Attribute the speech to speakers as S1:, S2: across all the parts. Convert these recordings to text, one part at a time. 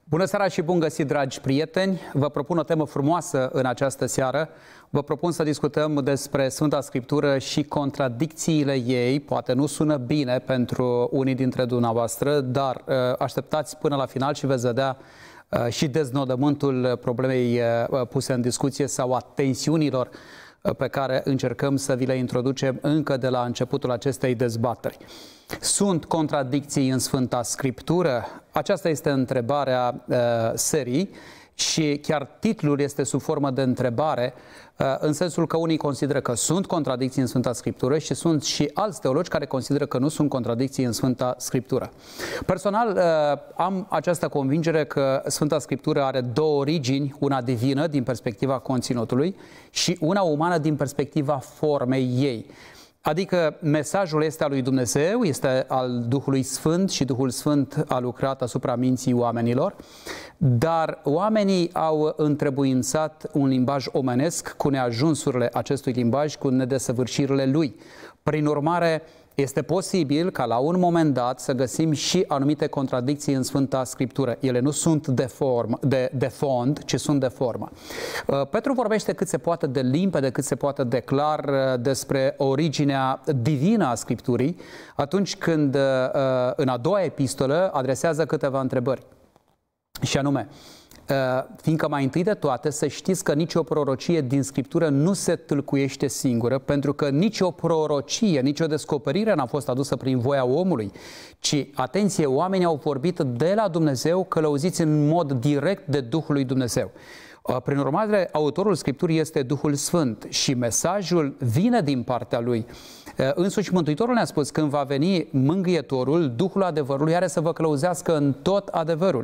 S1: Bună seara și bun găsit, dragi prieteni! Vă propun o temă frumoasă în această seară. Vă propun să discutăm despre Sfânta Scriptură și contradicțiile ei. Poate nu sună bine pentru unii dintre dumneavoastră, dar așteptați până la final și veți vedea și deznodământul problemei puse în discuție sau a tensiunilor pe care încercăm să vi le introducem încă de la începutul acestei dezbateri. Sunt contradicții în Sfânta Scriptură? Aceasta este întrebarea serii și chiar titlul este sub formă de întrebare, în sensul că unii consideră că sunt contradicții în Sfânta Scriptură și sunt și alți teologi care consideră că nu sunt contradicții în Sfânta Scriptură. Personal, am această convingere că Sfânta Scriptură are două origini, una divină din perspectiva conținutului și una umană din perspectiva formei ei. Adică mesajul este al lui Dumnezeu, este al Duhului Sfânt și Duhul Sfânt a lucrat asupra minții oamenilor, dar oamenii au întrebuințat un limbaj omenesc cu neajunsurile acestui limbaj, cu nedesăvârșirile lui. Prin urmare, este posibil ca la un moment dat să găsim și anumite contradicții în Sfânta Scriptură. Ele nu sunt de fond, ci sunt de formă. Petru vorbește cât se poate de limpede, cât se poate de clar despre originea divină a Scripturii, atunci când în a doua epistolă adresează câteva întrebări. Și anume, fiindcă mai întâi de toate să știți că nicio prorocie din Scriptură nu se tâlcuiește singură, pentru că nicio prorocie, nicio descoperire n-a fost adusă prin voia omului, ci, atenție, oamenii au vorbit de la Dumnezeu, călăuziți în mod direct de Duhul lui Dumnezeu. Prin urmare, autorul Scripturii este Duhul Sfânt și mesajul vine din partea lui. Însuși Mântuitorul ne-a spus, când va veni Mângâietorul, Duhul adevărului are să vă călăuzească în tot adevărul.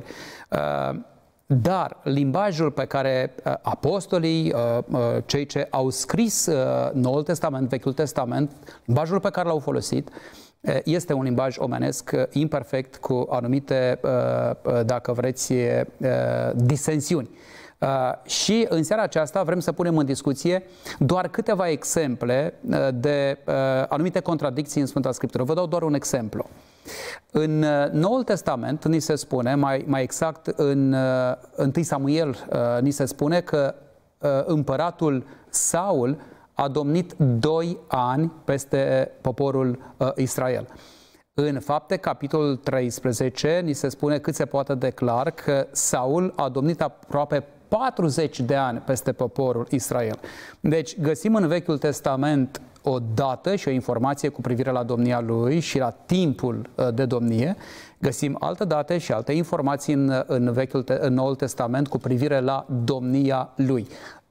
S1: Dar limbajul pe care apostolii, cei ce au scris Noul Testament, Vechiul Testament, limbajul pe care l-au folosit, este un limbaj omenesc imperfect cu anumite, dacă vreți, disensiuni. Și în seara aceasta vrem să punem în discuție doar câteva exemple de anumite contradicții în Sfânta Scriptură. Vă dau doar un exemplu. În Noul Testament ni se spune, mai exact în 1 Samuel, ni se spune că împăratul Saul a domnit 2 ani peste poporul Israel. În Fapte, capitolul 13, ni se spune cât se poate de clar că Saul a domnit aproape 40 de ani peste poporul Israel. Deci găsim în Vechiul Testament o dată și o informație cu privire la domnia lui și la timpul de domnie. Găsim alte date și alte informații în Noul Testament cu privire la domnia lui.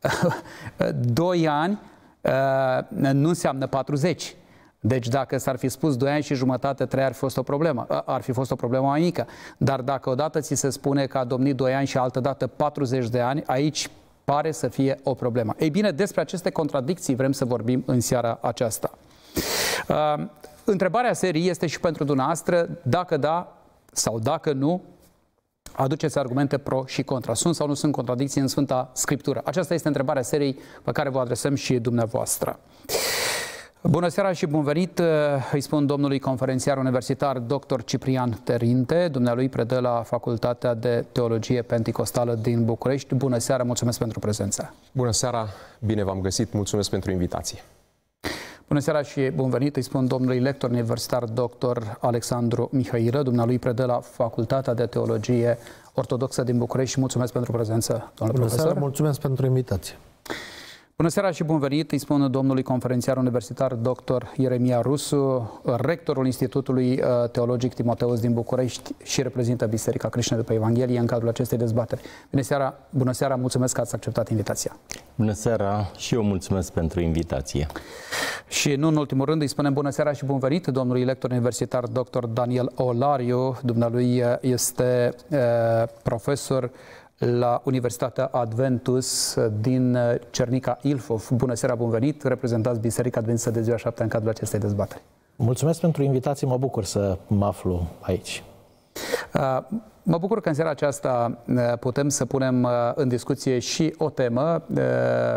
S1: 2 ani nu înseamnă 40. Deci dacă s-ar fi spus 2 ani și jumătate, 3 ar fi fost o problemă. Ar fi fost o problemă mai mică. Dar dacă odată ți se spune că a domnit 2 ani și altă dată 40 de ani, aici pare să fie o problemă. Ei bine, despre aceste contradicții vrem să vorbim în seara aceasta. Întrebarea serii este și pentru dumneavoastră, dacă da sau dacă nu, aduceți argumente pro și contra. Sunt sau nu sunt contradicții în Sfânta Scriptură? Aceasta este întrebarea serii pe care vă adresăm și dumneavoastră. Bună seara și bun venit, îi spun domnului conferențiar universitar dr. Ciprian Terinte, dumnealui predă la Facultatea de Teologie Penticostală din București. Bună seara, mulțumesc pentru prezență. Bună seara, bine v-am găsit, mulțumesc pentru invitație. Bună seara și bun venit, îi spun domnului lector universitar dr. Alexandru Mihailă, dumnealui predă la Facultatea de Teologie Ortodoxă din București. Mulțumesc pentru prezență, domnule profesor.
S2: Seara, mulțumesc pentru invitație.
S1: Bună seara și bun venit, îi spun domnului conferențiar universitar dr. Ieremia Rusu, rectorul Institutului Teologic Timoteus din București și reprezintă Biserica Creștină după Evanghelie în cadrul acestei dezbateri. Bună seara, mulțumesc că ați acceptat invitația.
S3: Bună seara și eu mulțumesc pentru invitație.
S1: Și nu în ultimul rând îi spunem bună seara și bun venit domnului lector universitar dr. Daniel Olariu, dumnealui este profesor la Universitatea Adventus din Cernica Ilfov. Bună seara, bun venit! Reprezentați Biserica Adventistă de ziua 7 în cadrul acestei dezbateri.
S2: Mulțumesc pentru invitație, mă bucur să mă aflu aici.
S1: Mă bucur că în seara aceasta putem să punem în discuție și o temă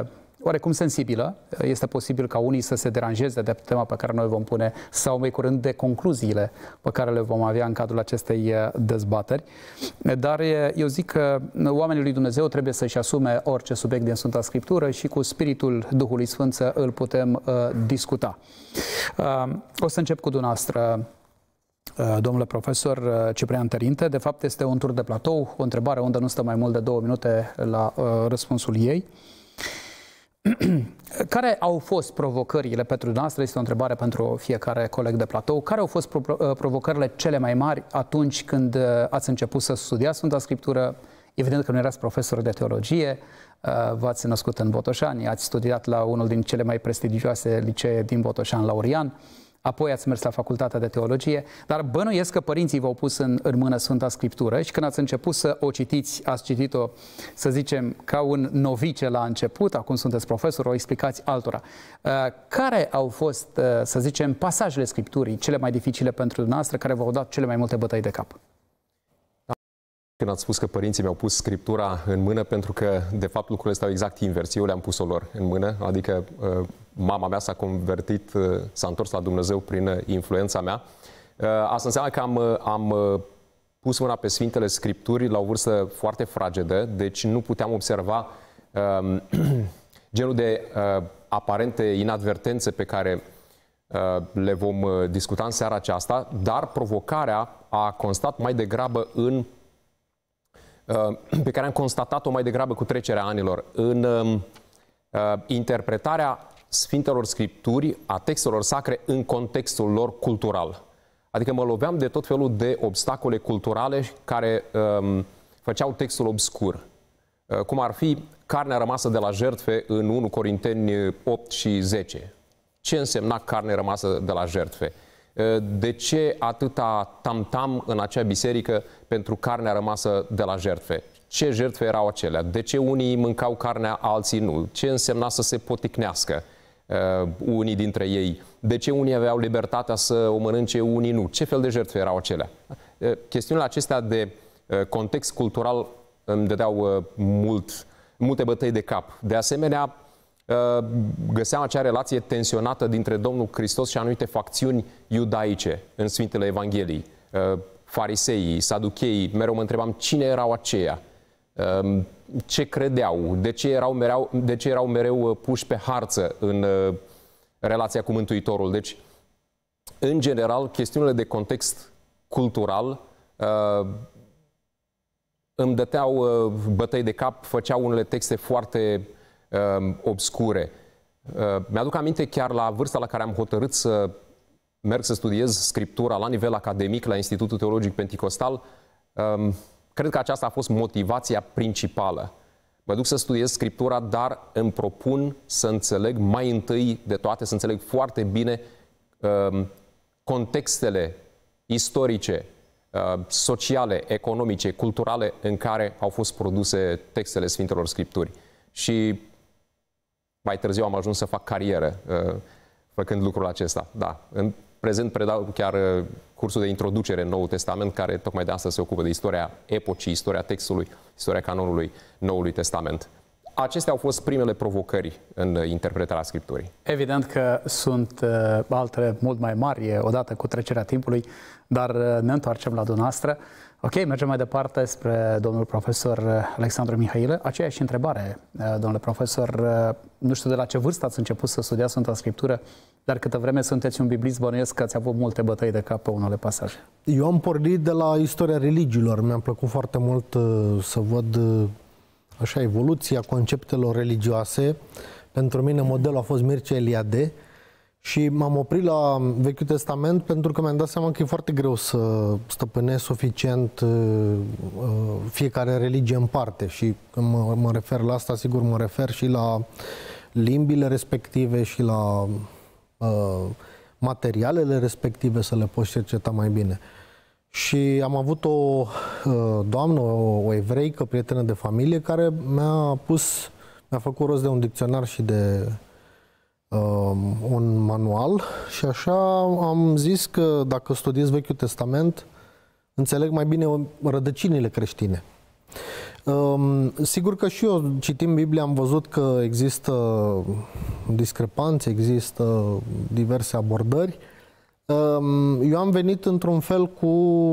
S1: oarecum sensibilă. Este posibil ca unii să se deranjeze de tema pe care noi vom pune sau mai curând de concluziile pe care le vom avea în cadrul acestei dezbateri. Dar eu zic că oamenii lui Dumnezeu trebuie să-și asume orice subiect din Sfânta Scriptură și cu spiritul Duhului Sfânt să îl putem discuta. O să încep cu dumneavoastră, domnule profesor Ciprian Tărinte. De fapt, este un tur de platou, o întrebare unde nu stă mai mult de 2 minute la răspunsul ei. Care au fost provocările pentru dumneavoastră? Este o întrebare pentru fiecare coleg de platou. Care au fost provocările cele mai mari atunci când ați început să studiați Sfânta Scriptură? Evident că nu erați profesor de teologie, v-ați născut în Botoșani, ați studiat la unul din cele mai prestigioase licee din Botoșani, Laurian, apoi ați mers la facultatea de teologie, dar bănuiesc că părinții v-au pus în mână Sfânta Scriptură și când ați început să o citiți, ați citit-o, să zicem, ca un novice la început, acum sunteți profesor, o explicați altora. Care au fost, să zicem, pasajele Scripturii cele mai dificile pentru dumneavoastră, care v-au dat cele mai multe bătăi de cap?
S4: Când ați spus că părinții mi-au pus Scriptura în mână, pentru că, de fapt, lucrurile stau exact invers. Eu le-am pus-o lor în mână, adică mama mea s-a convertit, s-a întors la Dumnezeu prin influența mea. Asta înseamnă că am pus mâna pe Sfintele Scripturi la o vârstă foarte fragedă, deci nu puteam observa genul de aparente inadvertențe pe care le vom discuta în seara aceasta, dar provocarea a constat mai degrabă pe care am constatat-o mai degrabă cu trecerea anilor, în interpretarea Sfintelor Scripturi, a textelor sacre în contextul lor cultural. Adică mă loveam de tot felul de obstacole culturale care făceau textul obscur. Cum ar fi carnea rămasă de la jertfe în 1 Corinteni 8 și 10. Ce însemna carne rămasă de la jertfe? De ce atâta tam-tam în acea biserică pentru carnea rămasă de la jertfe? Ce jertfe erau acelea? De ce unii mâncau carnea, alții nu? Ce însemna să se poticnească unii dintre ei? De ce unii aveau libertatea să o mănânce, unii nu? Ce fel de jertfe erau acelea? Chestiunile acestea de context cultural îmi dădeau multe bătăi de cap. De asemenea, găseam acea relație tensionată dintre Domnul Hristos și anumite facțiuni iudaice în Sfintele Evangheliei. Fariseii, saducheii, mereu mă întrebam cine erau aceia, ce credeau, de ce erau mereu puși pe harță în relația cu Mântuitorul. Deci, în general, chestiunile de context cultural îmi dăteau bătăi de cap, făceau unele texte foarte obscure. Mi-aduc aminte chiar la vârsta la care am hotărât să merg să studiez Scriptura la nivel academic la Institutul Teologic Penticostal. Cred că aceasta a fost motivația principală. Mă duc să studiez Scriptura, dar îmi propun să înțeleg mai întâi de toate, să înțeleg foarte bine contextele istorice, sociale, economice, culturale în care au fost produse textele Sfintelor Scripturi. Și mai târziu am ajuns să fac carieră făcând lucrul acesta. Da, în prezent predau chiar cursul de introducere în Noul Testament, care tocmai de asta se ocupă de istoria epocii, istoria textului, istoria canonului Noului Testament. Acestea au fost primele provocări în interpretarea Scripturii.
S1: Evident că sunt altele mult mai mari odată cu trecerea timpului, dar ne întoarcem la dumneavoastră. Ok, mergem mai departe spre domnul profesor Alexandru Mihailă. Aceeași întrebare, domnule profesor, nu știu de la ce vârstă ați început să studiați Sfânta Scriptură, dar câtă vreme sunteți un biblist, bănuiesc că ați avut multe bătăi de cap pe unele pasaje.
S5: Eu am pornit de la istoria religiilor. Mi-a plăcut foarte mult să văd așa evoluția conceptelor religioase. Pentru mine modelul a fost Mircea Eliade și m-am oprit la Vechiul Testament pentru că mi-am dat seama că e foarte greu să stăpânesc suficient fiecare religie în parte. Și când mă refer la asta, sigur mă refer și la limbile respective și la materialele respective, să le poți cerceta mai bine. Și am avut o doamnă, o evreică, prietenă de familie, care mi-a făcut rost de un dicționar și de un manual și așa am zis că dacă studiez Vechiul Testament, înțeleg mai bine rădăcinile creștine. Sigur că și eu, citind Biblia, am văzut că există discrepanțe, există diverse abordări. Eu am venit într-un fel cu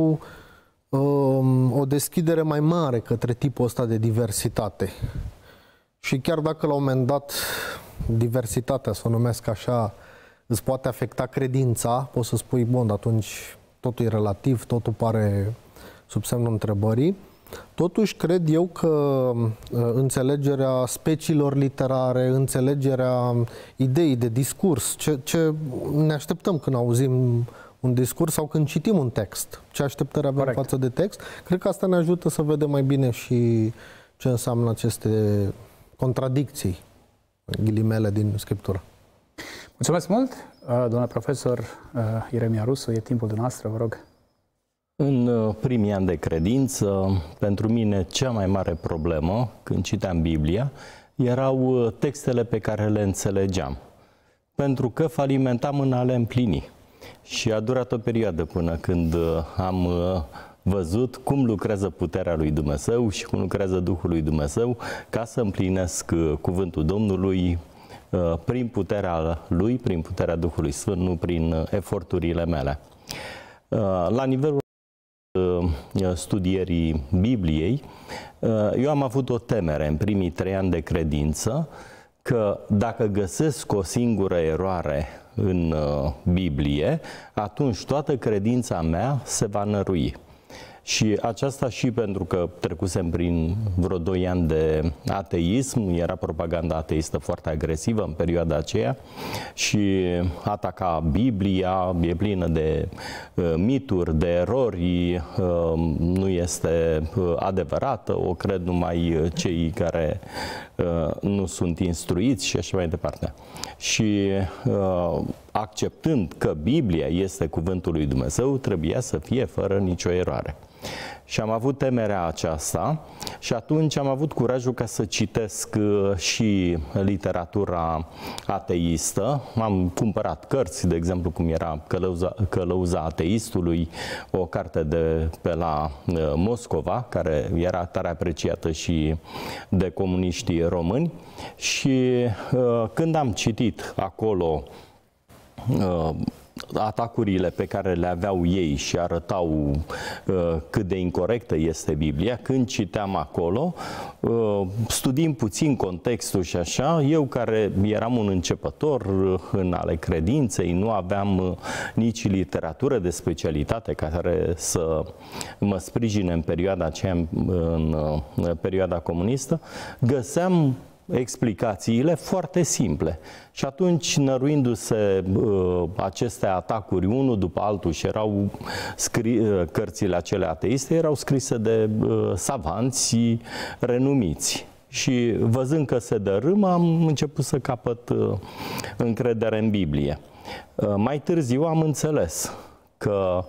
S5: o deschidere mai mare către tipul ăsta de diversitate. Și chiar dacă la un moment dat diversitatea, să o numesc așa, îți poate afecta credința, poți să spui, bun, atunci totul e relativ, totul pare sub semnul întrebării. Totuși, cred eu că înțelegerea speciilor literare, înțelegerea ideii de discurs, ce ne așteptăm când auzim un discurs sau când citim un text, ce așteptări avem față de text, cred că asta ne ajută să vedem mai bine și ce înseamnă aceste contradicții, ghilimele, din Scriptură.
S1: Mulțumesc mult, domnule profesor Ieremia Rusu, e timpul dumneavoastră, vă rog.
S3: În primii ani de credință, pentru mine cea mai mare problemă, când citeam Biblia, erau textele pe care le înțelegeam. Pentru că falimentam în a le împlini. Și a durat o perioadă până când am văzut cum lucrează puterea lui Dumnezeu și cum lucrează Duhul lui Dumnezeu ca să împlinesc cuvântul Domnului prin puterea Lui, prin puterea Duhului Sfânt, nu prin eforturile mele. La nivelul studierii Bibliei, eu am avut o temere în primii 3 ani de credință că dacă găsesc o singură eroare în Biblie, atunci toată credința mea se va nărui. Și aceasta și pentru că trecusem prin vreo 2 ani de ateism, era propaganda ateistă foarte agresivă în perioada aceea și ataca Biblia, e plină de mituri, de erori, nu este adevărată, o cred numai cei care nu sunt instruiți și așa mai departe. Și acceptând că Biblia este cuvântul lui Dumnezeu, trebuia să fie fără nicio eroare. Și am avut temerea aceasta și atunci am avut curajul ca să citesc și literatura ateistă. Am cumpărat cărți, de exemplu cum era Călăuza ateistului, o carte de pe la Moscova, care era tare apreciată și de comuniștii români. Și când am citit acolo atacurile pe care le aveau ei și arătau cât de incorectă este Biblia, când citeam acolo, studiind puțin contextul și așa, eu care eram un începător în ale credinței, nu aveam nici literatură de specialitate care să mă sprijine în perioada aceea, în perioada comunistă, găseam explicațiile foarte simple. Și atunci, năruindu-se aceste atacuri unul după altul și erau cărțile acelea ateiste, erau scrise de savanți renumiți. Și văzând că se dărâmă, am început să capăt încredere în Biblie. Mai târziu am înțeles că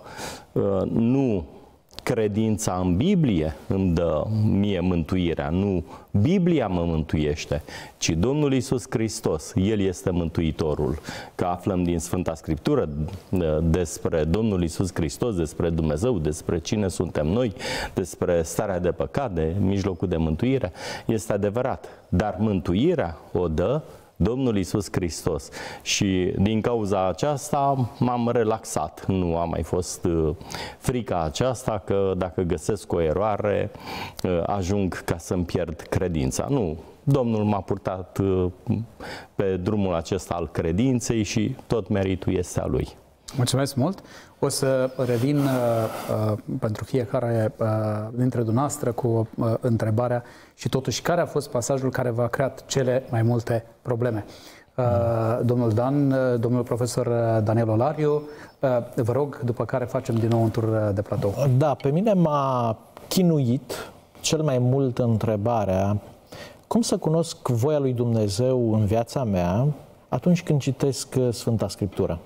S3: nu credința în Biblie îmi dă mie mântuirea, nu Biblia mă mântuiește, ci Domnul Iisus Hristos, El este Mântuitorul. Că aflăm din Sfânta Scriptură despre Domnul Iisus Hristos, despre Dumnezeu, despre cine suntem noi, despre starea de păcat, de mijlocul de mântuire, este adevărat. Dar mântuirea o dă Domnul Iisus Hristos. Și din cauza aceasta m-am relaxat. Nu a mai fost frica aceasta că dacă găsesc o eroare, ajung ca să-mi pierd credința. Nu. Domnul m-a purtat pe drumul acesta al credinței și tot meritul este a Lui.
S1: Mulțumesc mult! O să revin pentru fiecare dintre dumneavoastră cu întrebarea și totuși care a fost pasajul care v-a creat cele mai multe probleme. Domnul Dan, domnul profesor Daniel Olariu, vă rog, după care facem din nou un tur de platou.
S2: Da, pe mine m-a chinuit cel mai mult întrebarea cum să cunosc voia lui Dumnezeu în viața mea atunci când citesc Sfânta Scriptură.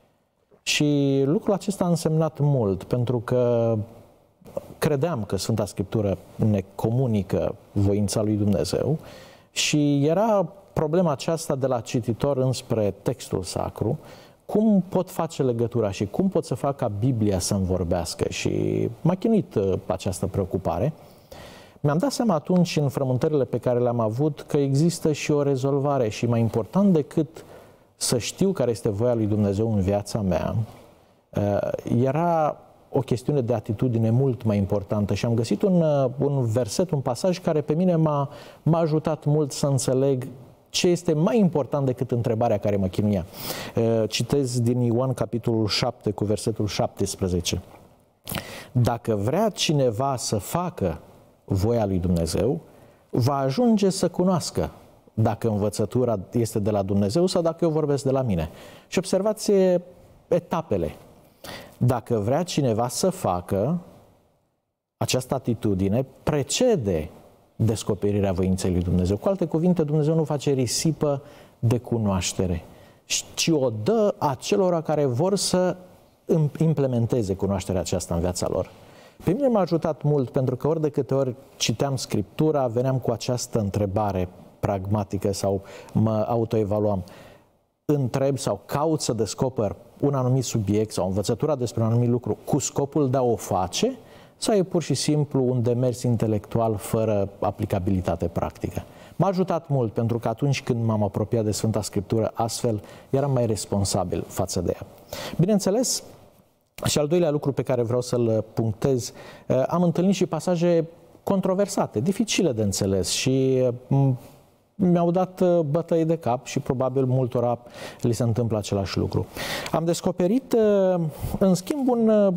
S2: Și lucrul acesta a însemnat mult, pentru că credeam că Sfânta Scriptură ne comunică voința lui Dumnezeu și era problema aceasta de la cititor înspre textul sacru, cum pot face legătura și cum pot să fac ca Biblia să-mi vorbească. Și m-a chinuit această preocupare, mi-am dat seama atunci, în frământările pe care le-am avut, că există și o rezolvare și mai important decât să știu care este voia lui Dumnezeu în viața mea, era o chestiune de atitudine mult mai importantă și am găsit un verset, un pasaj care pe mine m-a ajutat mult să înțeleg ce este mai important decât întrebarea care mă chinuia. Citez din Ioan, capitolul 7, cu versetul 17. Dacă vrea cineva să facă voia lui Dumnezeu, va ajunge să cunoască dacă învățătura este de la Dumnezeu sau dacă eu vorbesc de la mine. Și observați etapele. Dacă vrea cineva să facă, această atitudine precede descoperirea voinței lui Dumnezeu. Cu alte cuvinte, Dumnezeu nu face risipă de cunoaștere, ci o dă acelora care vor să implementeze cunoașterea aceasta în viața lor. Pe mine m-a ajutat mult, pentru că ori de câte ori citeam Scriptura, veneam cu această întrebare pragmatică sau mă autoevaluam. Întreb sau caut să descoper un anumit subiect sau învățătura despre un anumit lucru cu scopul de a o face, sau e pur și simplu un demers intelectual fără aplicabilitate practică. M-a ajutat mult, pentru că atunci când m-am apropiat de Sfânta Scriptură, astfel eram mai responsabil față de ea. Bineînțeles, și al doilea lucru pe care vreau să-l punctez, am întâlnit și pasaje controversate, dificile de înțeles și mi-au dat bătăi de cap și probabil multora li se întâmplă același lucru. Am descoperit, în schimb, un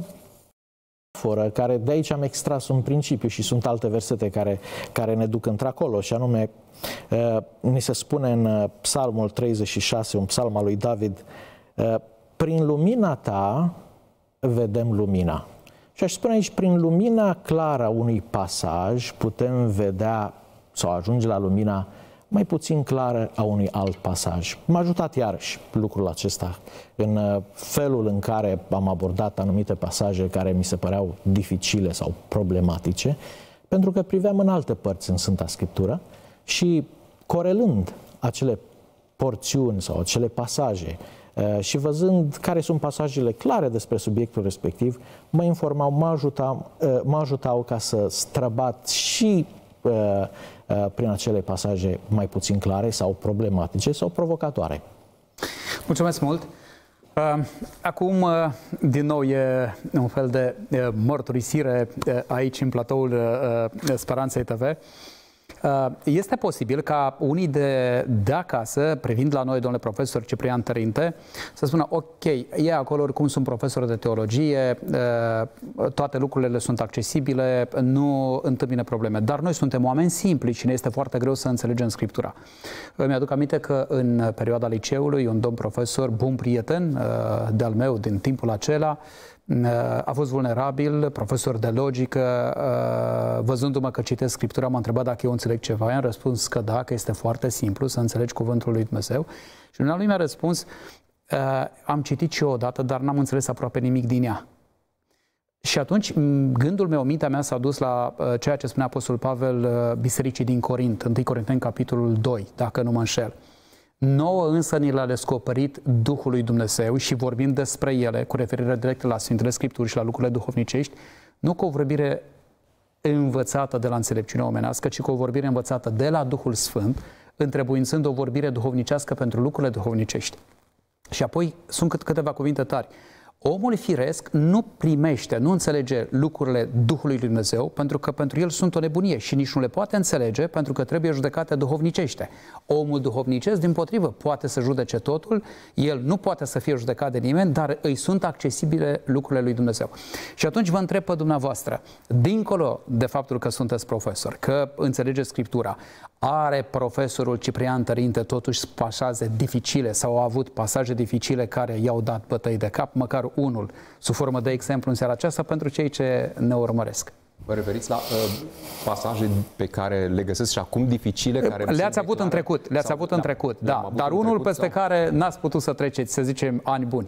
S2: care de aici am extras un principiu și sunt alte versete care ne duc într-acolo, și anume ni se spune în Psalmul 36, un psalm al lui David, prin lumina ta vedem lumina. Și aș spune aici, prin lumina clară a unui pasaj putem vedea sau ajunge la lumina mai puțin clară a unui alt pasaj. M-a ajutat iarăși lucrul acesta în felul în care am abordat anumite pasaje care mi se păreau dificile sau problematice, pentru că priveam în alte părți în Sfânta Scriptură și corelând acele porțiuni sau acele pasaje și văzând care sunt pasajele clare despre subiectul respectiv, mă informau, mă ajutau ca să străbat și prin acele pasaje mai puțin clare sau problematice sau provocatoare.
S1: Mulțumesc mult! Acum, din nou, e un fel de mărturisire aici în platoul Speranței TV. Este posibil ca unii de acasă, privind la noi, domnule profesor Ciprian Tărinte, să spună, ok, e acolo, oricum sunt profesor de teologie, toate lucrurile sunt accesibile, nu întâmpină probleme. Dar noi suntem oameni simpli și ne este foarte greu să înțelegem Scriptura. Mi-aduc aminte că în perioada liceului, un domn profesor, bun prieten de-al meu din timpul acela, a fost vulnerabil, profesor de logică, văzându-mă că citesc Scriptura, m-a întrebat dacă eu înțeleg ceva. I-am răspuns că da, că este foarte simplu să înțelegi cuvântul lui Dumnezeu. Și lumea lui mi-a răspuns, am citit și eu odată, dar n-am înțeles aproape nimic din ea. Și atunci gândul meu, mintea mea s-a dus la ceea ce spunea Apostolul Pavel bisericii din Corint, 1 Corinteni, capitolul 2, dacă nu mă înșel. Nouă însă ni l-a descoperit Duhul lui Dumnezeu și vorbim despre ele, cu referire directă la Sfintele Scripturi și la lucrurile duhovnicești, nu cu o vorbire învățată de la înțelepciunea omenească, ci cu o vorbire învățată de la Duhul Sfânt, întrebuințând o vorbire duhovnicească pentru lucrurile duhovnicești. Și apoi sunt câteva cuvinte tari. Omul firesc nu primește, nu înțelege lucrurile Duhului lui Dumnezeu, pentru că pentru el sunt o nebunie și nici nu le poate înțelege, pentru că trebuie judecate duhovnicește. Omul duhovnicesc, dimpotrivă, poate să judece totul, el nu poate să fie judecat de nimeni, dar îi sunt accesibile lucrurile lui Dumnezeu. Și atunci vă întreb pe dumneavoastră, dincolo de faptul că sunteți profesor, că înțelegeți Scriptura, are profesorul Ciprian Tărinte totuși pasaje dificile sau a avut pasaje dificile care i-au dat bătăi de cap, măcar unul, sub formă de exemplu în seara aceasta, pentru cei ce ne urmăresc?
S4: Vă referiți la pasaje pe care le găsesc și acum dificile?
S1: Le-ați avut în trecut, le-ați avut în trecut, da. Dar unul peste care n-ați putut să treceți, să zicem, ani buni.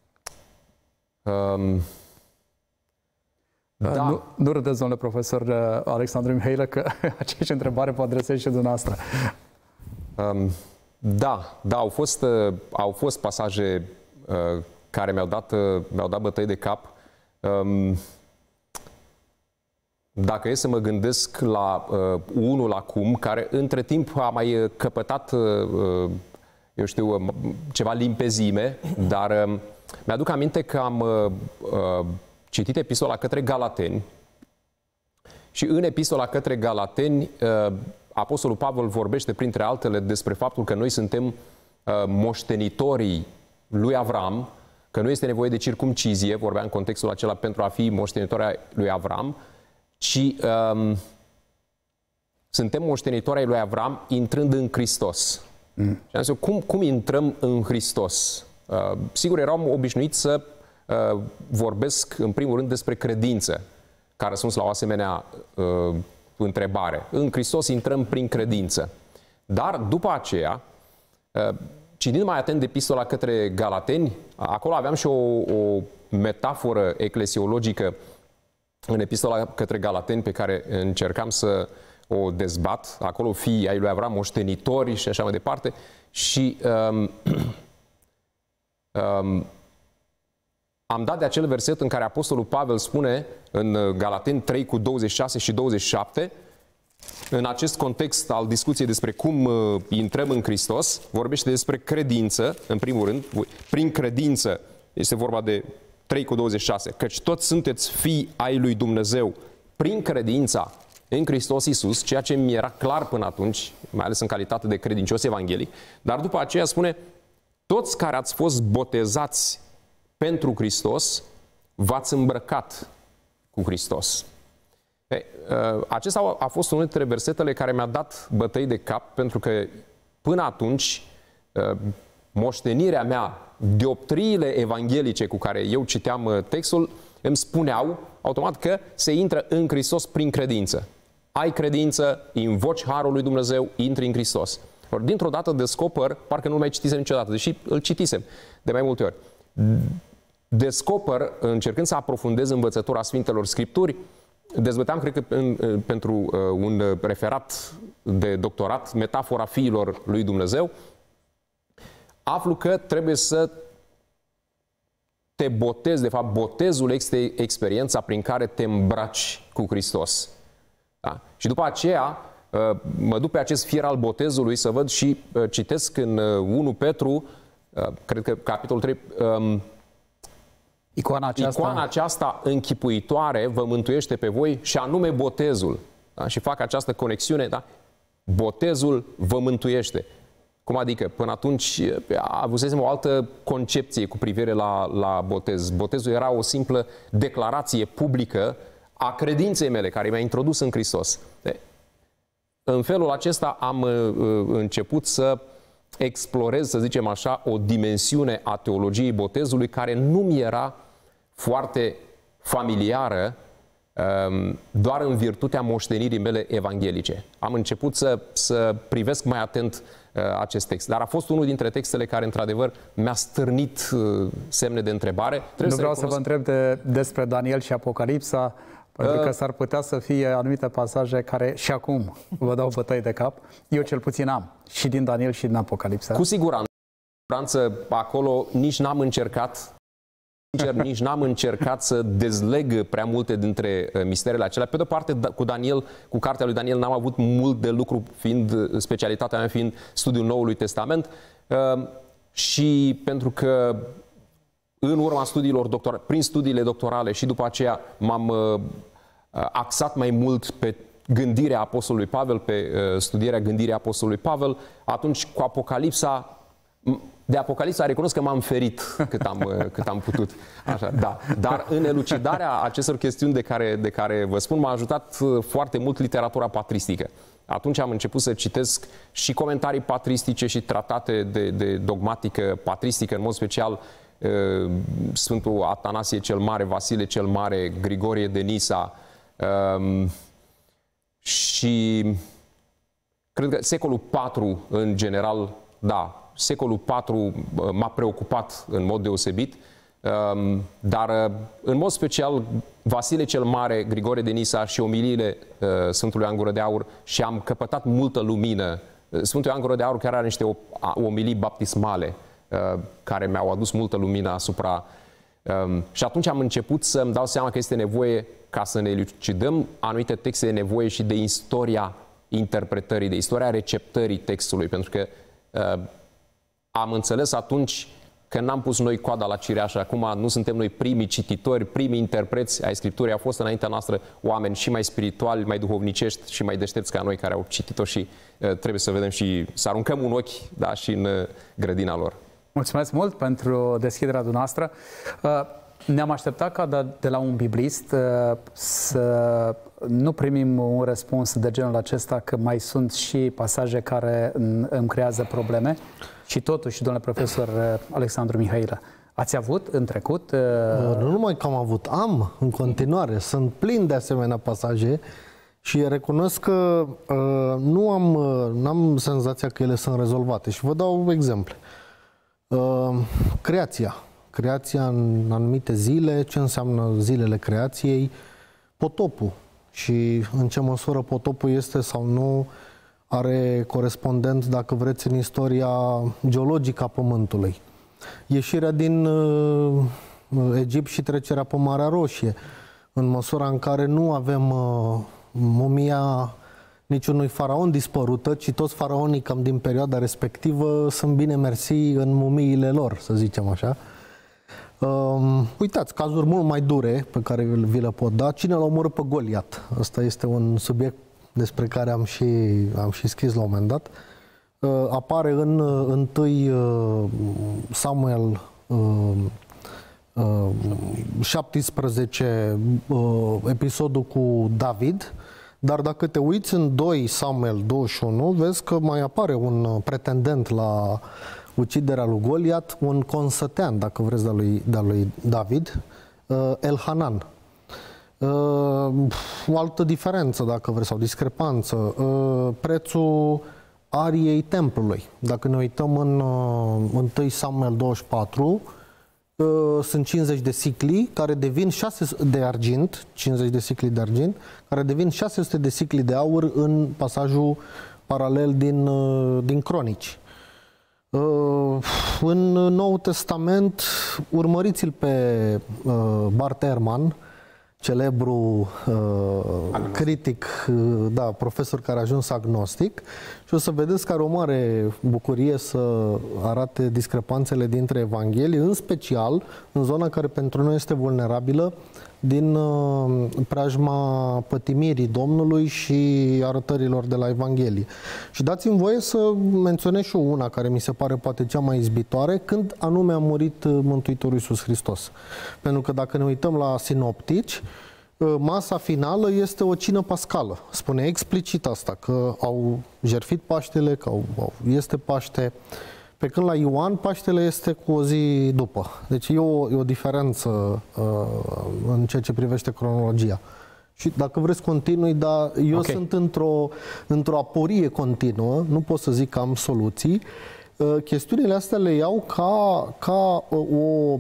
S1: Da. Nu râdeți, domnule profesor Alexandru Mihailă, că aceeași întrebare vă adresez și dumneavoastră.
S4: Da, au fost pasaje care mi-au dat bătăi de cap. dacă e să mă gândesc la unul acum, care între timp a mai căpătat, eu știu, ceva limpezime, dar mi-aduc aminte că am citit epistola către Galateni și în epistola către Galateni Apostolul Pavel vorbește printre altele despre faptul că noi suntem moștenitorii lui Avram, că nu este nevoie de circumcizie, vorbea în contextul acela pentru a fi moștenitorii lui Avram, ci suntem moștenitorii lui Avram intrând în Hristos. Și am zis, cum intrăm în Hristos? Sigur, eram obișnuit să vorbesc în primul rând despre credință, ca răspuns la o asemenea întrebare. În Hristos intrăm prin credință. Dar după aceea, citind mai atent epistola către Galateni, acolo aveam și o metaforă eclesiologică în epistola către Galateni pe care încercam să o dezbat. Acolo fiii ai lui Avram, moștenitori și așa mai departe. Și am dat de acel verset în care Apostolul Pavel spune în Galateni 3 cu 26 și 27, în acest context al discuției despre cum intrăm în Hristos, vorbește despre credință, în primul rând, prin credință, este vorba de 3 cu 26, căci toți sunteți fii ai lui Dumnezeu prin credința în Hristos Iisus, ceea ce mi era clar până atunci, mai ales în calitate de credincios evanghelic, dar după aceea spune, toți care ați fost botezați pentru Hristos, v-ați îmbrăcat cu Hristos. Acesta a fost unul dintre versetele care mi-a dat bătăi de cap, pentru că până atunci moștenirea mea, dioptriile evanghelice cu care eu citeam textul, îmi spuneau automat că se intră în Hristos prin credință. Ai credință, invoci harul lui Dumnezeu, intri în Hristos. Or, dintr-o dată descoper, parcă nu mai citisem niciodată, deși îl citisem de mai multe ori, descoper, încercând să aprofundez învățătura Sfintelor Scripturi, dezbăteam, cred că pentru un referat de doctorat, metafora fiilor lui Dumnezeu, aflu că trebuie să te botezi, de fapt, botezul este experiența prin care te îmbraci cu Hristos. Da? Și după aceea mă duc pe acest fier al botezului să văd și citesc în 1 Petru, cred că capitolul 3, Icoana aceasta închipuitoare vă mântuiește pe voi și anume botezul. Da? Și fac această conexiune, da? Botezul vă mântuiește. Cum adică? Până atunci avusesem o altă concepție cu privire la botez. Botezul era o simplă declarație publică a credinței mele care mi-a introdus în Hristos. În felul acesta am început să explorez, să zicem așa, o dimensiune a teologiei botezului care nu mi era foarte familiară doar în virtutea moștenirii mele evanghelice. Am început să privesc mai atent acest text. Dar a fost unul dintre textele care, într-adevăr, mi-a stârnit semne de întrebare.
S1: Nu vreau să vă întreb despre Daniel și Apocalipsa, pentru că s-ar putea să fie anumite pasaje care și acum vă dau bătăi de cap. Eu cel puțin am, și din Daniel și din Apocalipsa.
S4: Cu siguranță acolo nici n-am încercat să dezleg prea multe dintre misterele acelea. Pe de-o parte, cu cartea lui Daniel n-am avut mult de lucru, fiind specialitatea mea fiind studiul Noului Testament, și pentru că în urma studiilor doctorale, prin studiile doctorale și după aceea m-am axat mai mult pe gândirea Apostolului Pavel, pe studierea gândirii Apostolului Pavel, atunci cu Apocalipsa, de Apocalipsa recunosc că m-am ferit cât am putut. Așa, da. Dar în elucidarea acestor chestiuni de care vă spun, m-a ajutat foarte mult literatura patristică. Atunci am început să citesc și comentarii patristice și tratate de dogmatică patristică, în mod special Sfântul Atanasie cel Mare, Vasile cel Mare, Grigorie de Nisa, și cred că secolul IV în general, da, secolul IV m-a preocupat în mod deosebit, dar în mod special Vasile cel Mare, Grigorie de Nisa și omiliile Sfântului Ioan Gură de Aur, și am căpătat multă lumină. Sfântul Ioan Gură de Aur chiar are niște omilii baptismale care mi-au adus multă lumină asupra Și atunci am început să-mi dau seama că este nevoie, ca să ne elucidăm anumite texte, de nevoie și de istoria interpretării, de istoria receptării textului, pentru că am înțeles atunci că n-am pus noi coada la cireașă. Acum nu suntem noi primii cititori, primii interpreți ai Scripturii. Au fost înaintea noastră oameni și mai spirituali, mai duhovnicești și mai deștepți ca noi care au citit-o și trebuie să vedem și să aruncăm un ochi, da, și în grădina lor.
S1: Mulțumesc mult pentru deschiderea dumneavoastră. Ne-am așteptat ca de la un biblist să nu primim un răspuns de genul acesta, că mai sunt și pasaje care îmi creează probleme. Și totuși, domnule profesor Alexandru Mihailă, ați avut în trecut...
S5: Nu numai că am avut, am în continuare. Sunt plin de asemenea pasaje și recunosc că n-am senzația că ele sunt rezolvate. Și vă dau exemple. Creația în anumite zile, ce înseamnă zilele creației, potopul și în ce măsură potopul este sau nu, are corespondent, dacă vreți, în istoria geologică a Pământului. Ieșirea din Egipt și trecerea pe Marea Roșie, în măsura în care nu avem mumia niciunui faraon dispărută, ci toți faraonii cam din perioada respectivă sunt bine mersi în mumiile lor, să zicem așa. Uitați, cazuri mult mai dure pe care vi le pot da. Cine l-a omorât pe Goliat? Asta este un subiect despre care am și scris la un moment dat. Apare în 1 Samuel 17 episodul cu David, dar dacă te uiți în 2 Samuel 21, vezi că mai apare un pretendent la uciderea lui Goliat, un consătean, dacă vreți, de-a lui David, Elhanan. O altă diferență, dacă vreți, sau discrepanță, prețul ariei templului. Dacă ne uităm în 1 Samuel 24, sunt 50 de sicli care devin 600 de argint, 50 de sicli de argint, care devin 600 de sicli de aur în pasajul paralel din Cronici. În Noul Testament, urmăriți-l pe Bart Ehrman, celebru critic, da, profesor care a ajuns agnostic, și o să vedeți că are o mare bucurie să arate discrepanțele dintre Evanghelii, în special în zona care pentru noi este vulnerabilă, din preajma pătimirii Domnului și arătărilor de la Evanghelie. Și dați-mi voie să menționez și una care mi se pare poate cea mai izbitoare, când anume a murit Mântuitorul Iisus Hristos. Pentru că dacă ne uităm la sinoptici, masa finală este o cină pascală. Spune explicit asta, că au jertfit Paștele, că este Paște, pe când la Ioan Paștele este cu o zi după. Deci e o diferență în ceea ce privește cronologia. Și dacă vreți continui, dar eu sunt într-o aporie continuă, nu pot să zic că am soluții. Chestiunile astea le iau ca o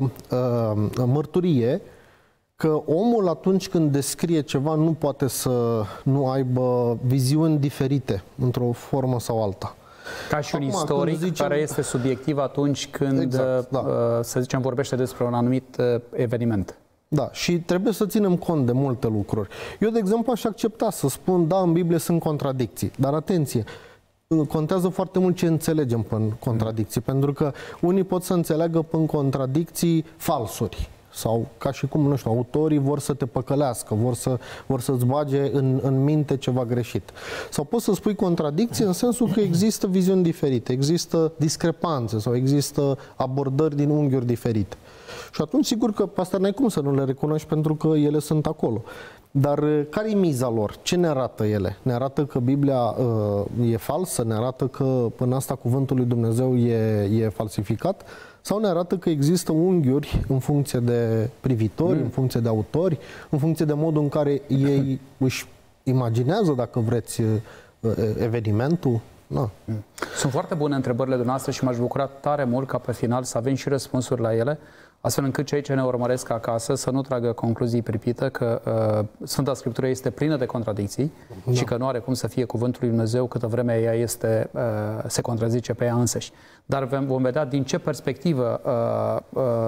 S5: mărturie că omul, atunci când descrie ceva, nu poate să nu aibă viziuni diferite într-o formă sau alta.
S1: Ca și un istoric care este subiectiv atunci când, să zicem, vorbește despre un anumit eveniment.
S5: Da, și trebuie să ținem cont de multe lucruri. Eu, de exemplu, aș accepta să spun, da, în Biblie sunt contradicții, dar atenție, contează foarte mult ce înțelegem prin contradicții, pentru că unii pot să înțeleagă prin contradicții falsuri. Sau ca și cum, nu știu, autorii vor să te păcălească, vor să-ți bage în minte ceva greșit. Sau poți să spui contradicție în sensul că există viziuni diferite, există discrepanțe sau există abordări din unghiuri diferite. Și atunci, sigur că asta n-ai cum să nu le recunoști, pentru că ele sunt acolo. Dar care e miza lor? Ce ne arată ele? Ne arată că Biblia e falsă? Ne arată că până asta cuvântul lui Dumnezeu e falsificat? Sau ne arată că există unghiuri în funcție de privitori, în funcție de autori, în funcție de modul în care ei își imaginează, dacă vreți, evenimentul? Da.
S1: Sunt foarte bune întrebările dumneavoastră și m-aș bucura tare mult ca pe final să avem și răspunsuri la ele, astfel încât cei ce ne urmăresc acasă să nu tragă concluzii pripite că Sfânta Scriptură este plină de contradicții și că nu are cum să fie cuvântul lui Dumnezeu câtă vreme ea se contrazice pe ea însăși. Dar vom vedea din ce perspectivă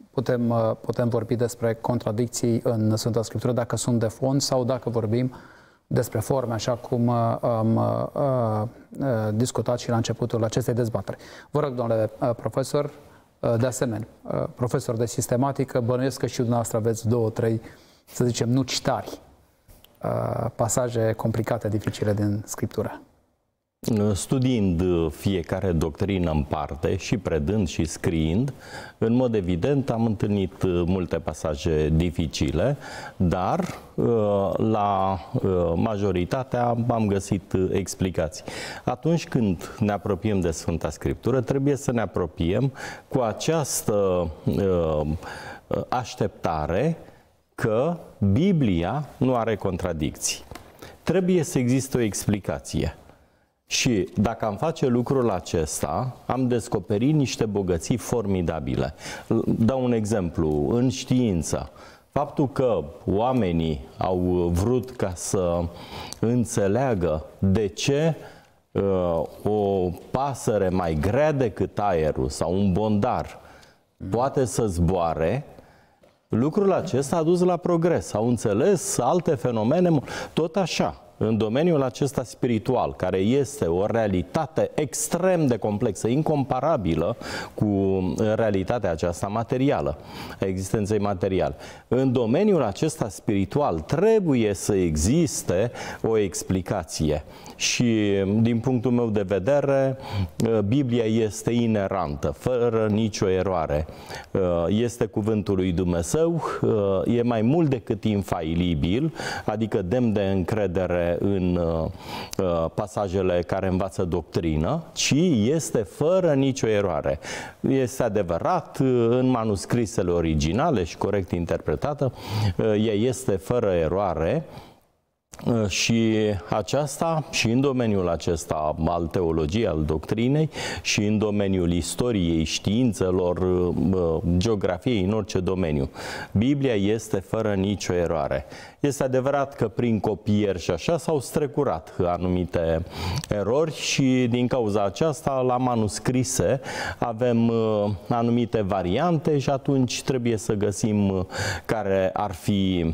S1: putem vorbi despre contradicții în Sfânta Scriptură, dacă sunt de fond sau dacă vorbim despre forme, așa cum am discutat și la începutul acestei dezbateri. Vă rog, domnule profesor, de asemenea, profesor de sistematică, bănuiesc că și dumneavoastră aveți 2-3, să zicem, nuci tari, pasaje complicate, dificile din Scriptură.
S3: Studiind fiecare doctrină în parte și predând și scriind, în mod evident am întâlnit multe pasaje dificile, dar la majoritatea am găsit explicații. Atunci când ne apropiem de Sfânta Scriptură, trebuie să ne apropiem cu această așteptare că Biblia nu are contradicții. Trebuie să existe o explicație. Și dacă am face lucrul acesta, am descoperit niște bogății formidabile. Dau un exemplu. În știință, faptul că oamenii au vrut ca să înțeleagă de ce o pasăre mai grea decât aerul sau un bondar poate să zboare, lucrul acesta a dus la progres. Au înțeles alte fenomene, tot așa. În domeniul acesta spiritual, care este o realitate extrem de complexă, incomparabilă cu realitatea aceasta materială, a existenței materiale. În domeniul acesta spiritual trebuie să existe o explicație. Și din punctul meu de vedere, Biblia este inerantă, fără nicio eroare. Este cuvântul lui Dumnezeu, e mai mult decât infailibil, adică demn de încredere în pasajele care învață doctrină, ci este fără nicio eroare. Este adevărat, în manuscrisele originale și corect interpretată, ea este fără eroare. Și aceasta, și în domeniul acesta al teologiei, al doctrinei, și în domeniul istoriei, științelor, geografiei, în orice domeniu. Biblia este fără nicio eroare. Este adevărat că prin copieri și așa s-au strecurat anumite erori și din cauza aceasta la manuscrise avem anumite variante și atunci trebuie să găsim care ar fi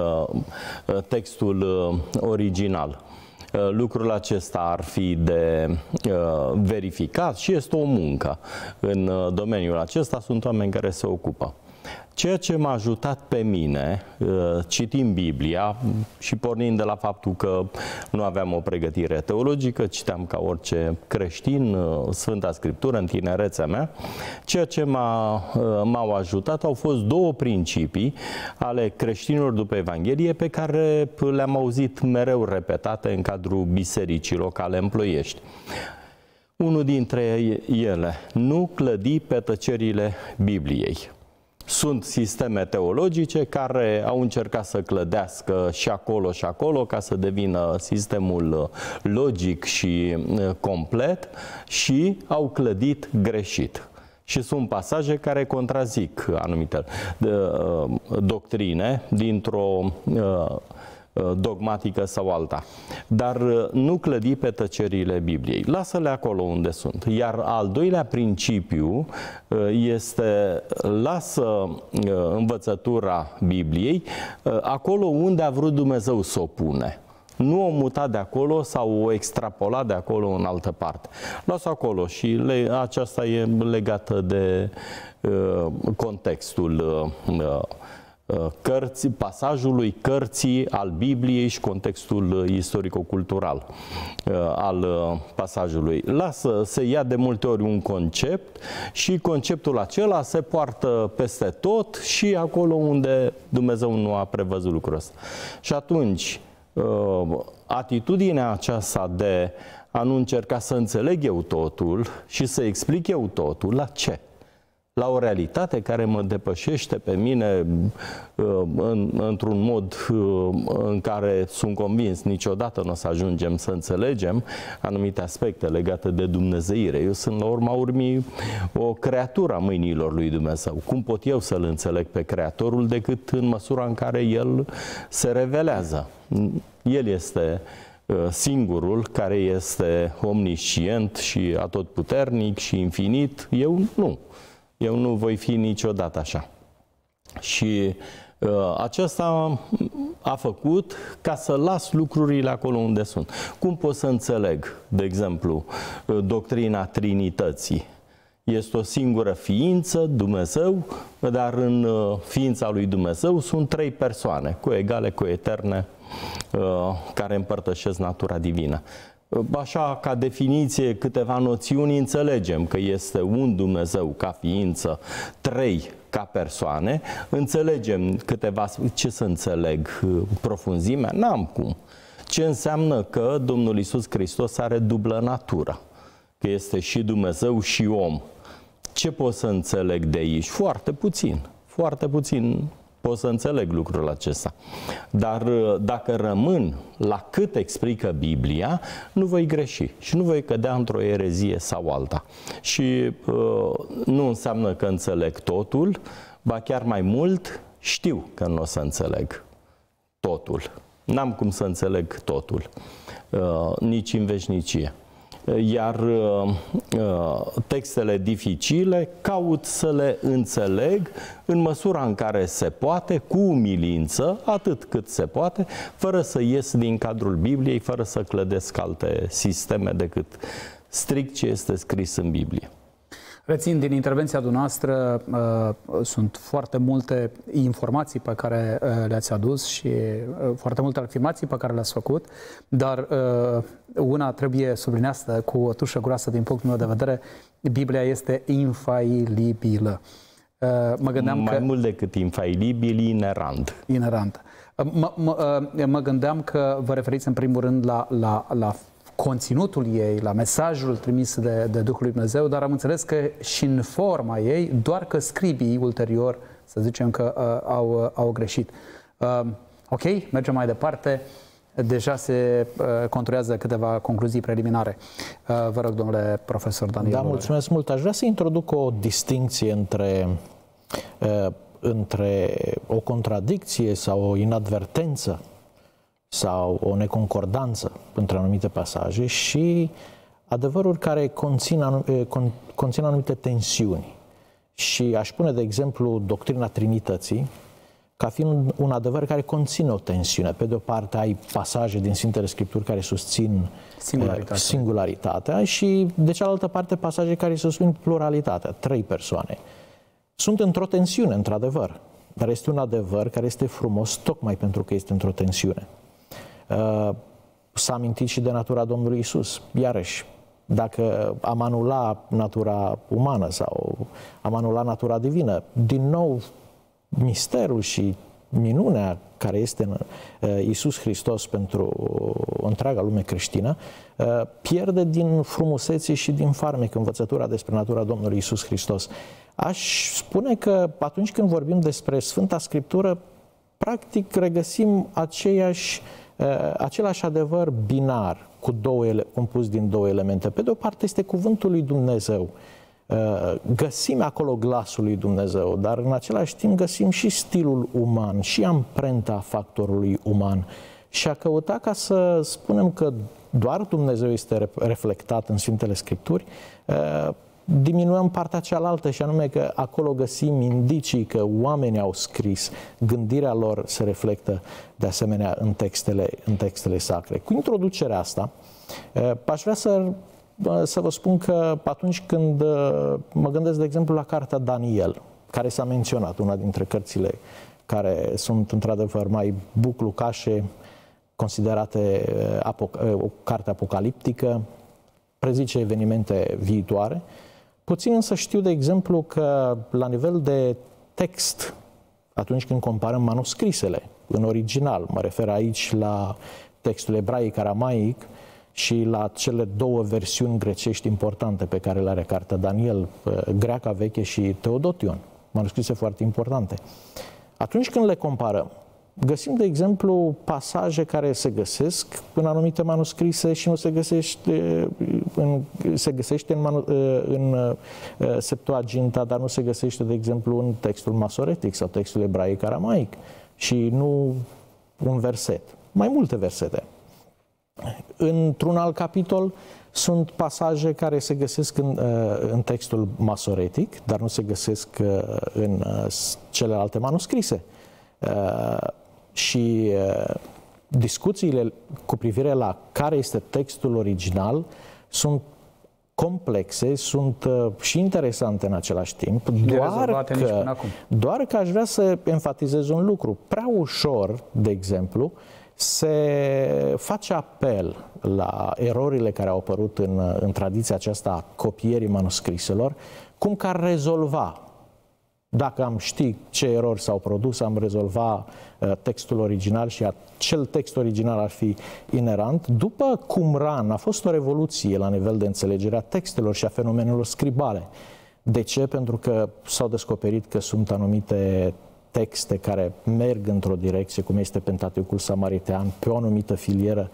S3: textul original. Lucrul acesta ar fi de verificat și este o muncă. În domeniul acesta sunt oameni care se ocupă. Ceea ce m-a ajutat pe mine, citind Biblia și pornind de la faptul că nu aveam o pregătire teologică, citeam ca orice creștin Sfânta Scriptură în tinerețea mea, ceea ce m-au ajutat au fost două principii ale creștinilor după Evanghelie pe care le-am auzit mereu repetate în cadrul bisericii locale în Ploiești. Unul dintre ele, nu clădi pe tăcerile Bibliei. Sunt sisteme teologice care au încercat să clădească și acolo ca să devină sistemul logic și complet și au clădit greșit. Și sunt pasaje care contrazic anumite doctrine dintr-o dogmatică sau alta. Dar nu clădi pe tăcerile Bibliei. Lasă-le acolo unde sunt. Iar al doilea principiu este lasă învățătura Bibliei acolo unde a vrut Dumnezeu să o pune. Nu o muta de acolo sau o extrapola de acolo în altă parte. Lasă acolo și aceasta e legată de contextul pasajului cărții al Bibliei și contextul istorico-cultural al pasajului. Lasă, se ia de multe ori un concept și conceptul acela se poartă peste tot și acolo unde Dumnezeu nu a prevăzut lucrul ăsta. Și atunci, atitudinea aceasta de a nu încerca să înțeleg eu totul și să explic eu totul, la ce? La o realitate care mă depășește pe mine într-un mod în care sunt convins niciodată nu o să ajungem să înțelegem anumite aspecte legate de dumnezeire. Eu sunt la urma urmii o creatură a mâinilor lui Dumnezeu. Cum pot eu să-L înțeleg pe Creatorul decât în măsura în care El se revelează? El este singurul care este omniscient și atotputernic și infinit. Eu nu. Eu nu voi fi niciodată așa. Și aceasta a făcut ca să las lucrurile acolo unde sunt. Cum pot să înțeleg, de exemplu, doctrina Trinității? Este o singură ființă, Dumnezeu, dar în ființa lui Dumnezeu sunt 3 persoane, coegale, coeterne, care împărtășesc natura divină. Așa, ca definiție, câteva noțiuni înțelegem că este un Dumnezeu ca ființă, 3 ca persoane, înțelegem câteva, ce să înțeleg, profunzimea? N-am cum. Ce înseamnă că Domnul Iisus Hristos are dublă natură, că este și Dumnezeu și om. Ce pot să înțeleg de aici? Foarte puțin pot să înțeleg lucrul acesta. Dar dacă rămân la cât explică Biblia, nu voi greși și nu voi cădea într-o erezie sau alta. Și nu înseamnă că înțeleg totul, ba chiar mai mult, știu că nu o să înțeleg totul. N-am cum să înțeleg totul, nici în veșnicie. Iar textele dificile caut să le înțeleg în măsura în care se poate, cu umilință, atât cât se poate, fără să ies din cadrul Bibliei, fără să clădesc alte sisteme decât strict ce este scris în Biblie.
S1: Rețin din intervenția dumneavoastră, sunt foarte multe informații pe care le-ați adus și foarte multe afirmații pe care le-ați făcut, dar una trebuie subliniată cu o tușă groasă din punctul meu de vedere: Biblia este infailibilă. Mă gândeam
S3: mai mult decât infailibil, inerant.
S1: Mă gândeam că vă referiți în primul rând la conținutul ei, la mesajul trimis de Duhul lui Dumnezeu, dar am înțeles că și în forma ei, doar că scribii ulterior, să zicem că au greșit. Ok, mergem mai departe. Deja se conturează câteva concluzii preliminare. Vă rog, domnule profesor Daniel.
S2: Da, mulțumesc mult. Aș vrea să introduc o distincție între o contradicție sau o inadvertență sau o neconcordanță între anumite pasaje și adevăruri care conțin anumite tensiuni. Și aș pune, de exemplu, doctrina Trinității ca fiind un adevăr care conține o tensiune. Pe de o parte ai pasaje din Sfintele Scripturi care susțin singularitatea și de cealaltă parte pasaje care susțin pluralitatea, 3 persoane. Sunt într-o tensiune, într-adevăr, dar este un adevăr care este frumos tocmai pentru că este într-o tensiune. S-a amintit și de natura Domnului Iisus. Iarăși, dacă am anula natura umană sau am anula natura divină, din nou misterul și minunea care este în Iisus Hristos pentru întreaga lume creștină pierde din frumusețe și din farmec învățătura despre natura Domnului Iisus Hristos. Aș spune că atunci când vorbim despre Sfânta Scriptură, practic regăsim același adevăr binar, compus din 2 elemente. Pe de o parte este cuvântul lui Dumnezeu. Găsim acolo glasul lui Dumnezeu, dar în același timp găsim și stilul uman, și amprenta factorului uman. Și a căuta ca să spunem că doar Dumnezeu este reflectat în Sfintele Scripturi, diminuăm partea cealaltă, și anume că acolo găsim indicii că oamenii au scris, gândirea lor se reflectă de asemenea în textele sacre. Cu introducerea asta, aș vrea să vă spun că atunci când mă gândesc, de exemplu, la cartea Daniel, care s-a menționat, una dintre cărțile care sunt într-adevăr mai buclucașe, considerate o carte apocaliptică, prezice evenimente viitoare. Puțin însă știu, de exemplu, că la nivel de text, atunci când comparăm manuscrisele în original, mă refer aici la textul ebraic-aramaic și la cele 2 versiuni grecești importante pe care le are cartea Daniel, greaca veche și Teodotion, manuscrise foarte importante. Atunci când le comparăm, găsim, de exemplu, pasaje care se găsesc în anumite manuscrise și nu se găsește în Septuaginta, dar nu se găsește, de exemplu, în textul masoretic sau textul ebraic-aramaic și nu un verset, mai multe versete. într-un alt capitol sunt pasaje care se găsesc în textul masoretic, dar nu se găsesc în celelalte manuscrise. Și discuțiile cu privire la care este textul original sunt complexe, sunt și interesante în același timp, doar că aș vrea să enfatizez un lucru. Prea ușor, de exemplu, se face apel la erorile care au apărut în tradiția aceasta a copierii manuscriselor, cum că ar rezolva. Dacă am ști ce erori s-au produs, am rezolva textul original și acel text original ar fi inerant. După Qumran a fost o revoluție la nivel de înțelegere a textelor și a fenomenelor scribale. De ce? Pentru că s-au descoperit că sunt anumite texte care merg într-o direcție, cum este Pentateucul Samaritean, pe o anumită filieră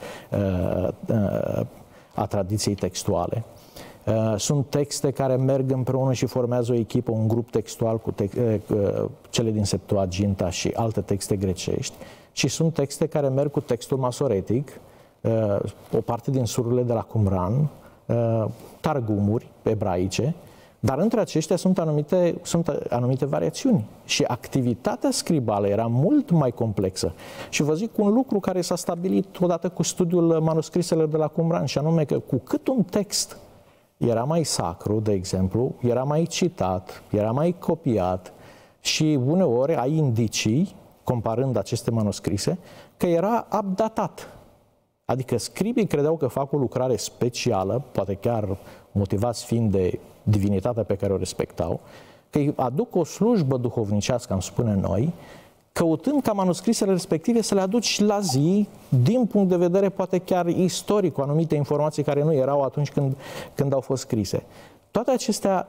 S2: a tradiției textuale. Sunt texte care merg împreună și formează o echipă, un grup textual cu cele din Septuaginta și alte texte grecești, și sunt texte care merg cu textul masoretic, o parte din sururile de la Qumran, targumuri ebraice, dar între aceștia sunt anumite variațiuni și activitatea scribală era mult mai complexă. Și vă zic un lucru care s-a stabilit odată cu studiul manuscriselor de la Qumran, și anume că cu cât un text era mai sacru, de exemplu, era mai citat, era mai copiat și uneori ai indicii, comparând aceste manuscrise, că era updatat. Adică scribii credeau că fac o lucrare specială, poate chiar motivați fiind de divinitatea pe care o respectau, că îi aduc o slujbă duhovnicească, am spune noi, căutând ca manuscrisele respective să le aduci la zi, din punct de vedere poate chiar istoric, cu anumite informații care nu erau atunci când au fost scrise. Toate acestea,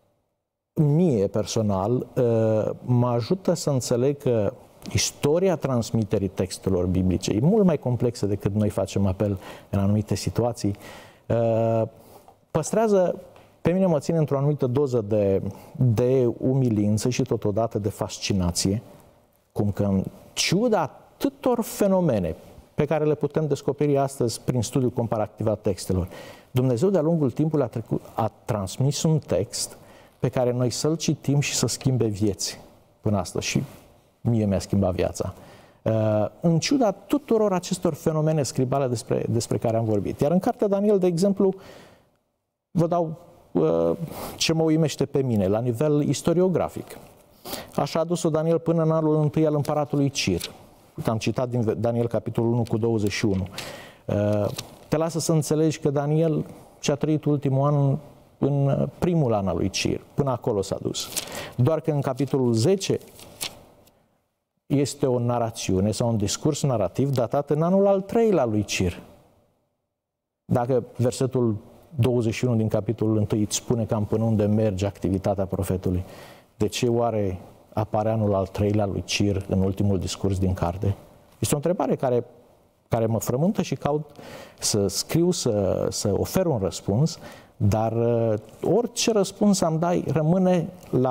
S2: mie personal, mă ajută să înțeleg că istoria transmiterii textelor biblice e mult mai complexă decât noi facem apel în anumite situații. Păstrează, pe mine mă ține într-o anumită doză de umilință și totodată de fascinație, cum că în ciuda atâtor fenomene pe care le putem descoperi astăzi prin studiul comparativ al textelor, Dumnezeu de-a lungul timpului a transmis un text pe care noi să-l citim și să schimbe vieți până astăzi. Și mie mi-a schimbat viața. În ciuda tuturor acestor fenomene scribale despre care am vorbit. Iar în cartea Daniel, de exemplu, vă dau ce mă uimește pe mine, la nivel istoriografic. Așa a dus-o Daniel până în anul întâi al împăratului Cir. Am citat din Daniel capitolul 1 cu 21. Te lasă să înțelegi că Daniel și-a trăit ultimul an în primul an al lui Cir. Până acolo s-a dus. Doar că în capitolul 10 este o narațiune sau un discurs narrativ datat în anul al treilea lui Cir. Dacă versetul 21 din capitolul 1 îți spune cam până unde merge activitatea profetului, de ce oare apare anul al treilea lui Cir în ultimul discurs din carte? Este o întrebare care mă frământă și caut să scriu, să ofer un răspuns, dar orice răspuns am dai rămâne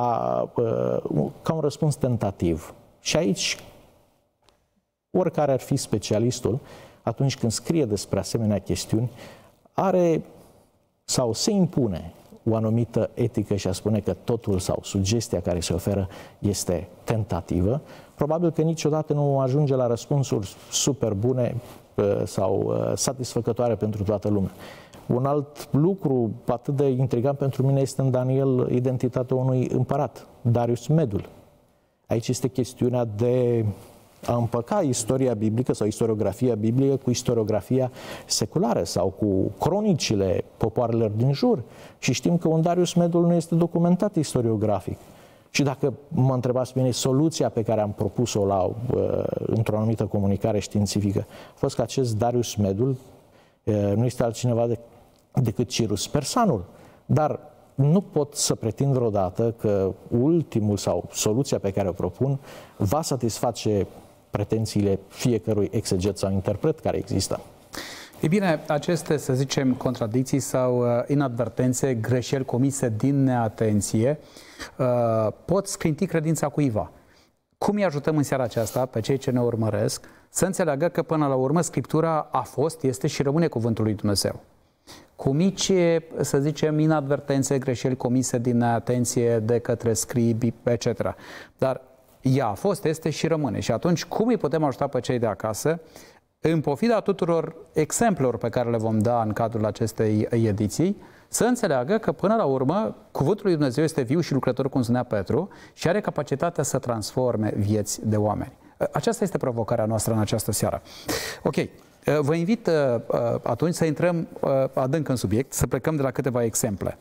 S2: ca un răspuns tentativ. Și aici, oricare ar fi specialistul, atunci când scrie despre asemenea chestiuni, are sau se impune o anumită etică și a spune că totul sau sugestia care se oferă este tentativă, probabil că niciodată nu ajunge la răspunsuri super bune sau satisfăcătoare pentru toată lumea. Un alt lucru atât de intrigant pentru mine este în Daniel identitatea unui împărat, Darius Medul. Aici este chestiunea de a împăca istoria biblică sau istoriografia biblică cu istoriografia seculară sau cu cronicile popoarelor din jur. Și știm că un Darius Medul nu este documentat istoriografic. Și dacă mă întrebați pe mine, soluția pe care am propus-o într-o anumită comunicare științifică a fost că acest Darius Medul nu este altcineva decât Cyrus Persanul. Dar nu pot să pretind vreodată că ultimul sau soluția pe care o propun va satisface pretențiile fiecărui exeget sau interpret care există.
S1: E bine, aceste, să zicem, contradicții sau inadvertențe, greșeli comise din neatenție, pot sclinti credința cuiva. cum îi ajutăm în seara aceasta pe cei ce ne urmăresc să înțeleagă că până la urmă Scriptura a fost, este și rămâne cuvântul lui Dumnezeu. Cu mici, să zicem, inadvertențe, greșeli comise din atenție de către scribi, etc. Dar ea a fost, este și rămâne. Și atunci, cum îi putem ajuta pe cei de acasă, în pofida tuturor exemplelor pe care le vom da în cadrul acestei ediții, să înțeleagă că, până la urmă, cuvântul lui Dumnezeu este viu și lucrător, cum spunea Petru, și are capacitatea să transforme vieți de oameni. Aceasta este provocarea noastră în această seară. Ok. Vă invit atunci să intrăm adânc în subiect, să plecăm de la câteva exemple.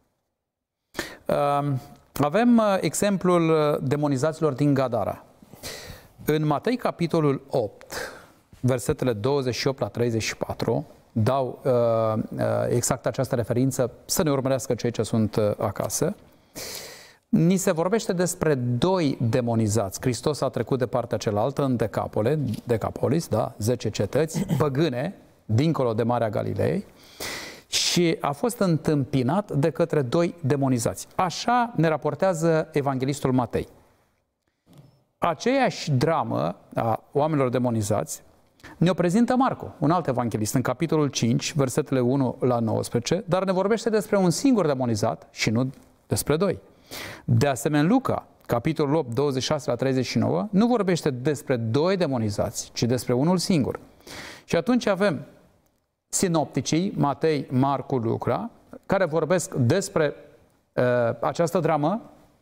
S1: Avem exemplul demonizaților din Gadara. În Matei, capitolul 8, versetele 28 la 34, dau exact această referință, să ne urmărească cei ce sunt acasă. Ni se vorbește despre 2 demonizați. Hristos a trecut de partea cealaltă în Decapolis, da, 10 cetăți păgâne, dincolo de Marea Galilei, și a fost întâmpinat de către 2 demonizați. Așa ne raportează evanghelistul Matei. Aceeași dramă a oamenilor demonizați ne-o prezintă Marcu, un alt evanghelist, în capitolul 5, versetele 1 la 19, dar ne vorbește despre un singur demonizat și nu despre 2. De asemenea, Luca, capitolul 8, 26 la 39, nu vorbește despre 2 demonizați, ci despre unul singur. Și atunci avem sinopticii, Matei, Marcu, Luca, care vorbesc despre această dramă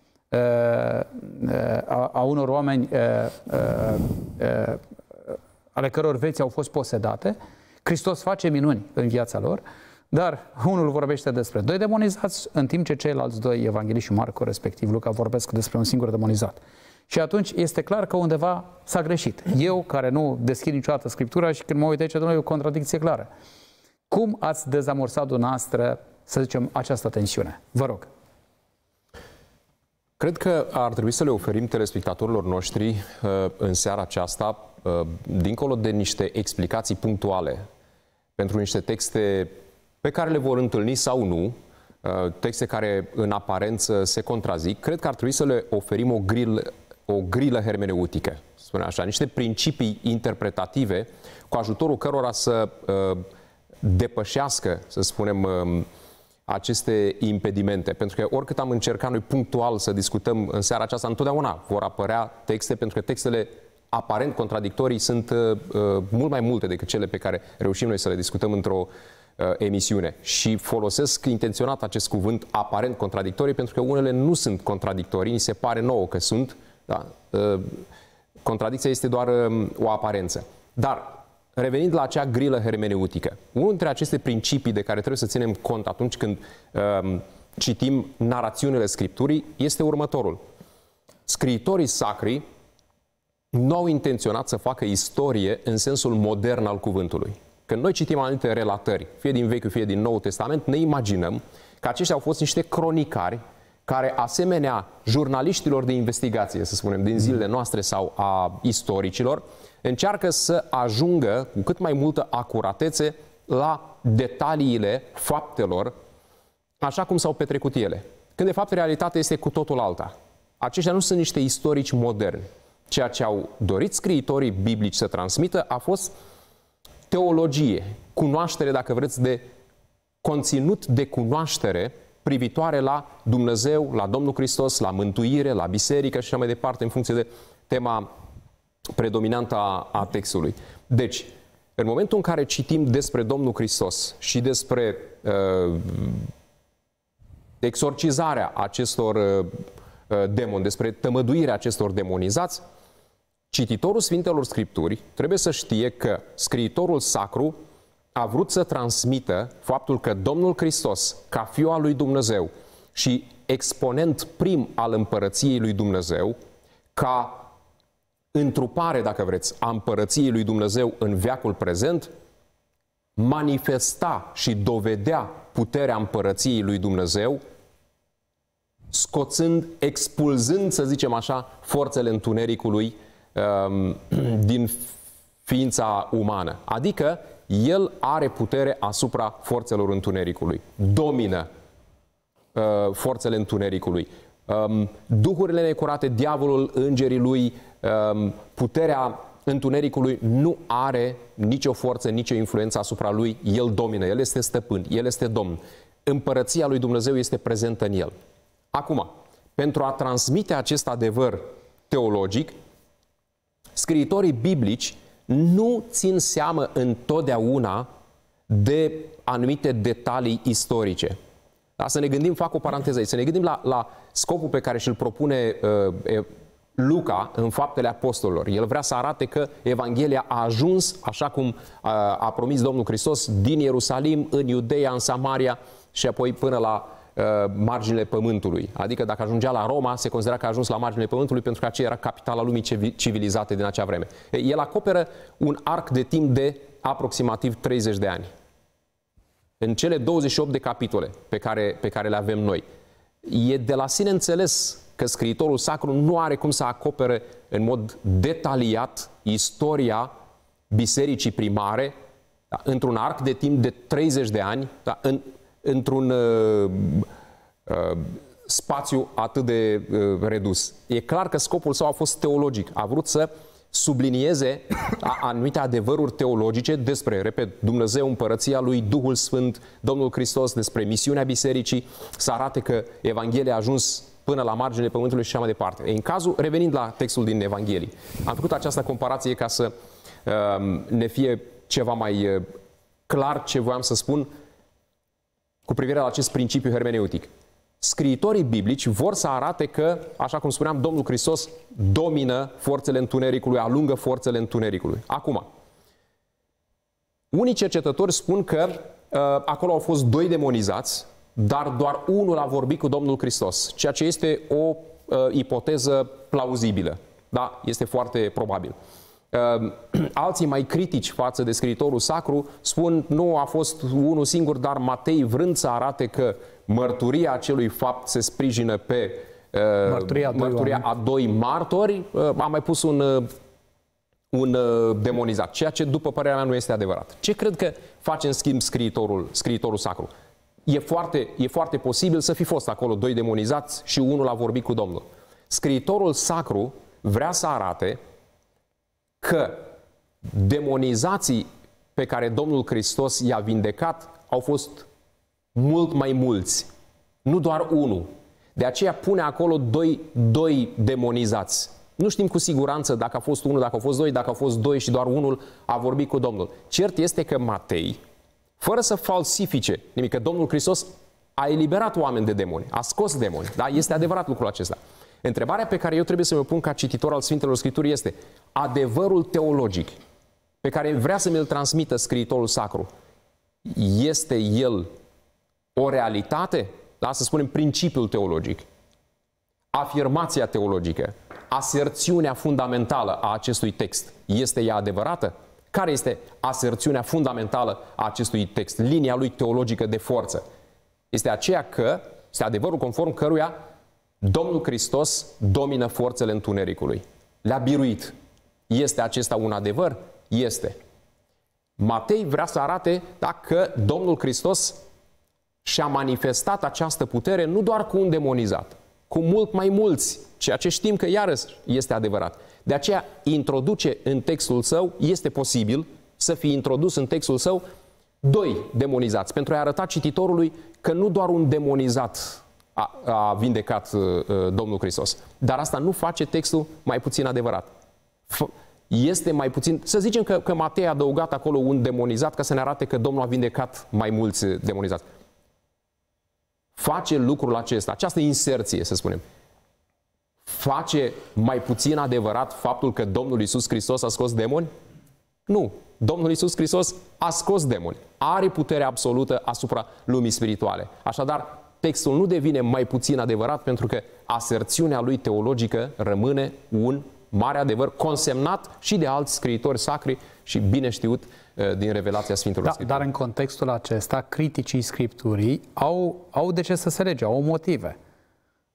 S1: a unor oameni ale căror vieți au fost posedate. Hristos face minuni în viața lor, dar unul vorbește despre 2 demonizați, în timp ce ceilalți 2 evangeliști și Marcu, respectiv Luca, vorbesc despre un singur demonizat. Și atunci este clar că undeva s-a greșit. Eu, care nu deschid niciodată Scriptura, și când mă uit aici, domnule, e o contradicție clară. Cum ați dezamorsat dumneavoastră, să zicem, această tensiune? Vă rog.
S4: Cred că ar trebui să le oferim telespectatorilor noștri în seara aceasta, dincolo de niște explicații punctuale pentru niște texte pe care le vor întâlni sau nu, texte care în aparență se contrazic, cred că ar trebui să le oferim o grilă hermeneutică, spune așa, niște principii interpretative cu ajutorul cărora să depășească, să spunem, aceste impedimente. Pentru că oricât am încercat noi punctual să discutăm în seara aceasta, întotdeauna vor apărea texte, pentru că textele aparent contradictorii sunt mult mai multe decât cele pe care reușim noi să le discutăm într-o emisiune. Și folosesc intenționat acest cuvânt aparent contradictorii, pentru că unele nu sunt contradictorii, ni se pare nouă că sunt. Da? Contradicția este doar o aparență. Dar, revenind la acea grilă hermeneutică, unul dintre aceste principii de care trebuie să ținem cont atunci când citim narațiunile Scripturii este următorul. Scriitorii sacri nu au intenționat să facă istorie în sensul modern al cuvântului. Când noi citim anumite relatări, fie din Vechiul, fie din Noul Testament, ne imaginăm că aceștia au fost niște cronicari care, asemenea jurnaliștilor de investigație, să spunem, din zilele noastre sau a istoricilor, încearcă să ajungă cu cât mai multă acuratețe la detaliile faptelor, așa cum s-au petrecut ele. Când, de fapt, realitatea este cu totul alta. Aceștia nu sunt niște istorici moderni. Ceea ce au dorit scriitorii biblici să transmită a fost teologie, cunoaștere, dacă vreți, de conținut de cunoaștere privitoare la Dumnezeu, la Domnul Hristos, la mântuire, la biserică și așa mai departe, în funcție de tema predominantă a textului. Deci, în momentul în care citim despre Domnul Hristos și despre exorcizarea acestor demoni, despre tămăduirea acestor demonizați, cititorul Sfintelor Scripturi trebuie să știe că scriitorul sacru a vrut să transmită faptul că Domnul Hristos, ca Fiul al lui Dumnezeu și exponent prim al împărăției lui Dumnezeu, ca întrupare, dacă vreți, a împărăției lui Dumnezeu în veacul prezent, manifesta și dovedea puterea împărăției lui Dumnezeu, scoțând, expulzând, să zicem așa, forțele întunericului din ființa umană. Adică, el are putere asupra forțelor întunericului. Domină forțele întunericului. duhurile necurate, diavolul, îngerii lui, puterea întunericului nu are nicio forță, nicio influență asupra lui. El domină, el este stăpân, el este domn. Împărăția lui Dumnezeu este prezentă în el. Acum, pentru a transmite acest adevăr teologic, scriitorii biblici nu țin seamă întotdeauna de anumite detalii istorice. Da? Să ne gândim, fac o paranteză aici, să ne gândim la scopul pe care și-l propune Luca în Faptele Apostolilor. El vrea să arate că Evanghelia a ajuns, așa cum a promis Domnul Hristos, din Ierusalim, în Iudeea, în Samaria și apoi până la marginile pământului. Adică dacă ajungea la Roma, se considera că a ajuns la marginile pământului pentru că aceea era capitala lumii civilizate din acea vreme. El acoperă un arc de timp de aproximativ 30 de ani. În cele 28 de capitole pe care le avem noi. E de la sine înțeles că scriitorul sacru nu are cum să acopere în mod detaliat istoria bisericii primare, da, într-un arc de timp de 30 de ani, da, într-un spațiu atât de redus. E clar că scopul său a fost teologic. A vrut să sublinieze anumite adevăruri teologice despre, repet, Dumnezeu, împărăția lui, Duhul Sfânt, Domnul Hristos, despre misiunea bisericii, să arate că Evanghelia a ajuns până la marginile pământului și așa mai departe. În cazul, revenind la textul din Evanghelii, am făcut această comparație ca să ne fie ceva mai clar ce voiam să spun cu privire la acest principiu hermeneutic. Scriitorii biblici vor să arate că, așa cum spuneam, Domnul Hristos domină forțele întunericului, alungă forțele întunericului. Acum, unii cercetători spun că acolo au fost 2 demonizați, dar doar unul a vorbit cu Domnul Hristos, ceea ce este o ipoteză plauzibilă. Da, este foarte probabil. Alții mai critici față de scriitorul sacru spun nu a fost unul singur, dar Matei, vrând să arate că mărturia acelui fapt se sprijină pe mărturia a 2 martori, a mai pus un demonizat, ceea ce după părerea mea nu este adevărat. Ce cred că face în schimb scriitorul sacru? E foarte posibil să fi fost acolo 2 demonizați și unul a vorbit cu Domnul. Scriitorul sacru vrea să arate că demonizații pe care Domnul Hristos i-a vindecat au fost mult mai mulți, nu doar unul. De aceea pune acolo 2 demonizați. Nu știm cu siguranță dacă a fost unul, dacă au fost 2, dacă au fost 2 și doar unul a vorbit cu Domnul. Cert este că Matei, fără să falsifice nimic, că Domnul Hristos a eliberat oameni de demoni, a scos demoni. Da? Este adevărat lucrul acesta. Întrebarea pe care eu trebuie să mă pun ca cititor al Sfintelor Scripturi este: adevărul teologic pe care vrea să mi-l transmită scriitorul sacru, este el o realitate? Da? Să spunem principiul teologic, afirmația teologică, aserțiunea fundamentală a acestui text, este ea adevărată? Care este aserțiunea fundamentală a acestui text? Linia lui teologică de forță este aceea că, este adevărul conform căruia Domnul Hristos domină forțele întunericului. Le-a biruit. Este acesta un adevăr? Este. Matei vrea să arate că Domnul Hristos și-a manifestat această putere nu doar cu un demonizat, cu mult mai mulți, ceea ce știm că iarăși este adevărat. De aceea introduce în textul său, este posibil să fie introdus în textul său 2 demonizați, pentru a arăta cititorului că nu doar un demonizat a vindecat Domnul Hristos, dar asta nu face textul mai puțin adevărat. Este mai puțin, să zicem că Matei a adăugat acolo un demonizat ca să ne arate că Domnul a vindecat mai mulți demonizați. Face lucrul acesta, această inserție, să spunem, face mai puțin adevărat faptul că Domnul Iisus Hristos a scos demoni? Nu. Domnul Iisus Hristos a scos demoni. Are putere absolută asupra lumii spirituale. Așadar, textul nu devine mai puțin adevărat pentru că aserțiunea lui teologică rămâne un mare adevăr, consemnat și de alți scriitori sacri și bine știut din revelația Sfintelor Scripturi.
S1: Dar în contextul acesta, criticii Scripturii au de ce să se lege, au motive.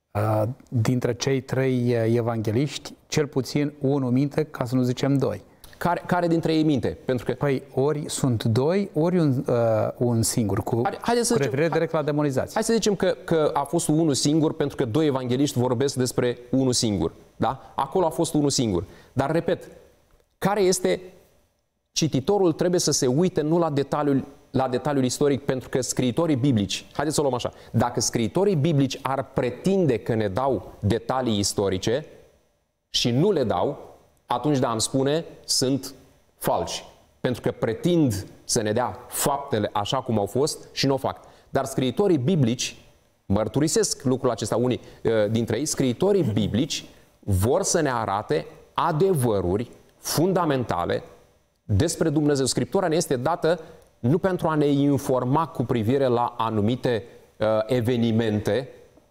S1: Dintre cei 3 evangeliști, cel puțin unul minte, ca să nu zicem 2.
S4: care dintre ei minte. Pentru că...
S1: Păi ori sunt doi, ori un singur, cu referire direct la demonizație.
S4: Hai să zicem că a fost unul singur, pentru că doi evangeliști vorbesc despre unul singur. Da? Acolo a fost unul singur. Dar, repet, care este... Cititorul trebuie să se uite nu la detaliul istoric, pentru că scriitorii biblici, haideți să o luăm așa, dacă scriitorii biblici ar pretinde că ne dau detalii istorice și nu le dau, atunci, da, am spune, sunt falși. Pentru că pretind să ne dea faptele așa cum au fost și nu o fac. Dar scriitorii biblici, mărturisesc lucrul acesta unii dintre ei, scriitorii biblici vor să ne arate adevăruri fundamentale despre Dumnezeu. Scriptura ne este dată nu pentru a ne informa cu privire la anumite evenimente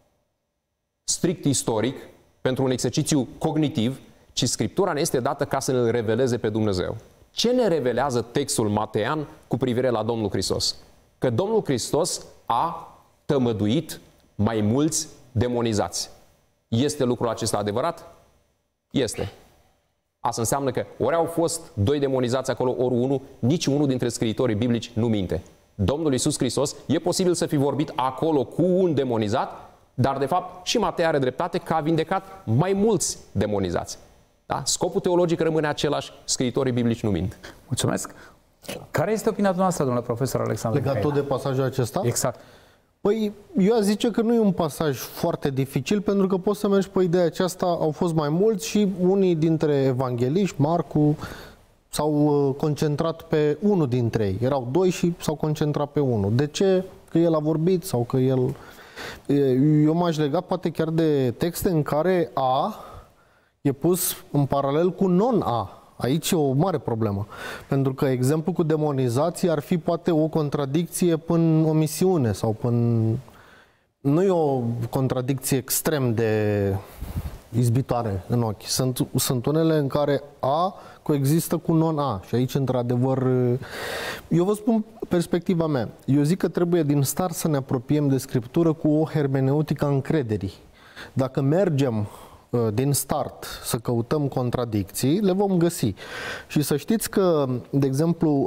S4: strict istoric, pentru un exercițiu cognitiv, ci Scriptura ne este dată ca să ne reveleze pe Dumnezeu. Ce ne revelează textul matean cu privire la Domnul Hristos? Că Domnul Hristos a tămăduit mai mulți demonizați. Este lucrul acesta adevărat? Este. Asta înseamnă că ori au fost doi demonizați acolo, ori unul, nici unul dintre scriitorii biblici nu minte. Domnul Iisus Hristos, e posibil să fi vorbit acolo cu un demonizat, dar de fapt și Matei are dreptate că a vindecat mai mulți demonizați. Da? Scopul teologic rămâne același, scriitorii biblici nu mint.
S1: Mulțumesc. Care este opinia noastră, domnule profesor Alexandru?
S5: Legat tot de pasajul acesta?
S1: Exact.
S5: Păi, eu aș zice că nu e un pasaj foarte dificil, pentru că poți să mergi pe ideea aceasta, au fost mai mulți și unii dintre evangeliști, Marcu, s-au concentrat pe unul dintre ei. Erau doi și s-au concentrat pe unul. De ce? Că el a vorbit sau că el... Eu m-aș lega poate chiar de texte în care A e pus în paralel cu non-A. Aici e o mare problemă, pentru că exemplul cu demonizații ar fi poate o contradicție până omisiune sau până... Nu e o contradicție extrem de izbitoare în ochi. Sunt unele în care A coexistă cu non-A și aici, într-adevăr, eu vă spun perspectiva mea. Eu zic că trebuie din start să ne apropiem de Scriptură cu o hermeneutică a încrederii. Dacă mergem din start să căutăm contradicții, le vom găsi. Și să știți că, de exemplu,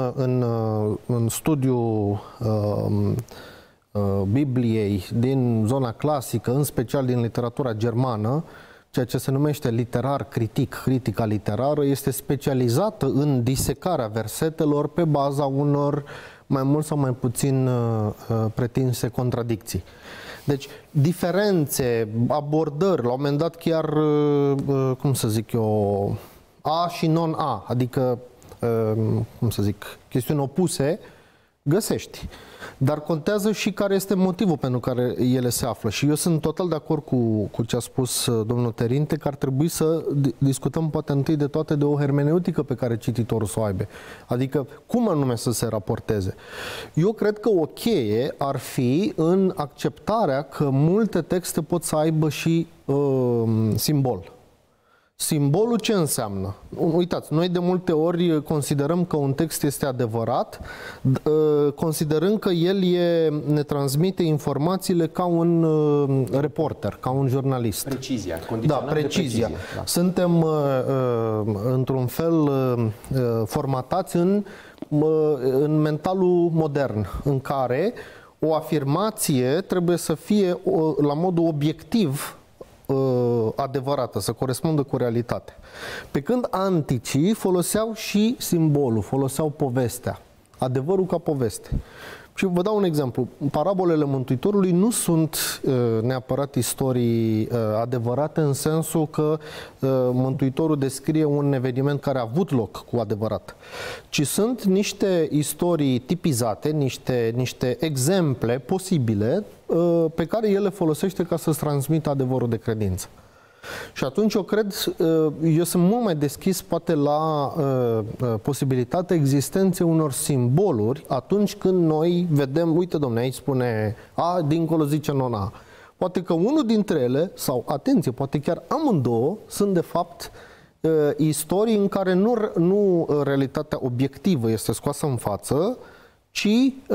S5: în studiul Bibliei din zona clasică, în special din literatura germană, ceea ce se numește literar critic, critica literară, este specializată în disecarea versetelor pe baza unor mai mult sau mai puțin pretinse contradicții. Deci, diferențe, abordări, la un moment dat chiar, cum să zic eu, A și non-A, adică, cum să zic, chestiuni opuse, găsești. Dar contează și care este motivul pentru care ele se află. Și eu sunt total de acord cu ce a spus domnul Terinte, că ar trebui să discutăm poate întâi de toate de o hermeneutică pe care cititorul să o aibă. Adică cum anume să se raporteze. Eu cred că o cheie ar fi în acceptarea că multe texte pot să aibă și simbol. Simbolul ce înseamnă? Uitați, noi de multe ori considerăm că un text este adevărat, considerând că el ne transmite informațiile ca un reporter, ca un jurnalist.
S4: Precizia,
S5: da, precizia. Da. Suntem într-un fel formatați în mentalul modern, în care o afirmație trebuie să fie la modul obiectiv adevărată, să corespundă cu realitatea. Pe când anticii foloseau și simbolul, foloseau povestea, adevărul ca poveste. Și vă dau un exemplu. Parabolele Mântuitorului nu sunt neapărat istorii adevărate în sensul că Mântuitorul descrie un eveniment care a avut loc cu adevărat, ci sunt niște istorii tipizate, niște exemple posibile pe care el le folosește ca să-ți transmită adevărul de credință. Și atunci eu sunt mult mai deschis poate la posibilitatea existenței unor simboluri atunci când noi vedem, uite dom'le, aici spune A, dincolo zice non-A. Poate că unul dintre ele, sau atenție, poate chiar amândouă, sunt de fapt istorii în care nu realitatea obiectivă este scoasă în față, ci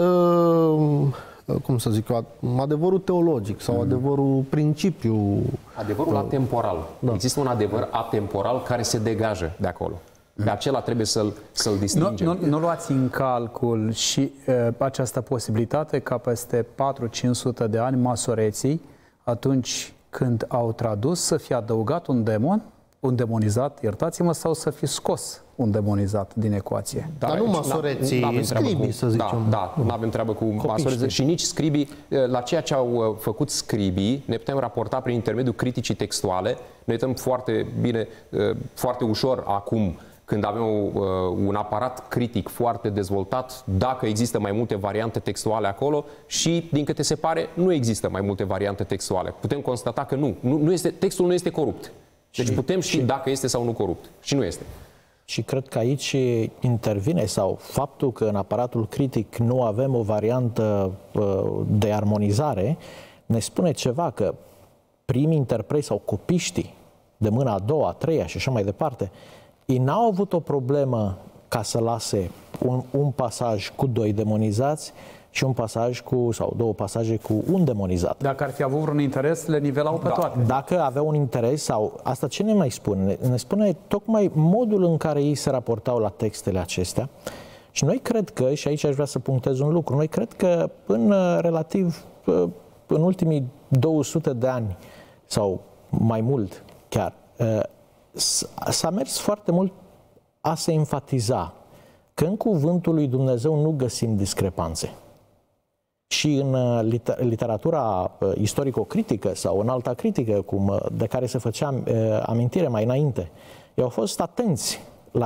S5: cum să zic eu, adevărul teologic sau adevărul principiu.
S4: Adevărul atemporal. Da. Există un adevăr atemporal care se degajă de acolo. Pe acela trebuie să-l distingem.
S1: Nu luați în calcul și această posibilitate ca peste 400-500 de ani masoreții, atunci când au tradus, să fie adăugat un demonizat, iertați-mă, sau să fi scos un demonizat din ecuație.
S5: Dar nu masoreții, scribii, să zicem.
S4: Da, nu avem treabă cu masoreții și nici scribii. La ceea ce au făcut scribii, ne putem raporta prin intermediul criticii textuale. Ne uităm foarte bine, foarte ușor acum, când avem un aparat critic foarte dezvoltat, dacă există mai multe variante textuale acolo și, din câte se pare, nu există mai multe variante textuale. Putem constata că textul nu este corupt. Deci putem ști dacă este sau nu corupt. Și nu este.
S2: Și cred că aici intervine, sau faptul că în aparatul critic nu avem o variantă de armonizare, ne spune ceva, că primii interpreți sau copiștii de mâna a doua, a treia și așa mai departe, ei n-au avut o problemă ca să lase un pasaj cu 2 demonizați și un pasaj sau 2 pasaje cu 1 demonizat.
S1: Dacă ar fi avut vreun interes, le nivelau pe toate.
S2: Dacă avea un interes, sau asta ce ne mai spune? Ne spune tocmai modul în care ei se raportau la textele acestea. Și noi cred că, și aici aș vrea să punctez un lucru, noi cred că în ultimii 200 de ani sau mai mult chiar, s-a mers foarte mult a se enfatiza că în cuvântul lui Dumnezeu nu găsim discrepanțe. Și în literatura istorico-critică sau în alta critică, de care se făcea amintire mai înainte, ei au fost atenți la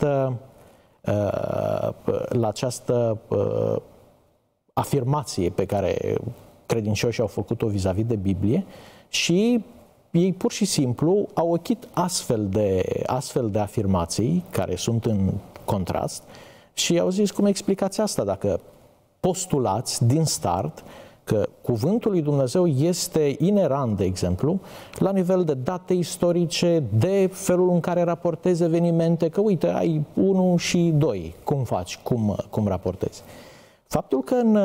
S2: această afirmație pe care credincioșii au făcut-o vis-a-vis de Biblie și ei pur și simplu au ochit astfel de afirmații care sunt în contrast și au zis: cum explicați asta dacă postulați din start că cuvântul lui Dumnezeu este inerant, de exemplu, la nivel de date istorice, de felul în care raportezi evenimente, că uite, ai 1 și 2, cum faci, cum raportezi. Faptul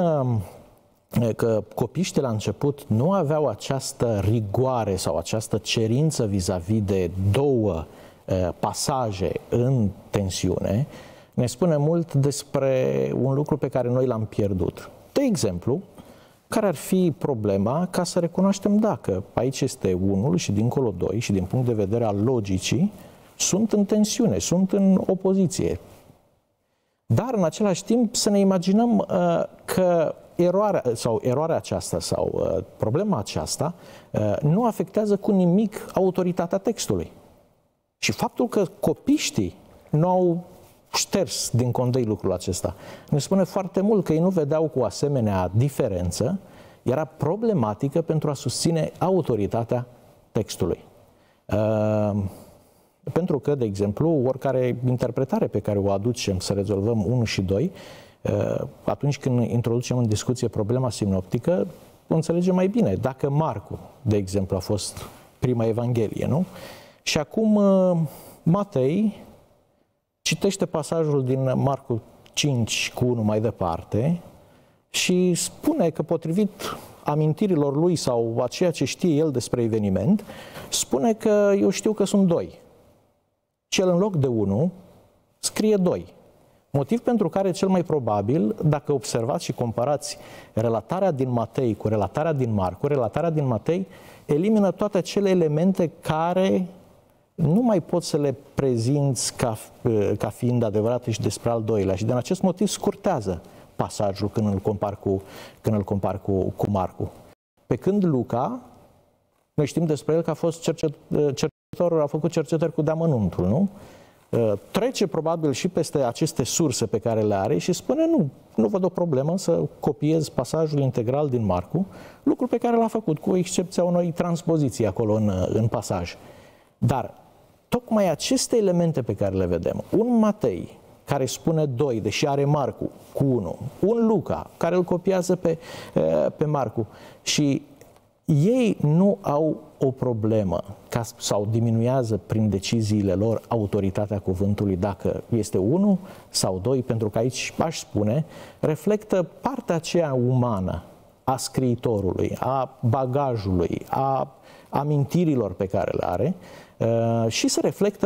S2: că copiștii la început nu aveau această rigoare sau această cerință vis-a-vis de 2 pasaje în tensiune, ne spune mult despre un lucru pe care noi l-am pierdut. De exemplu, care ar fi problema ca să recunoaștem dacă aici este 1 și dincolo 2 și din punct de vedere al logicii sunt în tensiune, sunt în opoziție. Dar în același timp să ne imaginăm că eroarea aceasta sau problema aceasta nu afectează cu nimic autoritatea textului. Și faptul că copiștii nu au șters din condei lucrul acesta ne spune foarte mult că ei nu vedeau cu asemenea diferență, era problematică pentru a susține autoritatea textului. Pentru că, de exemplu, oricare interpretare pe care o aducem să rezolvăm 1 și 2, atunci când introducem în discuție problema sinoptică, o înțelegem mai bine. Dacă Marcu, de exemplu, a fost prima evanghelie, nu? Și acum Matei citește pasajul din Marcu 5 cu 1 mai departe și spune că, potrivit amintirilor lui sau a ceea ce știe el despre eveniment, spune că eu știu că sunt 2. Cel în loc de 1 scrie 2. Motiv pentru care cel mai probabil, dacă observați și comparați relatarea din Matei cu relatarea din Marcu, relatarea din Matei elimină toate acele elemente care nu mai poți să le prezinți ca fiind adevărate și despre al doilea. Și din acest motiv scurtează pasajul când îl compar cu Marcu. Pe când Luca, noi știm despre el că a fost cercetător, a făcut cercetări cu deamănuntul, nu? Trece probabil și peste aceste surse pe care le are și spune nu văd o problemă să copiez pasajul integral din Marcu, lucru pe care l-a făcut, cu excepția unei transpoziții acolo în pasaj. Dar tocmai aceste elemente pe care le vedem, un Matei care spune 2, deși are Marcu cu 1, un Luca care îl copiază pe Marcu, și ei nu au o problemă sau diminuează prin deciziile lor autoritatea cuvântului dacă este 1 sau 2, pentru că aici, aș spune, reflectă partea aceea umană a scriitorului, a bagajului, a amintirilor pe care le are și se reflectă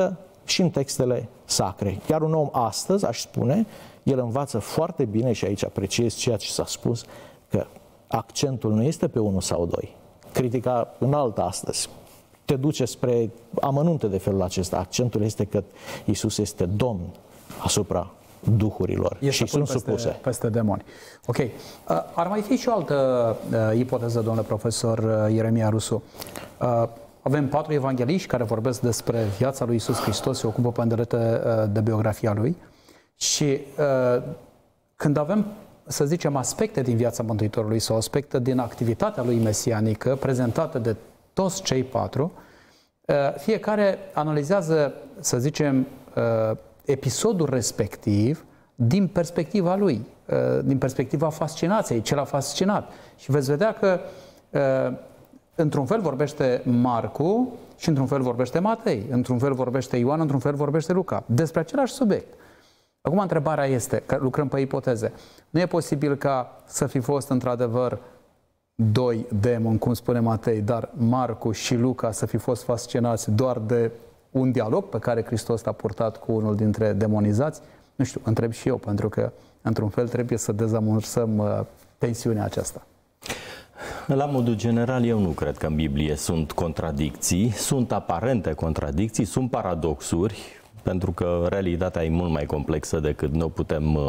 S2: și în textele sacre. Iar un om astăzi, aș spune, el învață foarte bine, și aici apreciez ceea ce s-a spus, că accentul nu este pe 1 sau 2. Critica înaltă astăzi te duce spre amănunte de felul acesta. Accentul este că Iisus este Domn asupra duhurilor și sunt supuse.
S1: Peste demoni. Ok. Ar mai fi și o altă ipoteză, domnule profesor Ieremia Rusu. Avem 4 evangeliști care vorbesc despre viața lui Iisus Hristos, se ocupă pe îndelete de biografia lui și când avem, să zicem, aspecte din viața Mântuitorului sau aspecte din activitatea lui mesianică prezentate de toți cei 4, fiecare analizează, să zicem, episodul respectiv din perspectiva lui, din perspectiva fascinației, ce l-a fascinat. Și veți vedea că într-un fel vorbește Marcu și într-un fel vorbește Matei, într-un fel vorbește Ioan, într-un fel vorbește Luca, despre același subiect. Acum întrebarea este, că lucrăm pe ipoteze, nu e posibil ca să fi fost într-adevăr 2 demoni, cum spune Matei, dar Marcu și Luca să fi fost fascinați doar de un dialog pe care Hristos l-a purtat cu unul dintre demonizați? Nu știu, întreb și eu, pentru că într-un fel trebuie să dezamorsăm tensiunea aceasta.
S3: La modul general, eu nu cred că în Biblie sunt contradicții, sunt aparente contradicții, sunt paradoxuri, pentru că realitatea e mult mai complexă decât ne putem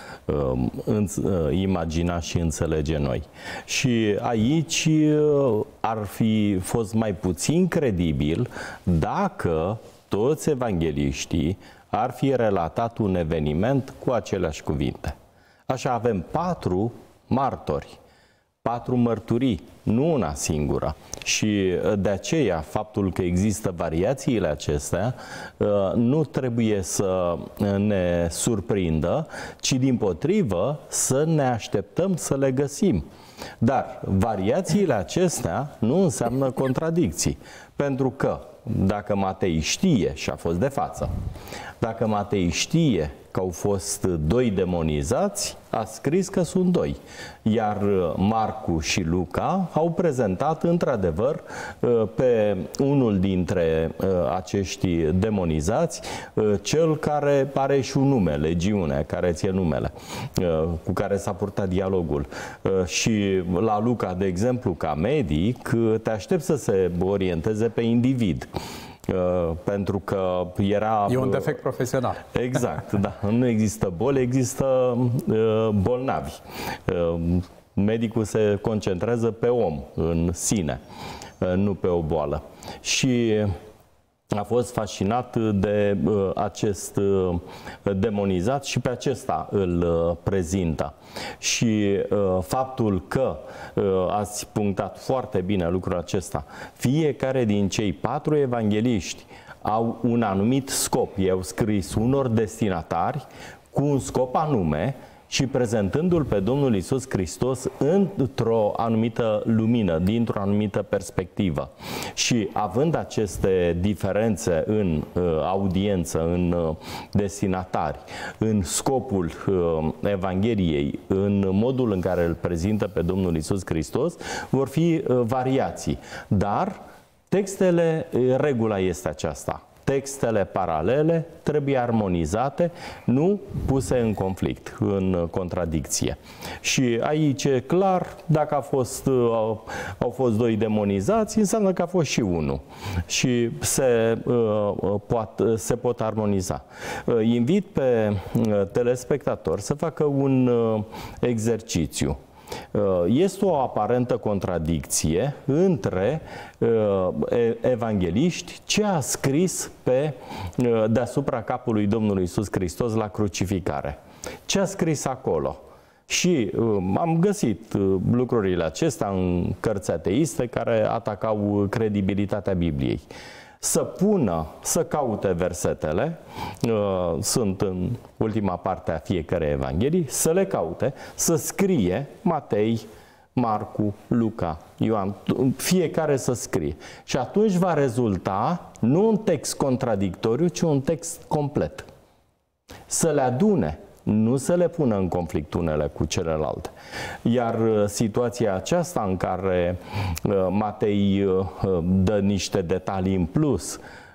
S3: imagina și înțelege noi. Și aici ar fi fost mai puțin credibil dacă toți evangeliștii ar fi relatat un eveniment cu aceleași cuvinte. Așa avem 4 martori, 4 mărturii, nu una singură. Și de aceea faptul că există variațiile acestea nu trebuie să ne surprindă, ci dimpotrivă să ne așteptăm să le găsim. Dar variațiile acestea nu înseamnă contradicții, pentru că dacă Matei știe, și a fost de față, dacă Matei știe că au fost 2 demonizați, a scris că sunt 2. Iar Marcu și Luca au prezentat într-adevăr pe unul dintre acești demonizați, cel care are și un nume, Legiune, care ție numele, cu care s-a purtat dialogul. Și la Luca, de exemplu, ca medic, te aștept să se orienteze pe individ. Pentru că era...
S1: E un defect profesional.
S3: Exact, da. Nu există boli, există bolnavi. Medicul se concentrează pe om în sine, nu pe o boală. Și a fost fascinat de acest demonizat și pe acesta îl prezintă. Și faptul că ați punctat foarte bine lucrul acesta, fiecare din cei 4 evangeliști au un anumit scop. Ei au scris unor destinatari cu un scop anume și prezentându-L pe Domnul Iisus Hristos într-o anumită lumină, dintr-o anumită perspectivă. Și având aceste diferențe în audiență, în destinatari, în scopul Evangheliei, în modul în care îl prezintă pe Domnul Iisus Hristos, vor fi variații. Dar textele, regula este aceasta. Textele paralele trebuie armonizate, nu puse în conflict, în contradicție. Și aici e clar, dacă au fost 2 demonizați, înseamnă că a fost și 1. Și se pot armoniza. Invit pe telespectatori să facă un exercițiu. Este o aparentă contradicție între evangeliști ce a scris deasupra capului Domnului Iisus Hristos la crucificare. Ce a scris acolo? Și am găsit lucrurile acestea în cărți ateiste care atacau credibilitatea Bibliei. Să caute versetele, sunt în ultima parte a fiecărei evanghelii, să le caute, să scrie Matei, Marcu, Luca, Ioan, fiecare să scrie. Și atunci va rezulta nu un text contradictoriu, ci un text complet. Să le adune, nu să le pună în conflict unele cu celelalte. Iar situația aceasta în care Matei dă niște detalii în plus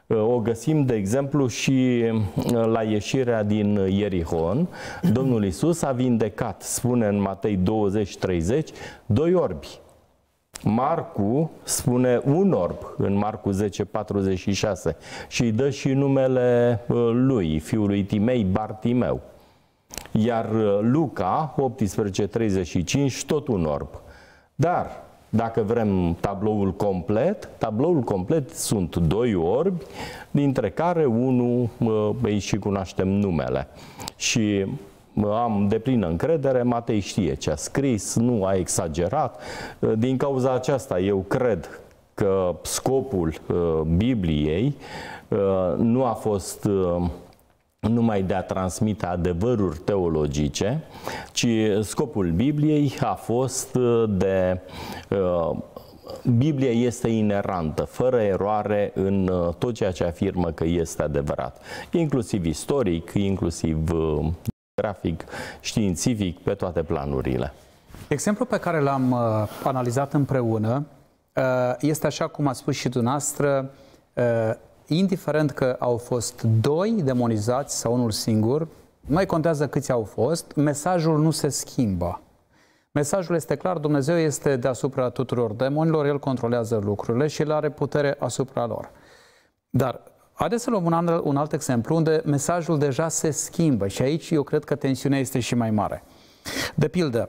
S3: O găsim, de exemplu, și la ieșirea din Ierihon. Domnul Iisus a vindecat, spune în Matei 20-30, 2 orbi. Marcu spune un orb în Marcu 10:46 și îi dă și numele lui, fiul lui Timei, Bartimeu. Iar Luca 18:35, tot un orb. Dar dacă vrem tabloul complet sunt 2 orbi, dintre care unul îi și cunoaștem numele. Și am deplină încredere, Matei știe ce a scris, nu a exagerat. Din cauza aceasta eu cred că scopul Bibliei nu a fost numai de a transmite adevăruri teologice, ci scopul Bibliei a fost de... Biblia este inerantă, fără eroare în tot ceea ce afirmă că este adevărat, inclusiv istoric, inclusiv grafic, științific, pe toate planurile.
S1: Exemplul pe care l-am analizat împreună este așa cum a spus și dumneavoastră, indiferent că au fost 2 demonizați sau unul singur, nu mai contează câți au fost, mesajul nu se schimbă. Mesajul este clar, Dumnezeu este deasupra tuturor demonilor, El controlează lucrurile și El are putere asupra lor. Dar haideți să luăm un alt exemplu unde mesajul deja se schimbă și aici eu cred că tensiunea este și mai mare. De pildă,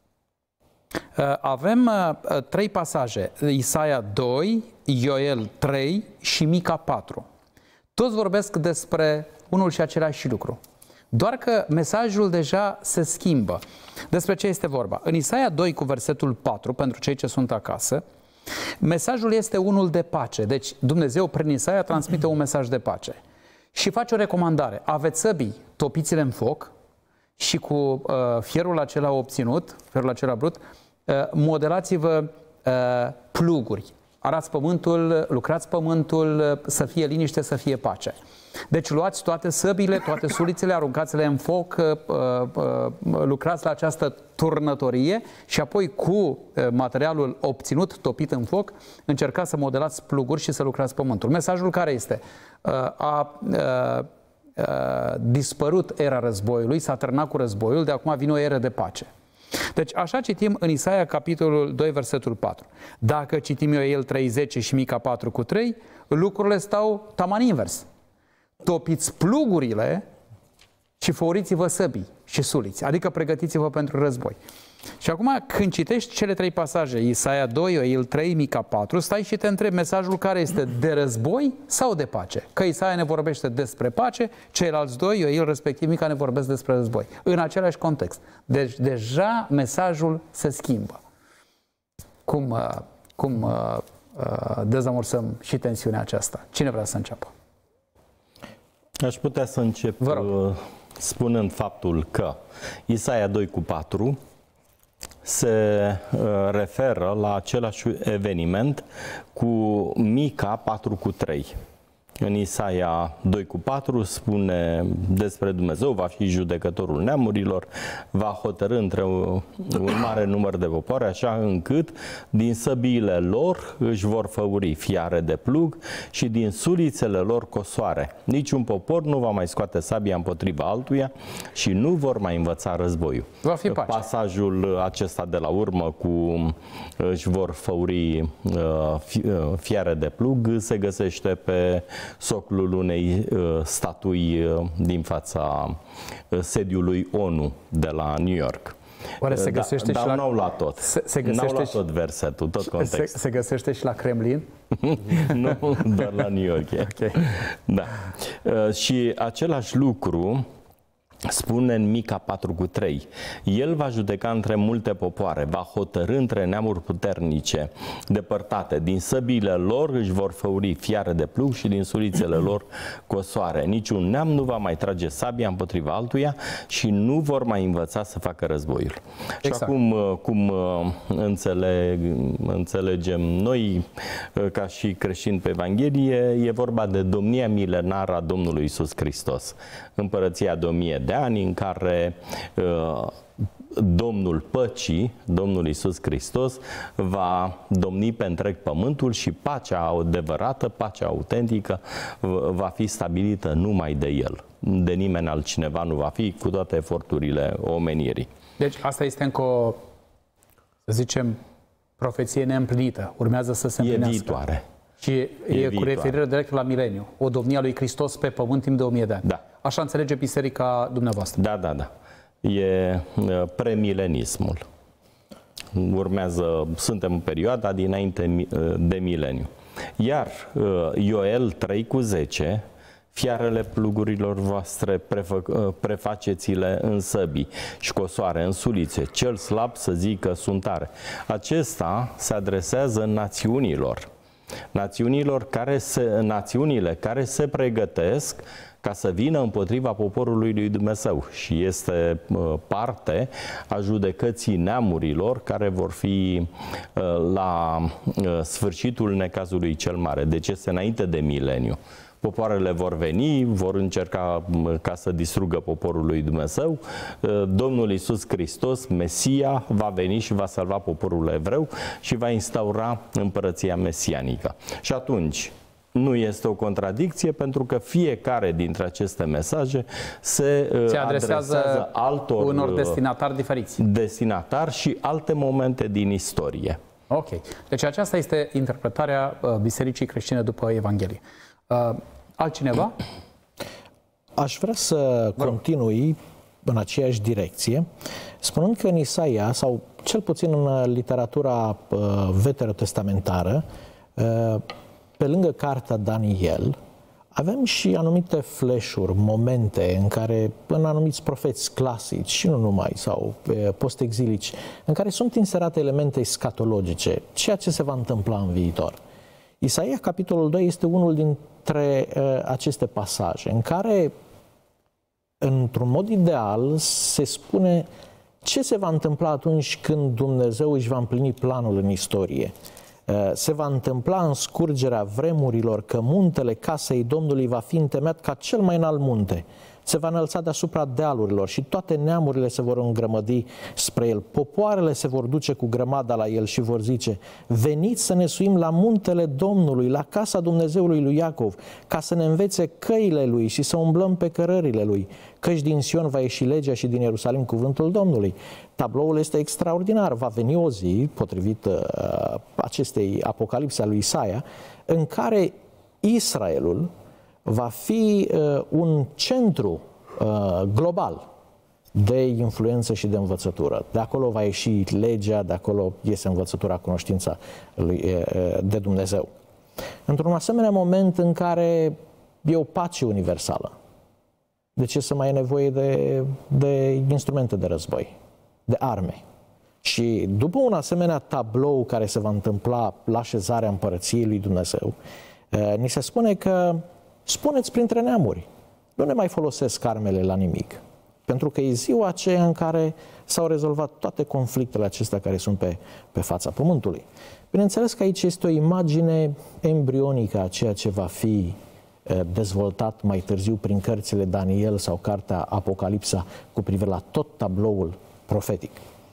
S1: avem 3 pasaje, Isaia 2, Ioel 3 și Mica 4. Toți vorbesc despre unul și același lucru. Doar că mesajul deja se schimbă. Despre ce este vorba? În Isaia 2 cu versetul 4, pentru cei ce sunt acasă, mesajul este unul de pace. Deci Dumnezeu prin Isaia transmite un mesaj de pace. Și face o recomandare. Aveți săbii, topiți-le în foc și cu fierul acela obținut, fierul acela brut, modelați-vă pluguri. Arați pământul, lucrați pământul, să fie liniște, să fie pace. Deci luați toate săbile, toate sulițele, aruncați-le în foc, lucrați la această turnătorie și apoi cu materialul obținut, topit în foc, încercați să modelați pluguri și să lucrați pământul. Mesajul care este? A dispărut era războiului, s-a terminat cu războiul, de acum vine o eră de pace. Deci așa citim în Isaia capitolul 2, versetul 4. Dacă citim Ioel 3:10 și Mica 4:3, lucrurile stau taman invers. Topiți plugurile și făuriți-vă săbii și suliți, adică pregătiți-vă pentru război. Și acum când citești cele 3 pasaje, Isaia 2, Ioel 3, Mica 4, stai și te întrebi mesajul care este, de război sau de pace? Că Isaia ne vorbește despre pace, ceilalți 2, Ioel respectiv Mica, ne vorbesc despre război. În același context. Deci deja mesajul se schimbă. Cum dezamorsăm și tensiunea aceasta? Cine vrea să înceapă?
S3: Aș putea să încep spunând faptul că Isaia 2:4 se referă la același eveniment cu Mica 4:3. În Isaia 2:4 spune despre Dumnezeu, va fi judecătorul neamurilor, va hotărî între un mare număr de popoare, așa încât din săbiile lor își vor făuri fiare de plug și din sulițele lor cosoare. Niciun popor nu va mai scoate sabia împotriva altuia și nu vor mai învăța războiul.
S1: Va fi pace.
S3: Pasajul acesta de la urmă cu își vor făuri fiare de plug se găsește pe soclul unei statui din fața sediului ONU de la New York.
S1: Oare se găsește și la...
S3: n-au luat tot. N-au luat tot versetul, tot contextul.
S1: Se găsește și la Kremlin?
S3: Nu, doar la New York.
S1: Okay.
S3: Da. Și același lucru spune în Mica 4:3. El va judeca între multe popoare, va hotărî între neamuri puternice depărtate. Din săbiile lor își vor făuri fiare de plug și din sulițele lor cosoare. Niciun neam nu va mai trage sabia împotriva altuia și nu vor mai învăța să facă războiul. Exact. Și acum, cum înțelegem noi, ca și creștini pe Evanghelie, e vorba de domnia milenară a Domnului Iisus Hristos. Împărăția de 1000 de ani în care Domnul păcii, Domnul Iisus Hristos, va domni pe întreg pământul și pacea adevărată, pacea autentică, va fi stabilită numai de El. De nimeni altcineva nu va fi, cu toate eforturile omenirii.
S1: Deci asta este încă o, să zicem, profeție neîmplinită. Urmează să se împlinească.
S3: E viitoare.
S1: Și e cu referire direct la mileniu. O domnia lui Hristos pe pământ timp de 1000 de ani.
S3: Da.
S1: Așa înțelege biserica dumneavoastră.
S3: Da. E premilenismul. Suntem în perioada dinainte de mileniu. Iar Ioel 3:10, fiarele plugurilor voastre prefaceți-le în săbii și cosoare, în sulițe, cel slab să zică sunt tare. Acesta se adresează națiunilor. Națiunile care se pregătesc ca să vină împotriva poporului lui Dumnezeu și este parte a judecății neamurilor care vor fi la sfârșitul necazului cel mare. Deci este înainte de mileniu. Popoarele vor veni, vor încerca ca să distrugă poporul lui Dumnezeu. Domnul Iisus Hristos, Mesia, va veni și va salva poporul evreu și va instaura împărăția mesianică. Și atunci nu este o contradicție, pentru că fiecare dintre aceste mesaje se adresează altor
S1: unor destinatari diferiți.
S3: Destinatari și alte momente din istorie.
S1: Ok. Deci aceasta este interpretarea Bisericii Creștine după Evanghelie. Altcineva?
S2: Aș vrea să continui în aceeași direcție, spunând că în Isaia, sau cel puțin în literatura veterotestamentară, pe lângă cartea Daniel, avem și anumite flash-uri, momente în care, în anumiți profeți clasici și nu numai, sau post-exilici, în care sunt inserate elemente scatologice, ceea ce se va întâmpla în viitor. Isaia, capitolul 2, este unul dintre aceste pasaje în care, într-un mod ideal, se spune ce se va întâmpla atunci când Dumnezeu își va împlini planul în istorie. Se va întâmpla în scurgerea vremurilor că muntele casei Domnului va fi întemeiat ca cel mai înalt munte. Se va înălța deasupra dealurilor și toate neamurile se vor îngrămădi spre el. Popoarele se vor duce cu grămada la el și vor zice: veniți să ne suim la muntele Domnului, la casa Dumnezeului lui Iacov, ca să ne învețe căile lui și să umblăm pe cărările lui. Căci din Sion va ieși legea și din Ierusalim cuvântul Domnului. Tabloul este extraordinar. Va veni o zi, potrivit acestei apocalipse a lui Isaia, în care Israelul va fi un centru global de influență și de învățătură. De acolo va ieși legea, de acolo iese învățătura, cunoștința de Dumnezeu. Într-un asemenea moment în care e o pace universală, de ce să mai e nevoie de instrumente de război, de arme? Și după un asemenea tablou care se va întâmpla la așezarea împărăției lui Dumnezeu, ni se spune că spuneți printre neamuri, nu ne mai folosesc armele la nimic, pentru că e ziua aceea în care s-au rezolvat toate conflictele acestea care sunt pe fața pământului. Bineînțeles că aici este o imagine embrionică a ceea ce va fi dezvoltat mai târziu prin cărțile Daniel sau cartea Apocalipsa cu privire la tot tabloul profetic.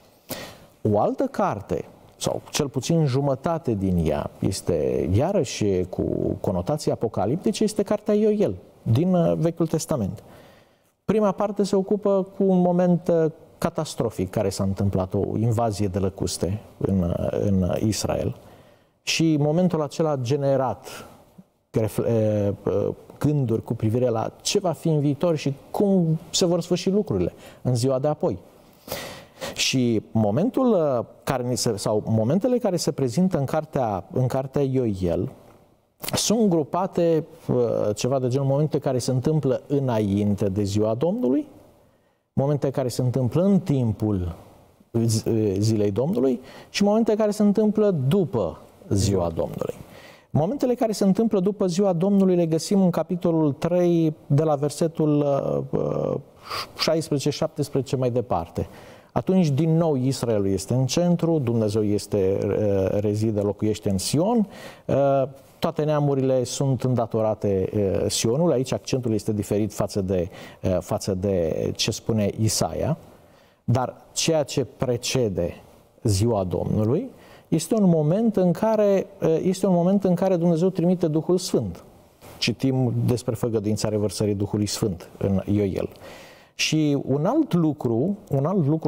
S2: O altă carte, sau cel puțin jumătate din ea, este iarăși cu conotații apocaliptice, este cartea Ioel din Vechiul Testament. Prima parte se ocupă cu un moment catastrofic care s-a întâmplat, o invazie de lăcuste în Israel, și momentul acela a generat gânduri cu privire la ce va fi în viitor și cum se vor sfârși lucrurile în ziua de apoi. Și momentele care se prezintă în cartea Ioel sunt grupate ceva de genul momente care se întâmplă înainte de ziua Domnului, momente care se întâmplă în timpul zilei Domnului și momente care se întâmplă după ziua Domnului. Momentele care se întâmplă după ziua Domnului le găsim în capitolul 3, de la versetul 16-17 mai departe. Atunci, din nou, Israelul este în centru, Dumnezeu rezidă, locuiește în Sion, toate neamurile sunt îndatorate Sionului. Aici accentul este diferit față de ce spune Isaia. Dar ceea ce precede ziua Domnului este un moment în care Dumnezeu trimite Duhul Sfânt. Citim despre făgăduința revărsării Duhului Sfânt în Ioel. Și un alt lucru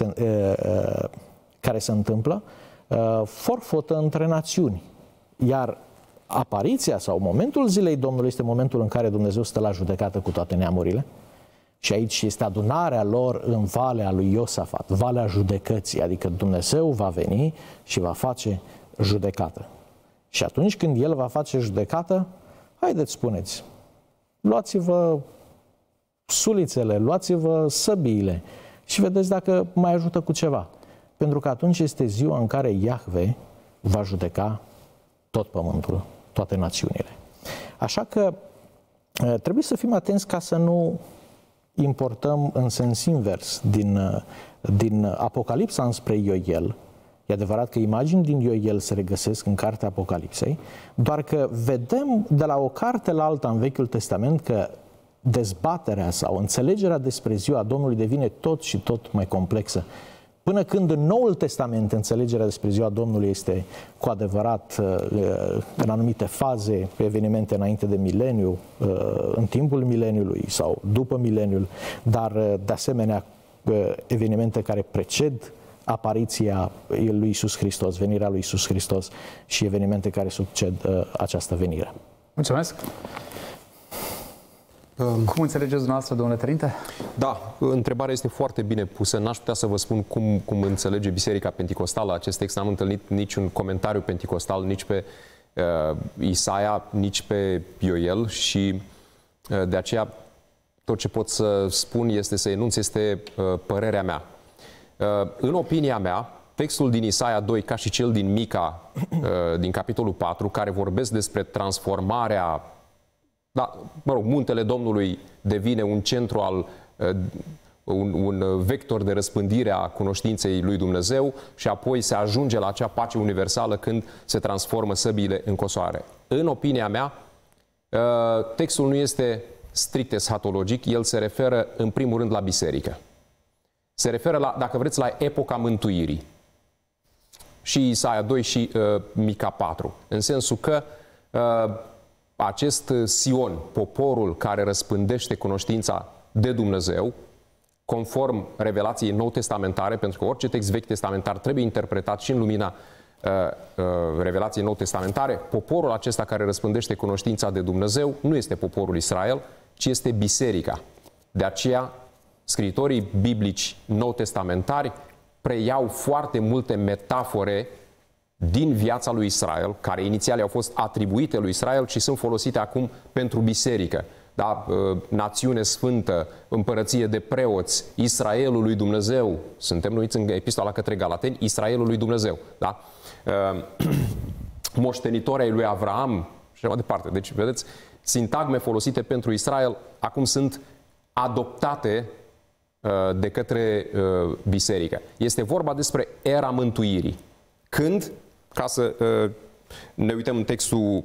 S2: care se întâmplă, forfotă între națiuni. Iar apariția sau momentul zilei Domnului este momentul în care Dumnezeu stă la judecată cu toate neamurile. Și aici este adunarea lor în valea lui Iosafat, valea judecății, adică Dumnezeu va veni și va face judecată. Și atunci când El va face judecată, haideți, spuneți, luați-vă sulițele, luați-vă săbiile și vedeți dacă mai ajută cu ceva. Pentru că atunci este ziua în care Iahve va judeca tot pământul, toate națiunile. Așa că trebuie să fim atenți ca să nu importăm în sens invers din Apocalipsa înspre Ioel. E adevărat că imagini din Ioel se regăsesc în cartea Apocalipsei, doar că vedem de la o carte la alta în Vechiul Testament că dezbaterea sau înțelegerea despre ziua Domnului devine tot și tot mai complexă. Până când în Noul Testament înțelegerea despre ziua Domnului este cu adevărat în anumite faze, evenimente înainte de mileniu, în timpul mileniului sau după mileniul, dar de asemenea evenimente care preced apariția lui Iisus Hristos, venirea lui Iisus Hristos și evenimente care succed această venire.
S1: Mulțumesc! Cum înțelegeți dumneavoastră, domnule Părinte?
S4: Da, întrebarea este foarte bine pusă. N-aș putea să vă spun cum înțelege Biserica Penticostală acest text. N-am întâlnit niciun comentariu penticostal, nici pe Isaia, nici pe Ioel și de aceea tot ce pot să spun este să enunț, este părerea mea. În opinia mea, textul din Isaia 2, ca și cel din Mica, din capitolul 4, care vorbesc despre transformarea, muntele Domnului devine un centru un vector de răspândire a cunoștinței lui Dumnezeu și apoi se ajunge la acea pace universală când se transformă săbiile în cosoare. În opinia mea, textul nu este strict eschatologic, el se referă în primul rând la biserică. Se referă la, dacă vreți, la epoca mântuirii. Și Isaia 2 și Mica 4. În sensul că acest Sion, poporul care răspândește cunoștința de Dumnezeu, conform revelației nou-testamentare, pentru că orice text vechi testamentar trebuie interpretat și în lumina revelației nou-testamentare, poporul acesta care răspândește cunoștința de Dumnezeu nu este poporul Israel, ci este biserica. De aceea, scriitorii biblici nou-testamentari preiau foarte multe metafore din viața lui Israel, care inițial au fost atribuite lui Israel și sunt folosite acum pentru biserică. Da? Națiune sfântă, împărăție de preoți, Israelul lui Dumnezeu. Suntem numiți în epistola către Galateni, Israelul lui Dumnezeu. Da? Moștenitorii lui Avraam și așa mai departe. Deci, vedeți, sintagme folosite pentru Israel acum sunt adoptate de către biserică. Este vorba despre era mântuirii. Când, ca să ne uităm în textul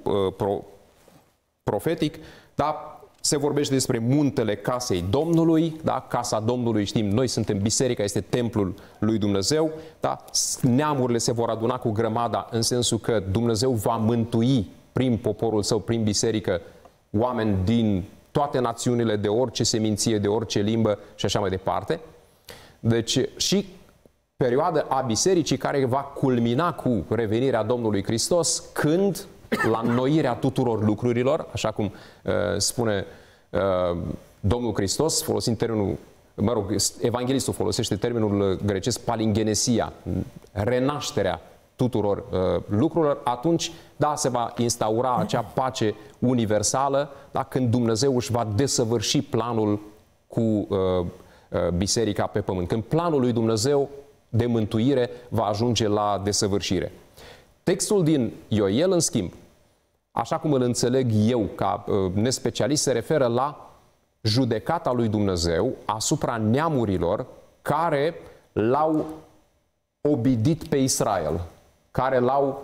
S4: profetic, da, se vorbește despre muntele casei Domnului, da, casa Domnului, știm, noi suntem biserica, este templul lui Dumnezeu, da, neamurile se vor aduna cu grămada în sensul că Dumnezeu va mântui prin poporul său, prin biserică, oameni din toate națiunile, de orice seminție, de orice limbă și așa mai departe. Deci și perioada a bisericii care va culmina cu revenirea Domnului Hristos, când, la înnoirea tuturor lucrurilor, așa cum spune Domnul Hristos, folosind termenul, evanghelistul folosește termenul grecesc palingenesia, renașterea tuturor lucrurilor, atunci, da, se va instaura acea pace universală, da, când Dumnezeu își va desăvârși planul cu biserica pe pământ. Când planul lui Dumnezeu de mântuire va ajunge la desăvârșire. Textul din Ioel, în schimb, așa cum îl înțeleg eu ca nespecialist, se referă la judecata lui Dumnezeu asupra neamurilor care l-au obidit pe Israel, care l-au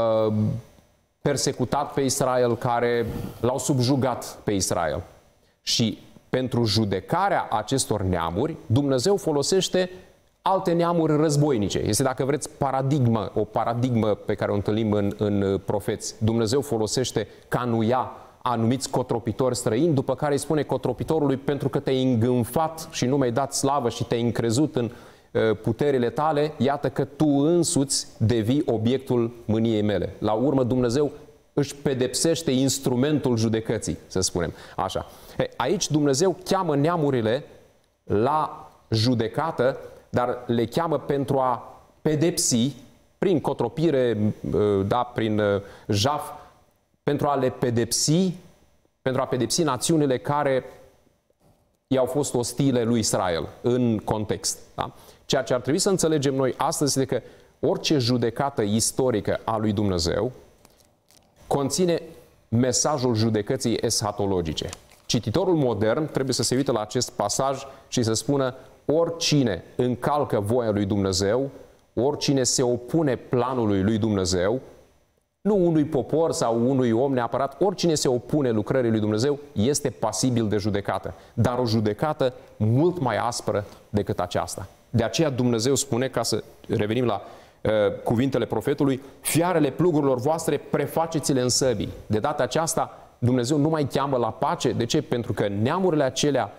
S4: persecutat pe Israel, care l-au subjugat pe Israel. Și pentru judecarea acestor neamuri, Dumnezeu folosește alte neamuri războinice. Este, dacă vreți, o paradigmă pe care o întâlnim în profeți. Dumnezeu folosește ca nuia anumiți cotropitori străini, după care îi spune cotropitorului: pentru că te-ai îngânfat și nu mi-ai dat slavă și te-ai încrezut în puterile tale, iată că tu însuți devii obiectul mâniei mele. La urmă, Dumnezeu își pedepsește instrumentul judecății, să spunem așa. Aici Dumnezeu cheamă neamurile la judecată, dar le cheamă pentru a pedepsi prin cotropire, da, prin jaf, pentru a le pedepsi, pentru a pedepsi națiunile care i-au fost ostile lui Israel în context. Da? Ceea ce ar trebui să înțelegem noi astăzi este că orice judecată istorică a lui Dumnezeu conține mesajul judecății eschatologice. Cititorul modern trebuie să se uite la acest pasaj și să spună: oricine încalcă voia lui Dumnezeu, oricine se opune planului lui Dumnezeu, nu unui popor sau unui om neapărat, oricine se opune lucrării lui Dumnezeu este pasibil de judecată, dar o judecată mult mai aspră decât aceasta. De aceea Dumnezeu spune, ca să revenim la cuvintele profetului: fiarele plugurilor voastre prefaceți-le în săbii. De data aceasta Dumnezeu nu mai cheamă la pace. De ce? Pentru că neamurile acelea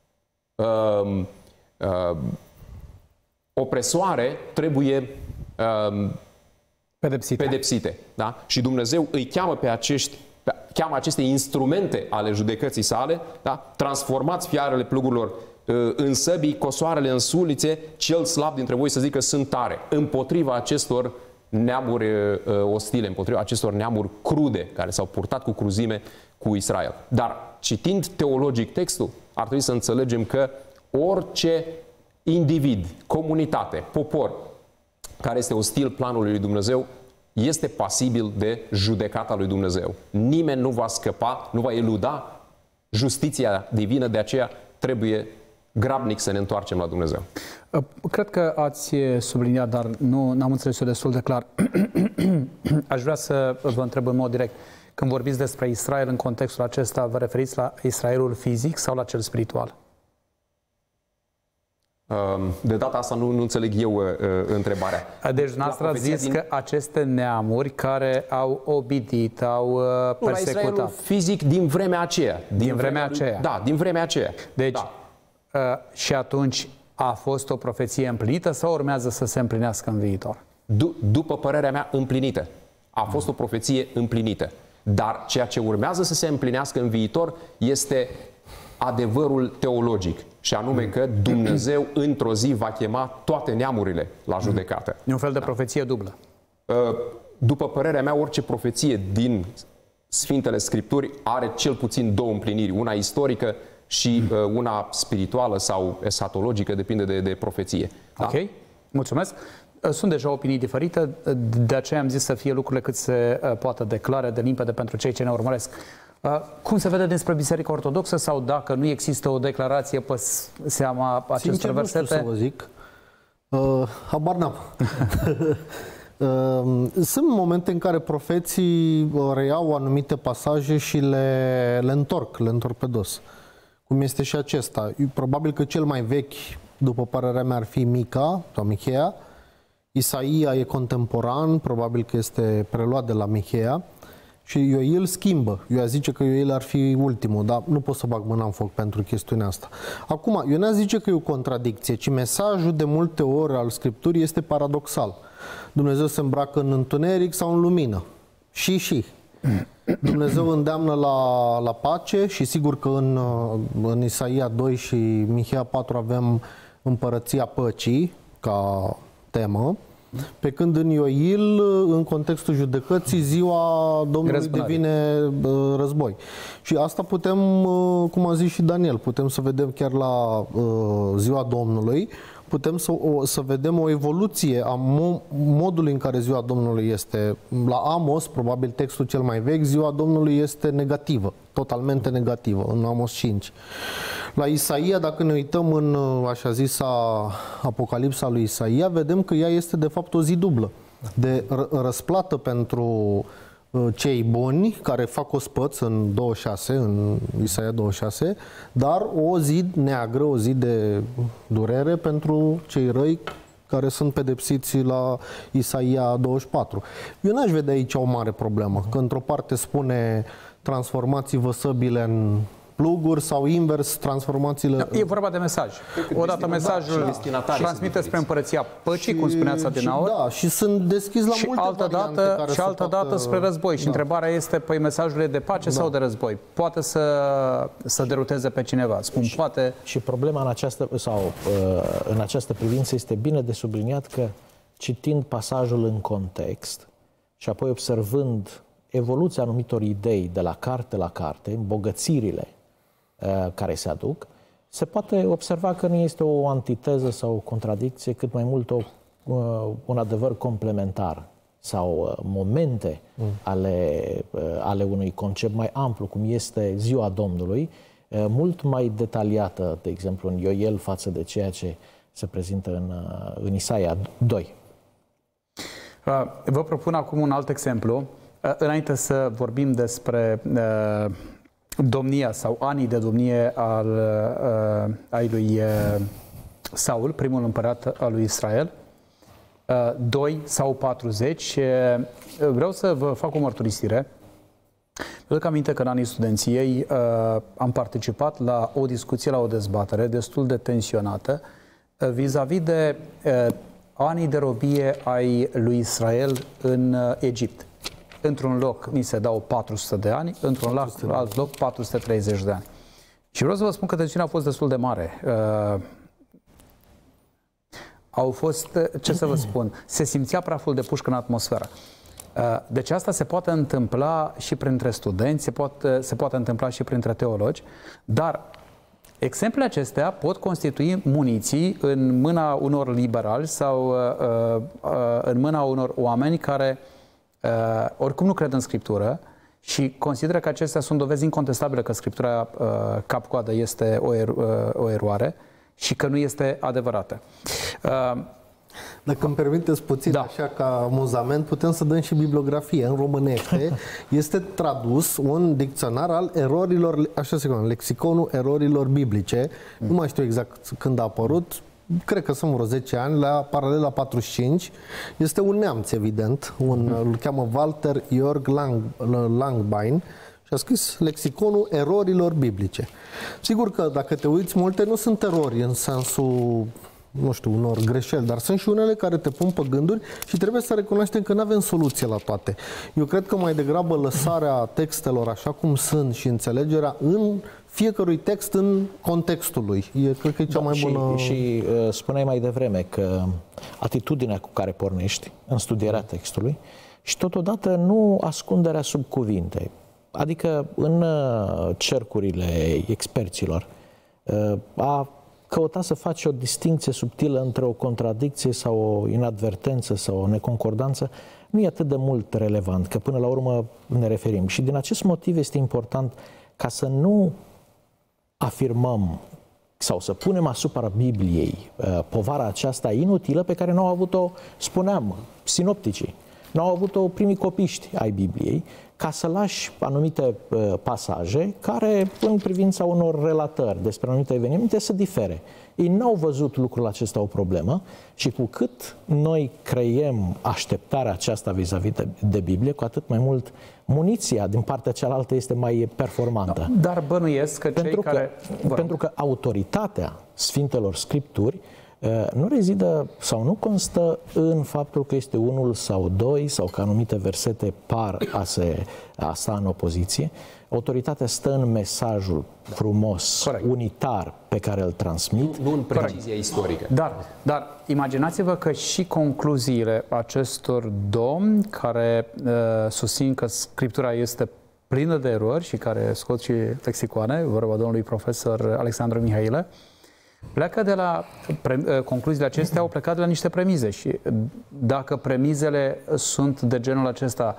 S4: opresoare trebuie pedepsite. Da? Și Dumnezeu îi cheamă pe cheamă aceste instrumente ale judecății sale, da? Transformați fiarele plugurilor în săbii, cosoarele în sulițe, cel slab dintre voi să zică sunt tare, împotriva acestor neamuri ostile, împotriva acestor neamuri crude, care s-au purtat cu cruzime cu Israel. Dar, citind teologic textul, ar trebui să înțelegem că orice individ, comunitate, popor, care este ostil planului lui Dumnezeu, este pasibil de judecata lui Dumnezeu. Nimeni nu va scăpa, nu va eluda justiția divină, de aceea trebuie grabnic să ne întoarcem la Dumnezeu.
S1: Cred că ați subliniat, dar nu am înțeles-o destul de clar. Aș vrea să vă întreb în mod direct. Când vorbiți despre Israel în contextul acesta, vă referiți la Israelul fizic sau la cel spiritual?
S4: De data asta nu înțeleg eu întrebarea.
S1: Deci dumneavoastră ați zis că aceste neamuri care au obidit, au persecutat. La Israelul
S4: fizic din vremea aceea.
S1: Din vremea aceea.
S4: Da, din vremea aceea.
S1: Deci,
S4: da.
S1: Și atunci a fost o profeție împlinită sau urmează să se împlinească în viitor?
S4: După părerea mea, împlinită. A fost o profeție împlinită. Dar ceea ce urmează să se împlinească în viitor este adevărul teologic. Și anume că Dumnezeu într-o zi va chema toate neamurile la judecată.
S1: E un fel de profeție dublă.
S4: După părerea mea, orice profeție din Sfintele Scripturi are cel puțin două împliniri. Una istorică și una spirituală sau eschatologică, depinde de profeție. Da?
S1: Ok, mulțumesc. Sunt deja opinii diferite, de aceea am zis să fie lucrurile cât se poate declare de limpede pentru cei ce ne urmăresc. Cum se vede dinspre Biserica Ortodoxă sau dacă nu există o declarație pe seama acestor versete?
S5: Nu știu să vă zic. Habar n-am. Sunt momente în care profeții reiau anumite pasaje și le întorc pe dos. Cum este și acesta. Probabil că cel mai vechi, după părerea mea, ar fi Mica sau Micheia. Isaia e contemporan, probabil că este preluat de la Micheia. Și Ioil schimbă. Eu aș zice că Ioil ar fi ultimul, dar nu pot să bag mâna în foc pentru chestiunea asta. Acum, eu n-aș zice că e o contradicție, ci mesajul de multe ori al Scripturii este paradoxal. Dumnezeu se îmbracă în întuneric sau în lumină. Și. Dumnezeu îndeamnă la pace și sigur că în Isaia 2 și Micheia 4 avem împărăția păcii ca temă. Pe când în Ioil, în contextul judecății, ziua Domnului devine război. Și asta putem, cum a zis și Daniel, putem să vedem chiar la ziua Domnului, putem să vedem o evoluție a modului în care ziua Domnului este. La Amos, probabil textul cel mai vechi, ziua Domnului este negativă, totalmente negativă, în Amos 5. La Isaia, dacă ne uităm în așa zisa Apocalipsa lui Isaia, vedem că ea este de fapt o zi dublă de răsplată pentru cei buni care fac ospăț în 26, în Isaia 26, dar o zi neagră, o zi de durere pentru cei răi care sunt pedepsiți la Isaia 24. Eu n-aș vedea aici o mare problemă, că într-o parte spune transformați-vă săbile în pluguri sau invers, transformațiile...
S1: E vorba de mesaj. Odată mesajul transmite spre Împărăția Păcii, cum spuneați adineauri.
S5: Da, și sunt deschis la multe variante care
S1: și altă dată spre război. Și întrebarea este, păi mesajul e de pace sau de război? Poate să deruteze pe cineva. Spun poate...
S2: Și problema în această privință este bine de subliniat că citind pasajul în context și apoi observând evoluția anumitor idei de la carte la carte, îmbogățirile care se aduc, se poate observa că nu este o antiteză sau o contradicție, cât mai mult un adevăr complementar sau momente ale unui concept mai amplu, cum este ziua Domnului, mult mai detaliată, de exemplu, în Ioel față de ceea ce se prezintă în Isaia 2.
S1: Vă propun acum un alt exemplu. Înainte să vorbim despre domnia sau anii de domnie ai lui Saul, primul împărat al lui Israel, 2 sau 40, vreau să vă fac o mărturisire. Îmi aduc aminte că în anii studenției am participat la o discuție, la o dezbatere destul de tensionată vis-a-vis de anii de robie ai lui Israel în Egipt. Într-un loc ni se dau 400 de ani, într-un alt loc 430 de ani. Și vreau să vă spun că tensiunea a fost destul de mare. Au fost, ce să vă spun, se simțea praful de pușcă în atmosferă. Deci asta se poate întâmpla și printre studenți, se poate întâmpla și printre teologi, dar exemplele acestea pot constitui muniții în mâna unor liberali sau în mâna unor oameni care oricum nu cred în Scriptură și consideră că acestea sunt dovezi incontestabile că Scriptura cap-coadă este o eroare și că nu este adevărată.
S5: Dacă îmi permiteți puțin, așa ca amuzament, putem să dăm și bibliografie. În românește este tradus un dicționar al erorilor, așa se cheamă, lexiconul erorilor biblice. Nu mai știu exact când a apărut, cred că sunt vreo 10 ani, la Paralela 45. Este un neamț, evident, îl cheamă Walter Jörg Langbein și a scris lexiconul erorilor biblice. Sigur că dacă te uiți, multe nu sunt erori în sensul, nu știu, unor greșeli, dar sunt și unele care te pun pe gânduri și trebuie să recunoaștem că nu avem soluție la toate. Eu cred că mai degrabă lăsarea textelor așa cum sunt și înțelegerea în fiecărui text în contextul lui. Cred că e cea mai bună...
S2: Și spuneai mai devreme că atitudinea cu care pornești în studierea textului și totodată nu ascunderea sub cuvinte. Adică în cercurile experților a căuta să faci o distincție subtilă între o contradicție sau o inadvertență sau o neconcordanță nu e atât de mult relevant, că până la urmă ne referim. Și din acest motiv este important ca să nu afirmăm sau să punem asupra Bibliei povara aceasta inutilă pe care nu au avut-o, spuneam, sinopticii, nu au avut-o primii copiști ai Bibliei, ca să lași anumite pasaje care, în privința unor relatări despre anumite evenimente, să difere. Ei n-au văzut lucrul acesta o problemă și cu cât noi creiem așteptarea aceasta vis-a-vis de Biblie, cu atât mai mult muniția din partea cealaltă este mai performantă.
S1: Dar bănuiesc că
S2: pentru că autoritatea Sfintelor Scripturi nu rezidă sau nu constă în faptul că este unul sau doi sau că anumite versete par a sta în opoziție. Autoritatea stă în mesajul frumos, unitar pe care îl transmit.
S4: Nu în precizia istorică.
S1: Dar imaginați-vă că și concluziile acestor domni care susțin că Scriptura este plină de erori și care scot și lexicoane, vorba domnului profesor Alexandru Mihailă, pleacă de la concluziile acestea, au plecat de la niște premize și dacă premizele sunt de genul acesta,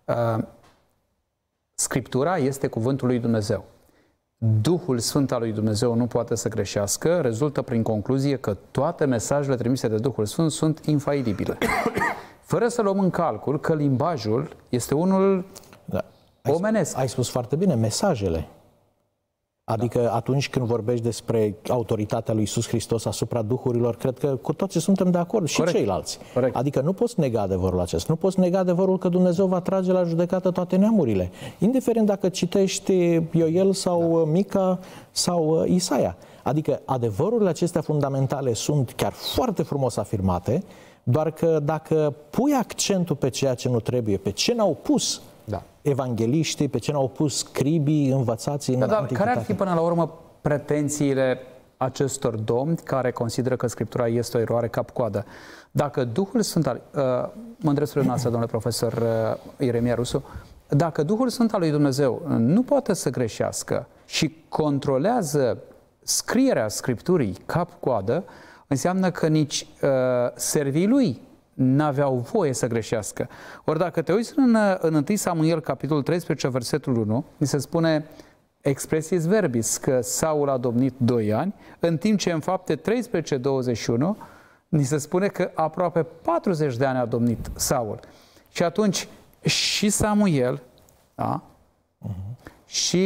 S1: Scriptura este cuvântul lui Dumnezeu. Duhul Sfânt al lui Dumnezeu nu poate să greșească, rezultă prin concluzie că toate mesajele trimise de Duhul Sfânt sunt infailibile. Fără să luăm în calcul că limbajul este unul omenesc.
S2: Ai spus foarte bine, mesajele. Adică atunci când vorbești despre autoritatea lui Iisus Hristos asupra duhurilor, cred că cu toții suntem de acord, și ceilalți.
S1: Corect.
S2: Adică nu poți nega adevărul acesta, nu poți nega adevărul că Dumnezeu va trage la judecată toate neamurile, indiferent dacă citești Ioel sau Mica sau Isaia. Adică adevărurile acestea fundamentale sunt chiar foarte frumos afirmate, doar că dacă pui accentul pe ceea ce nu trebuie, pe ce n-au pus evangeliștii, pe ce n-au pus scribii învățații în antichitate.
S1: Care ar fi până la urmă pretențiile acestor domni care consideră că Scriptura este o eroare cap-coadă? Dacă Duhul Sfânt al... mă îndrept spre noastră, domnule profesor Ieremia Rusu, dacă Duhul Sfânt al lui Dumnezeu nu poate să greșească și controlează scrierea Scripturii cap-coadă, înseamnă că nici servii lui n-aveau voie să greșească. Ori dacă te uiți în 1 Samuel, capitolul 13, versetul 1, ni se spune expressis verbis, că Saul a domnit 2 ani, în timp ce în Fapte 13:21 ni se spune că aproape 40 de ani a domnit Saul. Și atunci și Samuel, da? Și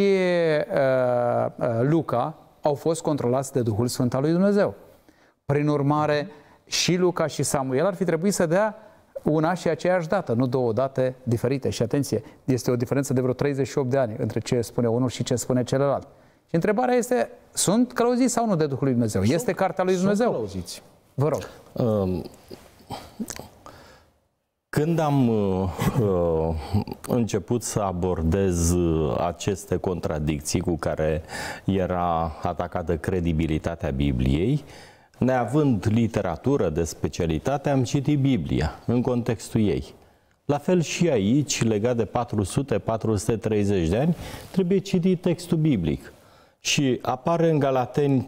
S1: Luca au fost controlați de Duhul Sfânt al lui Dumnezeu. Prin urmare, și Luca și Samuel ar fi trebuit să dea una și aceeași dată, nu două date diferite. Și atenție, este o diferență de vreo 38 de ani între ce spune unul și ce spune celălalt. Și întrebarea este, sunt călăuziți sau nu de Duhul lui Dumnezeu? Este cartea lui Dumnezeu?
S2: Sunt călăuziți.
S1: Vă rog.
S3: Când am început să abordez aceste contradicții cu care era atacată credibilitatea Bibliei, neavând literatură de specialitate, am citit Biblia în contextul ei. La fel și aici, legat de 400-430 de ani, trebuie citit textul biblic. Și apare în Galateni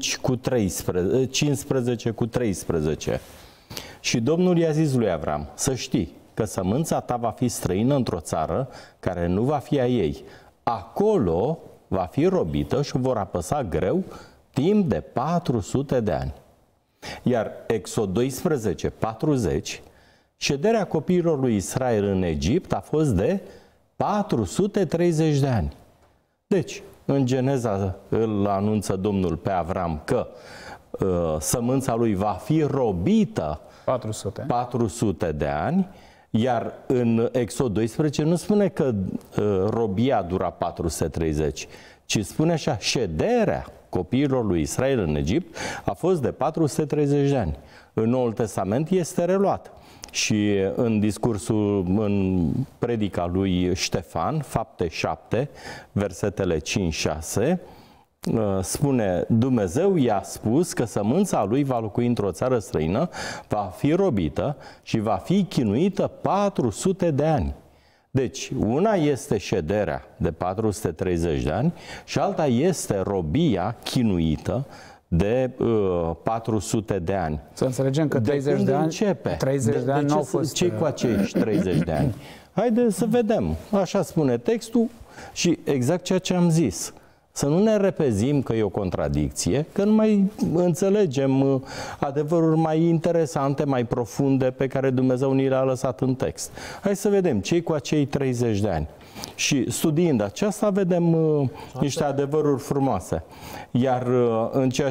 S3: 15:13. Și Domnul i-a zis lui Avram, să știi că sămânța ta va fi străină într-o țară care nu va fi a ei. Acolo va fi robită și o vor apăsa greu timp de 400 de ani. Iar Exod 12:40, șederea copiilor lui Israel în Egipt a fost de 430 de ani. Deci, în Geneza îl anunță Domnul pe Avram că sămânța lui va fi robită 400 de ani, iar în Exod 12 nu spune că robia dura 430, ci spune așa, șederea copiilor lui Israel în Egipt a fost de 430 de ani. În Noul Testament este reluat. Și în discursul, în predica lui Ștefan, Fapte 7, versetele 5-6, spune, Dumnezeu i-a spus că sămânța lui va locui într-o țară străină, va fi robită și va fi chinuită 400 de ani. Deci, una este șederea de 430 de ani și alta este robia chinuită de 400 de ani.
S1: Să înțelegem că 30 de ani,
S3: începe?
S1: 30 de ani n-au fost...
S3: Ce cu acești 30 de ani? Haideți să vedem. Așa spune textul și exact ceea ce am zis. Să nu ne repezim că e o contradicție, că nu mai înțelegem adevăruri mai interesante, mai profunde pe care Dumnezeu ni le-a lăsat în text. Hai să vedem ce cu acei 30 de ani. Și studiind aceasta vedem niște adevăruri frumoase. Iar în ceea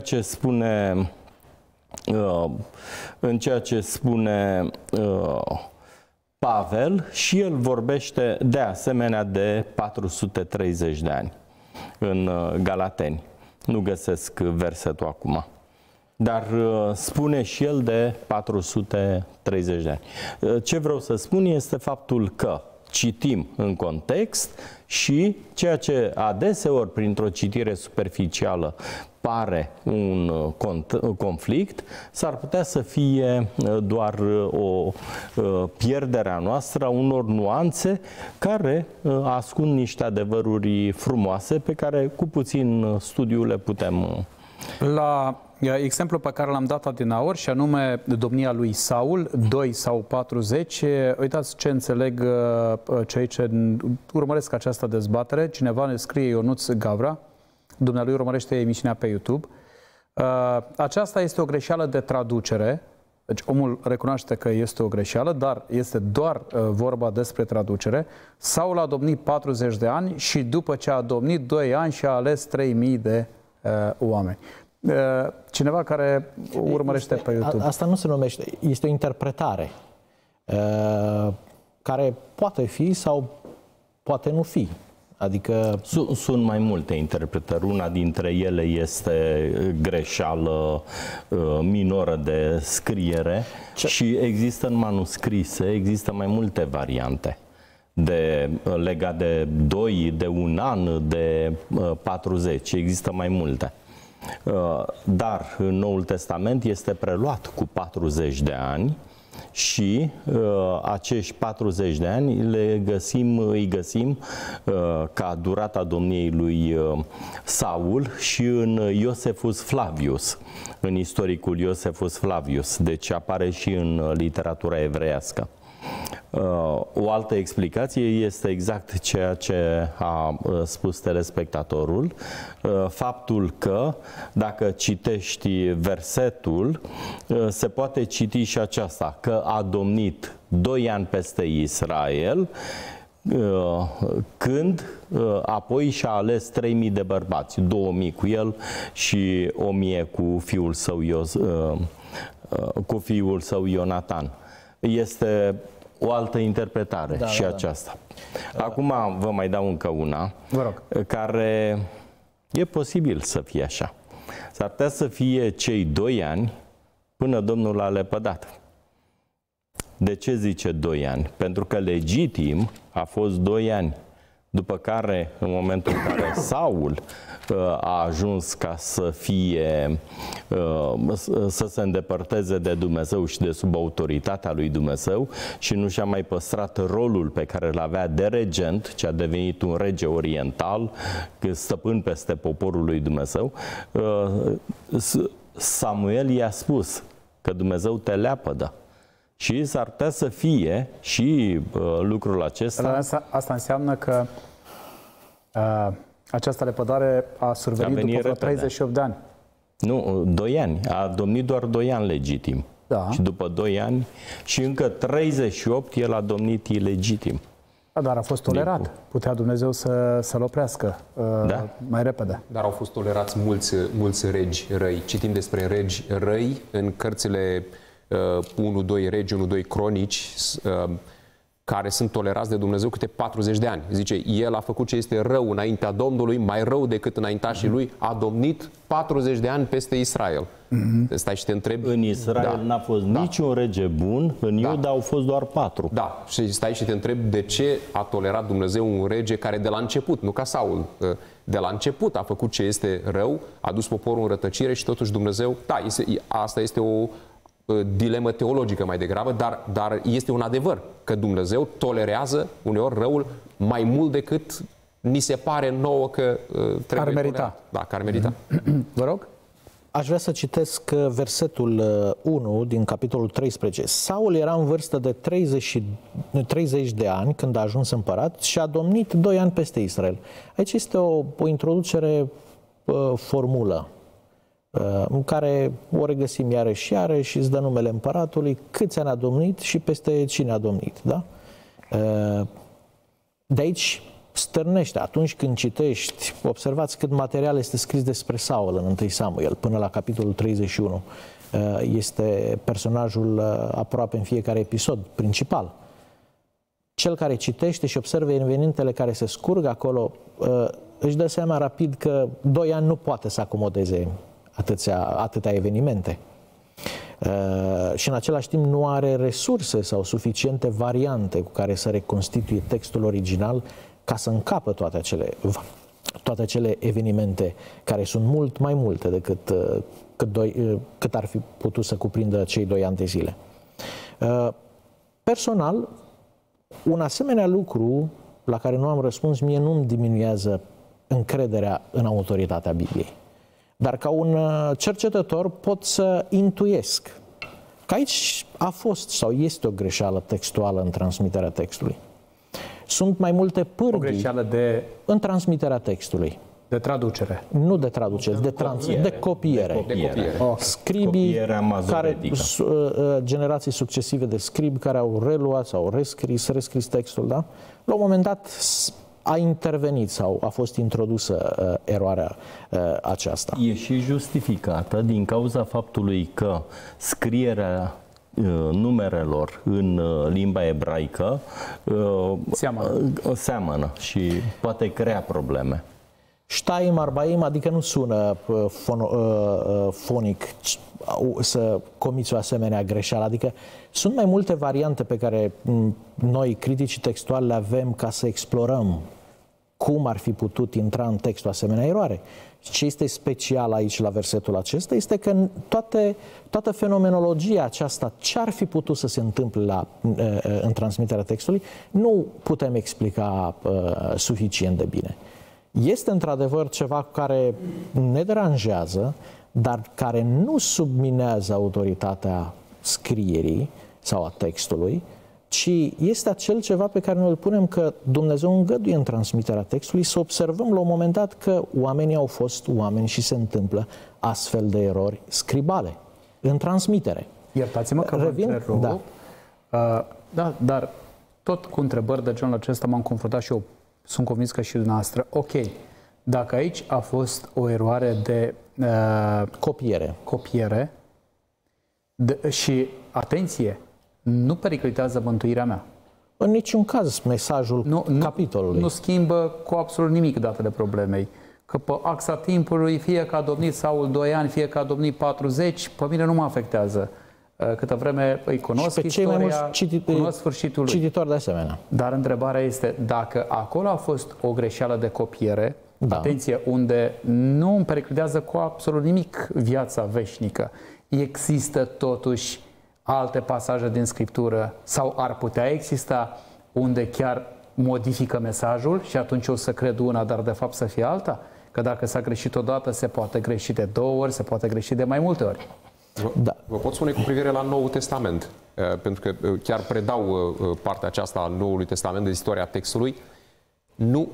S3: ce spune Pavel, și el vorbește de asemenea de 430 de ani în Galateni. Nu găsesc versetul acum. Dar spune și el de 430 de ani. Ce vreau să spun este faptul că citim în context și ceea ce adeseori printr-o citire superficială pare un conflict, s-ar putea să fie doar o pierdere a noastră a unor nuanțe care ascund niște adevăruri frumoase pe care cu puțin studiu le putem...
S1: La exemplu pe care l-am dat adinaori, și anume domnia lui Saul, 2 sau 40, uitați ce înțeleg cei ce urmăresc această dezbatere. Cineva ne scrie, Ionuț Gavra, dumnealui urmărește emisiunea pe YouTube. Aceasta este o greșeală de traducere Deci omul recunoaște că este o greșeală, dar este doar vorba despre traducere. Saul a domnit 40 de ani și după ce a domnit 2 ani și a ales 3000 de oameni. Cineva care urmărește pe YouTube.
S2: Asta nu se numește, este o interpretare care poate fi sau poate nu fi. Adică...
S3: Sunt mai multe interpretări. Una dintre ele este greșeală minoră de scriere și există în manuscrise, există mai multe variante legat de 2, de 1 an, de 40. Există mai multe. Dar în Noul Testament este preluat cu 40 de ani și acești 40 de ani îi găsim ca durata domniei lui Saul și în Iosefus Flavius, în istoricul Iosefus Flavius, deci apare și în literatura evreiască. O altă explicație este exact ceea ce a spus telespectatorul, faptul că dacă citești versetul, se poate citi și aceasta, că a domnit 2 ani peste Israel, când apoi și-a ales 3000 de bărbați, 2000 cu el și 1000 cu fiul său Ionatan. Este o altă interpretare aceasta. Acum vă mai dau încă una, care e posibil să fie așa. S-ar putea să fie cei 2 ani până Domnul l-a lepădat. De ce zice 2 ani? Pentru că legitim a fost 2 ani. După care, în momentul în care Saul a ajuns ca să se îndepărteze de Dumnezeu și de sub autoritatea lui Dumnezeu și nu și-a mai păstrat rolul pe care îl avea de regent, ce a devenit un rege oriental, stăpân peste poporul lui Dumnezeu, Samuel i-a spus că Dumnezeu te leapădă. Și s-ar putea să fie și lucrul acesta.
S1: Asta înseamnă că această lepădare a survenit după 38 de ani.
S3: Nu, 2 ani. A domnit doar 2 ani legitim.
S1: Da.
S3: Și după 2 ani și încă 38 el a domnit ilegitim.
S1: Da, dar a fost tolerat. Putea Dumnezeu să-l oprească mai repede.
S4: Dar au fost tolerați mulți regi răi. Citim despre regi răi în cărțile 1-2 regi, 1-2 cronici, care sunt tolerați de Dumnezeu câte 40 de ani. Zice, el a făcut ce este rău înaintea Domnului, mai rău decât înaintașii lui, a domnit 40 de ani peste Israel. Stai și te întrebi...
S3: În Israel n-a fost niciun rege bun, în Iuda au fost doar 4.
S4: Da, și stai și te întrebi de ce a tolerat Dumnezeu un rege care de la început, nu ca Saul, de la început a făcut ce este rău, a dus poporul în rătăcire și totuși Dumnezeu... Da, asta este o dilemă teologică mai degrabă, dar este un adevăr că Dumnezeu tolerează uneori răul mai mult decât ni se pare nouă că trebuie
S1: ar merita.
S4: Da, că ar merita.
S1: Vă rog?
S2: Aș vrea să citesc versetul 1 din capitolul 13. Saul era în vârstă de 30 de ani când a ajuns împărat și a domnit 2 ani peste Israel. Aici este o introducere formulă în care o regăsim iarăși și îți dă numele împăratului, câți ani a domnit și peste cine a domnit. Da? De aici stârnește. Atunci când citești, observați cât material este scris despre Saul în 1 Samuel, până la capitolul 31. Este personajul aproape în fiecare episod, principal. Cel care citește și observă evenimentele care se scurg acolo, își dă seama rapid că 2 ani nu poate să acomodeze atâtea evenimente. Și în același timp nu are resurse sau suficiente variante cu care să reconstituie textul original ca să încapă toate acele evenimente care sunt mult mai multe decât cât ar fi putut să cuprindă cei 2 ani de zile. Personal, un asemenea lucru la care nu am răspuns mie nu-mi diminuează încrederea în autoritatea Bibliei. Dar ca un cercetător pot să intuiesc că aici a fost sau este o greșeală textuală în transmiterea textului. Sunt mai multe pârghii în transmiterea textului.
S1: De traducere.
S2: Nu de traducere, de copiere. Scribii care, generații succesive de scribi care au reluat sau rescris textul, da? La un moment dat a intervenit sau a fost introdusă eroarea aceasta.
S3: E și justificată din cauza faptului că scrierea numerelor în limba ebraică seamănă și poate crea probleme.
S2: Shtaim, Arbaim, adică nu sună fonic să comiți o asemenea greșeală. Adică sunt mai multe variante pe care noi, criticii textuali, le avem ca să explorăm cum ar fi putut intra în textul asemenea eroare. Ce este special aici la versetul acesta este că toată fenomenologia aceasta, ce ar fi putut să se întâmple în transmiterea textului, nu putem explica suficient de bine. Este într-adevăr ceva care ne deranjează, dar care nu subminează autoritatea scrierii sau a textului, ci este acel ceva pe care noi îl punem că Dumnezeu îngăduie în transmiterea textului să observăm la un moment dat că oamenii au fost oameni și se întâmplă astfel de erori scribale în transmitere.
S1: Iertați-mă că vă întrerup. Da. Da, dar tot cu întrebări de genul acesta m-am confruntat și eu. Sunt convins că și dumneavoastră. Ok, dacă aici a fost o eroare de copiere și, atenție, nu periclitează mântuirea mea.
S2: În niciun caz mesajul capitolului.
S1: Nu schimbă cu absolut nimic datele problemei. Că pe axa timpului, fie că a domnit Saul 2 ani, fie că a domnit 40, pe mine nu mă afectează. Câtă vreme îi cunosc istoria, cunosc sfârșitul lui.
S2: Cititori de asemenea.
S1: Dar întrebarea este, dacă acolo a fost o greșeală de copiere, atenție, unde nu îmi periclitează cu absolut nimic viața veșnică, există totuși alte pasaje din Scriptură sau ar putea exista unde chiar modifică mesajul și atunci o să cred una, dar de fapt să fie alta? Că dacă s-a greșit odată, se poate greși de 2 ori, se poate greși de mai multe ori.
S4: Vă pot spune cu privire la Noul Testament, pentru că chiar predau partea aceasta a Noului Testament de istoria textului. Nu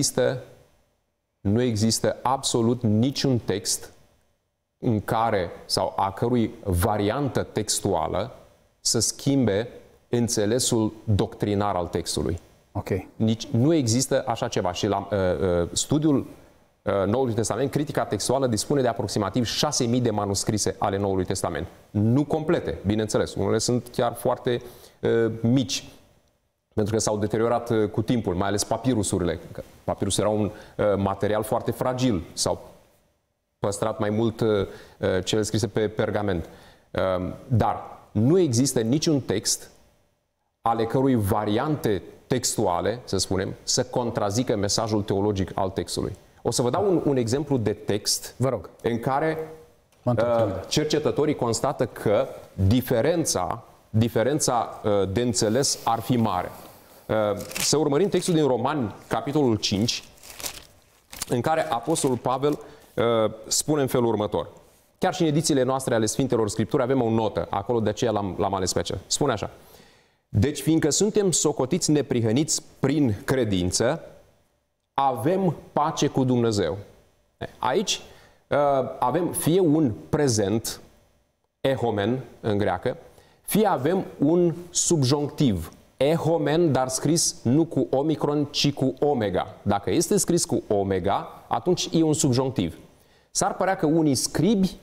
S4: există absolut niciun text în care, sau a cărui variantă textuală să schimbe înțelesul doctrinar al textului.
S1: Okay.
S4: Nu există așa ceva. Și la studiul Noului Testament, critica textuală dispune de aproximativ 6.000 de manuscrise ale Noului Testament. Nu complete, bineînțeles. Unele sunt chiar foarte mici, pentru că s-au deteriorat cu timpul, mai ales papirusurile. Papirusul era un material foarte fragil, s-au păstrat mai mult cele scrise pe pergament. Dar nu există niciun text ale cărui variante textuale, să spunem, să contrazică mesajul teologic al textului. O să vă dau un exemplu de text,
S1: vă rog,
S4: în care cercetătorii constată că diferența de înțeles ar fi mare. Să urmărim textul din Romani, capitolul 5, în care Apostolul Pavel spune în felul următor. Chiar și în edițiile noastre ale Sfintelor Scripturi avem o notă, acolo de aceea l-am ales pe aceea. Spune așa. Deci, fiindcă suntem socotiți neprihăniți prin credință, avem pace cu Dumnezeu. Aici avem fie un prezent, ehomen în greacă, fie avem un subjonctiv, ehomen, dar scris nu cu omicron, ci cu omega. Dacă este scris cu omega, atunci e un subjonctiv. S-ar părea că unii scribi,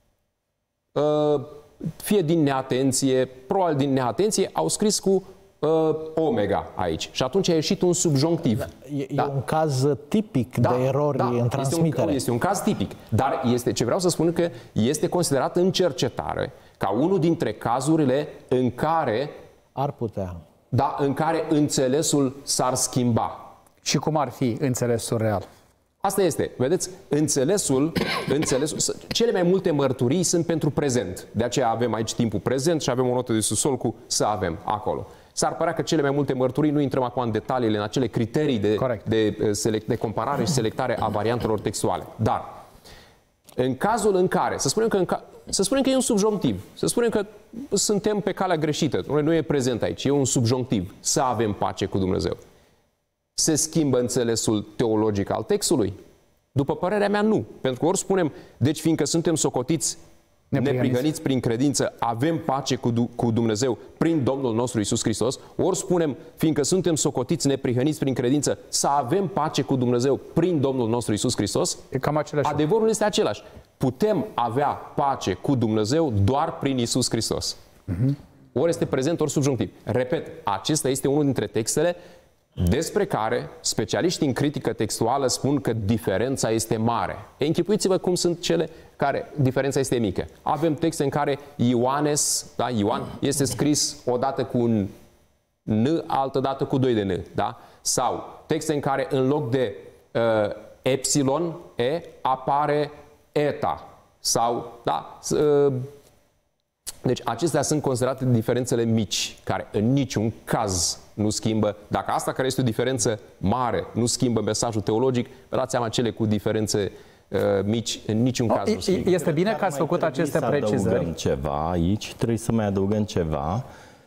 S4: fie din neatenție, probabil din neatenție, au scris cu omega aici. Și atunci a ieșit un subjonctiv.
S2: E un caz tipic de erori în transmitere.
S4: Este un caz tipic. Dar ce vreau să spun că este considerat în cercetare ca unul dintre cazurile în care
S2: ar putea.
S4: Da, în care înțelesul s-ar schimba.
S1: Și cum ar fi înțelesul real?
S4: Asta este. Vedeți, înțelesul, cele mai multe mărturii sunt pentru prezent. De aceea avem aici timpul prezent și avem o notă de subsol cu să avem acolo. S-ar părea că cele mai multe mărturii, nu intrăm acum în detaliile, în acele criterii de comparare și selectare a variantelor textuale. Dar, în cazul în care, să spunem că e un subjonctiv, să spunem că suntem pe calea greșită, nu e prezent aici, e un subjonctiv, să avem pace cu Dumnezeu. Se schimbă înțelesul teologic al textului? După părerea mea, nu. Pentru că ori spunem, deci fiindcă suntem socotiți neprihăniți prin credință, avem pace cu Dumnezeu prin Domnul nostru Iisus Hristos, ori spunem, fiindcă suntem socotiți neprihăniți prin credință, să avem pace cu Dumnezeu prin Domnul nostru Iisus Hristos,
S1: e cam același.
S4: Adevărul este același. Putem avea pace cu Dumnezeu doar prin Iisus Hristos. Ori este prezent, ori subjunctiv. Repet, acesta este unul dintre textele despre care specialiștii în critică textuală spun că diferența este mare. Închipuiți-vă cum sunt cele care diferența este mică. Avem texte în care Ioanes, da, Ioan, este scris odată cu un N, altădată cu 2 de N. Da? Sau texte în care în loc de epsilon, E, apare eta. Sau, da, deci acestea sunt considerate diferențele mici, care în niciun caz nu schimbă. Dacă asta, care este o diferență mare, nu schimbă mesajul teologic, vă dați seama, cele cu diferențe mici în niciun caz nu schimbă.
S1: Este bine că ați făcut aceste precizări.
S3: Ceva aici, trebuie să mai adăugăm ceva.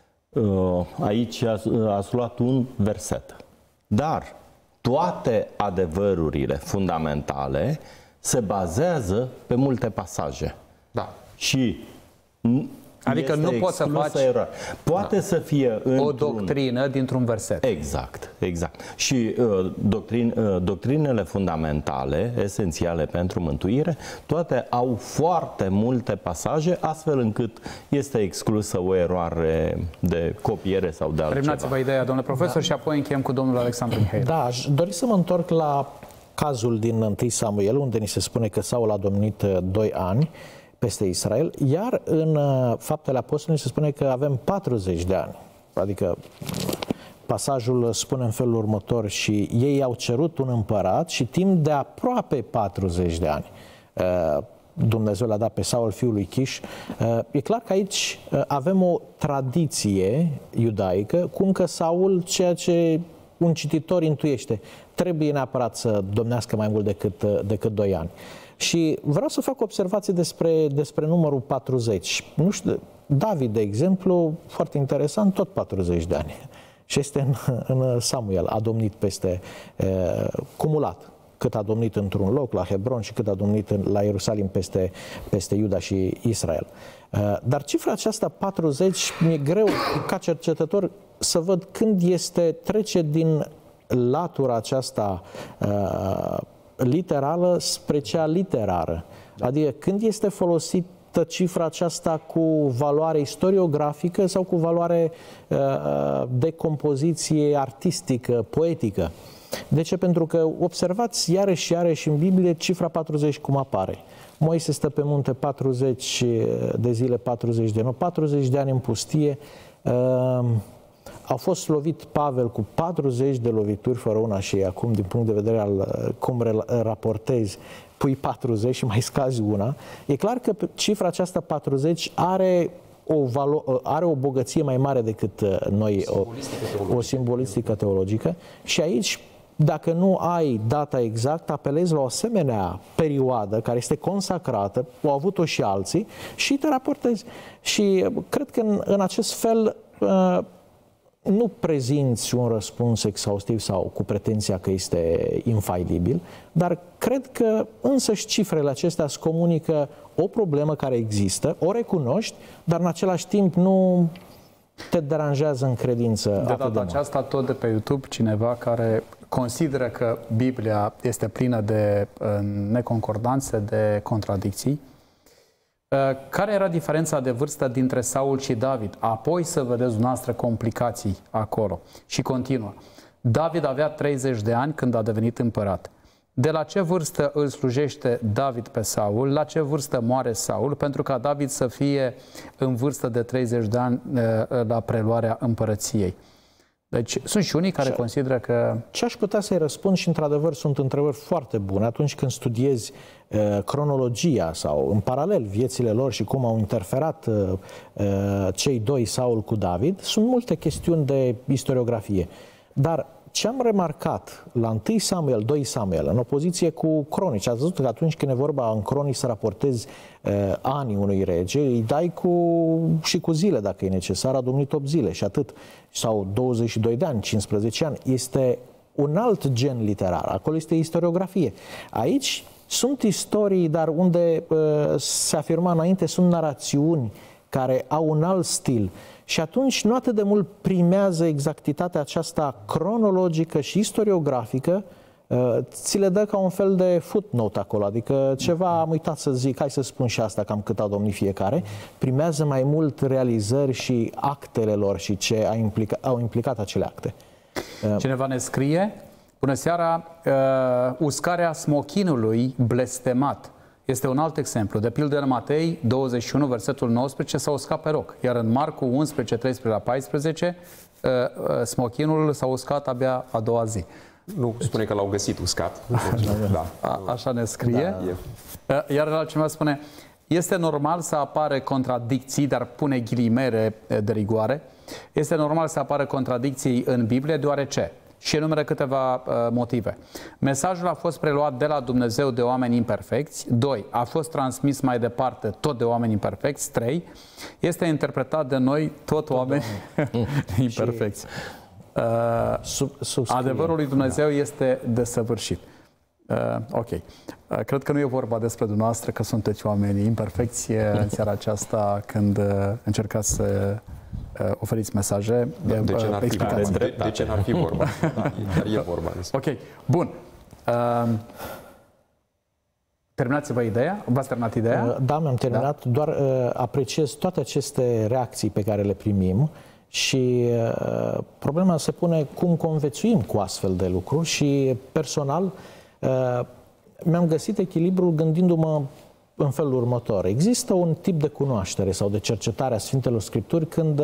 S3: Aici ați luat un verset. Dar toate adevărurile fundamentale se bazează pe multe pasaje.
S4: Da.
S3: Și
S1: adică nu poți să faci
S3: poate să fie
S1: o doctrină dintr-un verset.
S3: Exact, exact. Și doctrinele fundamentale, esențiale pentru mântuire, toate au foarte multe pasaje, astfel încât este exclusă o eroare de copiere sau de altceva.
S1: Terminați-vă ideea, domnule profesor, și apoi încheiem cu domnul Alexandru Mihail.
S2: Da, aș dori să mă întorc la cazul din 1 Samuel, unde ni se spune că Saul a domnit 2 ani peste Israel, iar în Faptele Apostolilor se spune că avem 40 de ani. Adică pasajul spune în felul următor: și ei au cerut un împărat și timp de aproape 40 de ani Dumnezeu l-a dat pe Saul, fiul lui Chiș. E clar că aici avem o tradiție iudaică, cum că Saul, ceea ce un cititor intuiește, trebuie neapărat să domnească mai mult decât 2 ani. Și vreau să fac observații despre numărul 40. Nu știu, David, de exemplu, foarte interesant, tot 40 de ani. Și este în Samuel, a domnit peste, cumulat, cât a domnit într-un loc, la Hebron, și cât a domnit la Ierusalim peste Iuda și Israel. Dar cifra aceasta 40 mi-e greu, ca cercetător, să văd când trece din latura aceasta literală spre cea literară. Adică când este folosită cifra aceasta cu valoare istoriografică sau cu valoare de compoziție artistică, poetică. De ce? Pentru că observați iarăși și iarăși în Biblie cifra 40 cum apare. Moise stă pe munte 40 de zile, 40 de nopți, 40 de ani în pustie. A fost lovit Pavel cu 40 de lovituri fără una, și acum, din punct de vedere al cum raportezi, pui 40 și mai scazi una. E clar că cifra aceasta 40 are o bogăție mai mare decât noi, o simbolistică teologică. Și aici, dacă nu ai data exactă, apelezi la o asemenea perioadă care este consacrată, au avut-o și alții, și te raportezi. Și cred că în acest fel nu prezinți un răspuns exhaustiv sau cu pretenția că este infailibil, dar cred că însăși cifrele acestea îți comunică o problemă care există, o recunoști, dar în același timp nu te deranjează în credință.
S1: De data aceasta, tot de pe YouTube, cineva care consideră că Biblia este plină de neconcordanțe, de contradicții. Care era diferența de vârstă dintre Saul și David? Apoi să vedeți dumneavoastră complicații acolo. Și continuă. David avea 30 de ani când a devenit împărat. De la ce vârstă îl slujește David pe Saul? La ce vârstă moare Saul? Pentru ca David să fie în vârstă de 30 de ani la preluarea împărăției. Deci sunt și unii care consideră că...
S2: Ce aș putea să-i răspund, și într-adevăr sunt întrebări foarte bune, atunci când studiezi cronologia sau în paralel viețile lor și cum au interferat cei doi, Saul cu David, sunt multe chestiuni de istoriografie. Dar ce am remarcat la 1 Samuel, 2 Samuel, în opoziție cu cronici, ați văzut că atunci când e vorba în cronici să raportezi anii unui rege, îi dai și cu zile, dacă e necesar, a domnit 8 zile și atât, sau 22 de ani, 15 ani. Este un alt gen literar. Acolo este istoriografie. Aici sunt istorii, dar unde se afirma înainte, sunt narațiuni care au un alt stil. Și atunci nu atât de mult primează exactitatea aceasta cronologică și istoriografică, ți le dă ca un fel de footnote acolo, adică ceva am uitat să zic, hai să spun și asta, cam cât au domnit fiecare, primează mai mult realizări și actele lor și ce au implicat acele acte.
S1: Cineva ne scrie: bună seara, uscarea smochinului blestemat este un alt exemplu. De pildă în Matei 21, versetul 19, s-a uscat pe rog, iar în Marcu 11, 13 la 14, smochinul s-a uscat abia a doua zi.
S4: Nu spune că l-au găsit uscat. Da.
S1: Așa ne scrie. Da. Iar altcineva spune: este normal să apară contradicții, dar pune ghilimele de rigoare. Este normal să apară contradicții în Biblie, deoarece, și enumeră câteva motive. Mesajul a fost preluat de la Dumnezeu de oameni imperfecți. 2. A fost transmis mai departe tot de oameni imperfecți. 3. Este interpretat de noi tot oameni imperfecți. Adevărul lui Dumnezeu este desăvârșit. Ok. Cred că nu e vorba despre dumneavoastră că sunteți oameni imperfecți în seara aceasta când încercați să oferiți mesaje.
S4: De ce n-ar fi vorba? Da, chiar e vorba despre.
S1: Ok. Bun. Terminați-vă ideea? V-ați terminat ideea?
S2: Da, mi-am terminat. Da? Doar apreciez toate aceste reacții pe care le primim și problema se pune cum conviețuim cu astfel de lucruri și personal mi-am găsit echilibrul gândindu-mă în felul următor. Există un tip de cunoaștere sau de cercetare a Sfintelor Scripturi când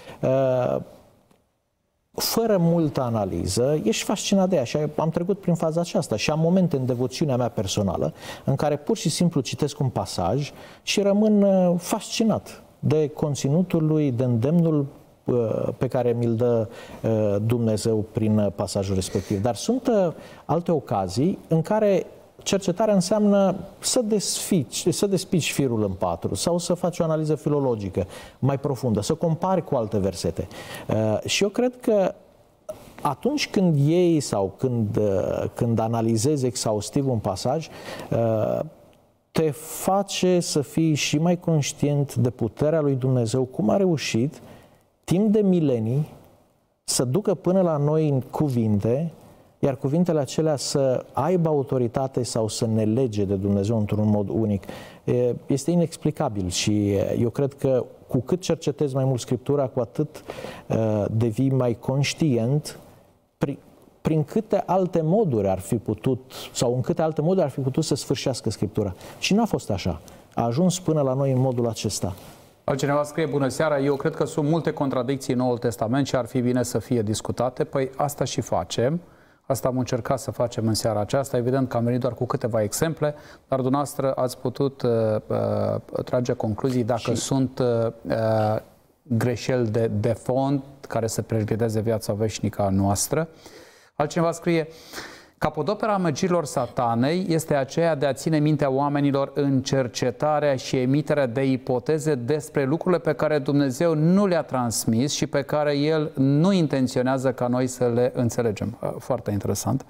S2: fără multă analiză ești fascinat de ea și am trecut prin faza aceasta și am momente în devoțiunea mea personală în care pur și simplu citesc un pasaj și rămân fascinat de conținutul lui, de îndemnul pe care mi-l dă Dumnezeu prin pasajul respectiv. Dar sunt alte ocazii în care cercetarea înseamnă să despici firul în patru sau să faci o analiză filologică mai profundă, să compari cu alte versete. Și eu cred că atunci când iei sau când analizezi exhaustiv un pasaj, te face să fii și mai conștient de puterea lui Dumnezeu, cum a reușit timp de milenii să ducă până la noi în cuvinte, iar cuvintele acelea să aibă autoritate sau să ne lege de Dumnezeu într-un mod unic. Este inexplicabil și eu cred că cu cât cercetezi mai mult Scriptura, cu atât devii mai conștient prin câte alte moduri ar fi putut, sau în câte alte moduri ar fi putut să sfârșească Scriptura. Și n-a fost așa. A ajuns până la noi în modul acesta.
S1: Altcineva scrie: bună seara, eu cred că sunt multe contradicții în Noul Testament și ar fi bine să fie discutate. Păi asta și facem. Asta am încercat să facem în seara aceasta. Evident că am venit doar cu câteva exemple, dar dumneavoastră ați putut trage concluzii dacă sunt greșeli de fond care să prejudeceze viața veșnică a noastră. Altcineva scrie: capodopera măgilor satanei este aceea de a ține mintea oamenilor în cercetarea și emiterea de ipoteze despre lucrurile pe care Dumnezeu nu le-a transmis și pe care El nu intenționează ca noi să le înțelegem. Foarte interesant.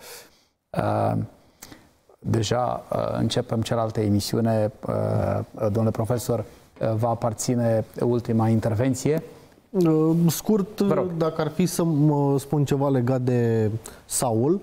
S1: Deja începem cealaltă emisiune. Domnule profesor, va aparține ultima intervenție.
S5: Scurt, dacă ar fi să spun ceva legat de Saul,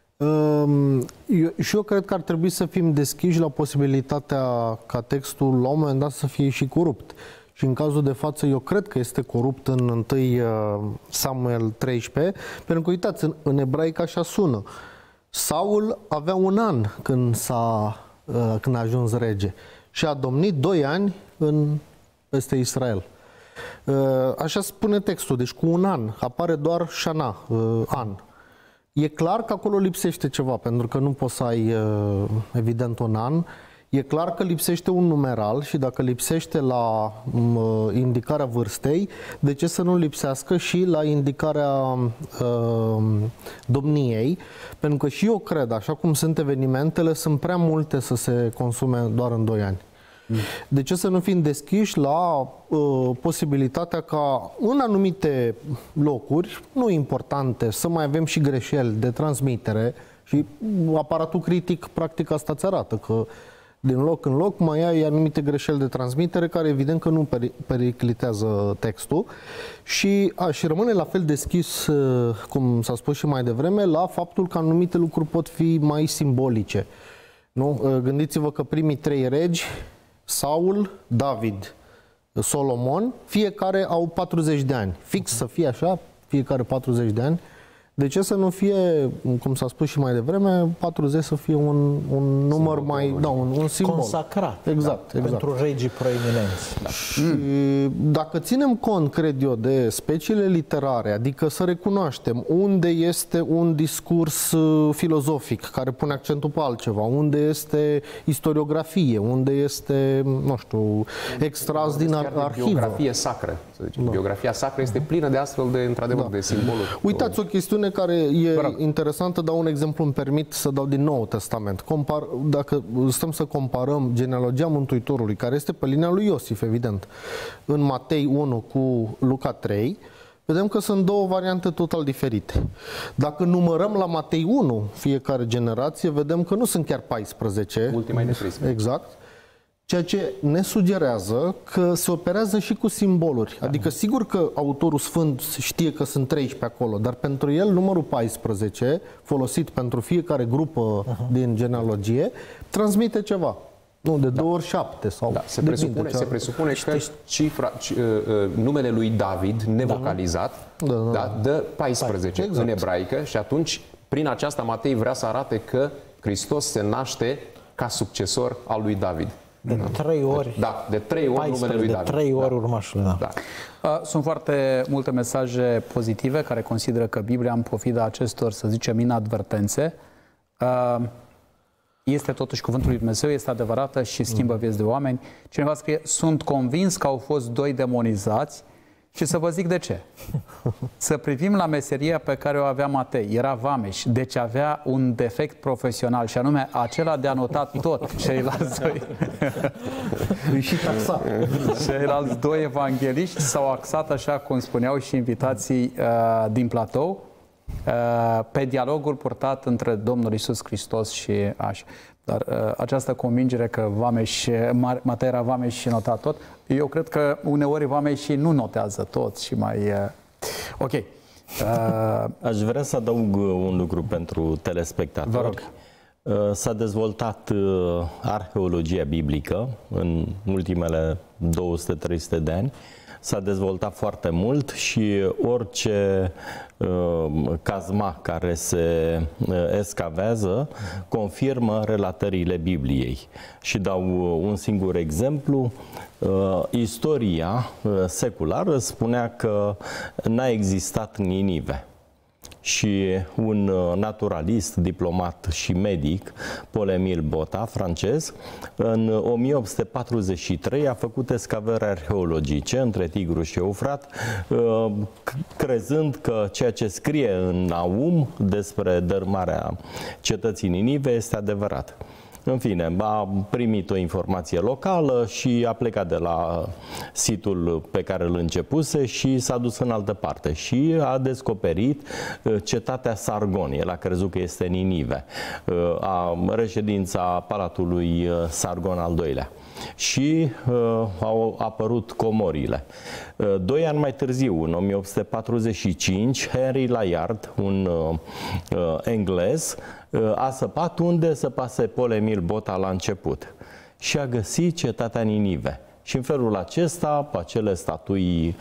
S5: și eu cred că ar trebui să fim deschiși la posibilitatea ca textul la un moment dat să fie și corupt. Și în cazul de față eu cred că este corupt în 1 Samuel 13, pentru că uitați, în ebraică așa sună. Saul avea 1 an când a ajuns rege și a domnit 2 ani peste Israel. Așa spune textul, deci cu 1 an, apare doar Shana, an. E clar că acolo lipsește ceva, pentru că nu poți să ai, evident, 1 an. E clar că lipsește un numeral și dacă lipsește la indicarea vârstei, de ce să nu lipsească și la indicarea domniei? Pentru că și eu cred, așa cum sunt evenimentele, sunt prea multe să se consume doar în 2 ani. De ce să nu fim deschiși la posibilitatea ca în anumite locuri, nu importante, să mai avem și greșeli de transmitere și aparatul critic practic asta îți arată, că din loc în loc mai ai anumite greșeli de transmitere care evident că nu periclitează textul și aș rămâne la fel deschis, cum s-a spus și mai devreme, la faptul că anumite lucruri pot fi mai simbolice. Nu? Gândiți-vă că primii 3 regi, Saul, David, Solomon, fiecare au 40 de ani. Fix să fie așa, fiecare 40 de ani. De ce să nu fie, cum s-a spus și mai devreme, 40 să fie un număr mai... Da, un simbol.
S2: Consacrat.
S5: Exact,
S2: da,
S5: exact.
S2: Pentru regii proeminenți. Da.
S5: Și dacă ținem cont, cred eu, de speciile literare, adică să recunoaștem unde este un discurs filozofic care pune accentul pe altceva, unde este istoriografie, unde este, nu știu, extras din arhivă.
S4: Biografie sacră, să zicem. Da. Biografia sacră este plină de astfel de, într-adevăr, de simboluri.
S5: Uitați o chestiune care e interesantă, dau un exemplu, îmi permit să dau din Noul Testament. Dacă stăm să comparăm genealogia Mântuitorului, care este pe linia lui Iosif, evident, în Matei 1 cu Luca 3, vedem că sunt 2 variante total diferite. Dacă numărăm la Matei 1 fiecare generație, vedem că nu sunt chiar 14.
S4: Ultima e de 13.
S5: Exact. Ceea ce ne sugerează că se operează și cu simboluri. Adică sigur că autorul sfânt știe că sunt 13 acolo, dar pentru el numărul 14, folosit pentru fiecare grupă din genealogie, transmite ceva. Nu, de 2 ori 7 sau...
S4: Da, se presupune că numele lui David, nevocalizat, dă 14 în ebraică și atunci, prin aceasta, Matei vrea să arate că Hristos se naște ca succesor al lui David.
S2: De 3 ori.
S4: Da, de 3 ori numele lui David.
S2: De 3 ori urmașul, da.
S1: Sunt foarte multe mesaje pozitive care consideră că Biblia, în pofida acestor, să zicem, inadvertențe, este totuși cuvântul lui Dumnezeu, este adevărată și schimbă vieți de oameni. Cineva scrie, sunt convins că au fost 2 demonizați și să vă zic de ce. Să privim la meseria pe care o avea Matei. Era vameș, deci avea un defect profesional și anume acela de a nota tot. Ceilalți 2
S5: și taxa.
S1: Ceilalți 2 evangeliști s-au axat, așa cum spuneau și invitații din platou, pe dialogul purtat între Domnul Iisus Hristos și așa. Dar această convingere că Matei era vameș și nota tot, eu cred că uneori vameșii nu notează tot și mai... Ok.
S3: Aș vrea să adaug un lucru pentru telespectatori.
S1: Vă rog.
S3: S-a dezvoltat arheologia biblică în ultimele 200-300 de ani. S-a dezvoltat foarte mult și orice cazma care se escavează confirmă relatările Bibliei. Și dau un singur exemplu. Istoria seculară spunea că n-a existat Ninive. Și un naturalist, diplomat și medic, Paul-Émile Botta, francez, în 1843 a făcut escavări arheologice între Tigru și Eufrat, crezând că ceea ce scrie în Naum despre dărâmarea cetății Ninive este adevărat. În fine, a primit o informație locală și a plecat de la situl pe care îl începuse și s-a dus în altă parte și a descoperit cetatea Sargon. El a crezut că este Ninive, reședința palatului Sargon al II-lea. Și au apărut comorile. 2 ani mai târziu, în 1845, Henry Layard, un englez, a săpat unde săpase Paul-Émile Botta la început și a găsit cetatea Ninive. Și în felul acesta, acele statui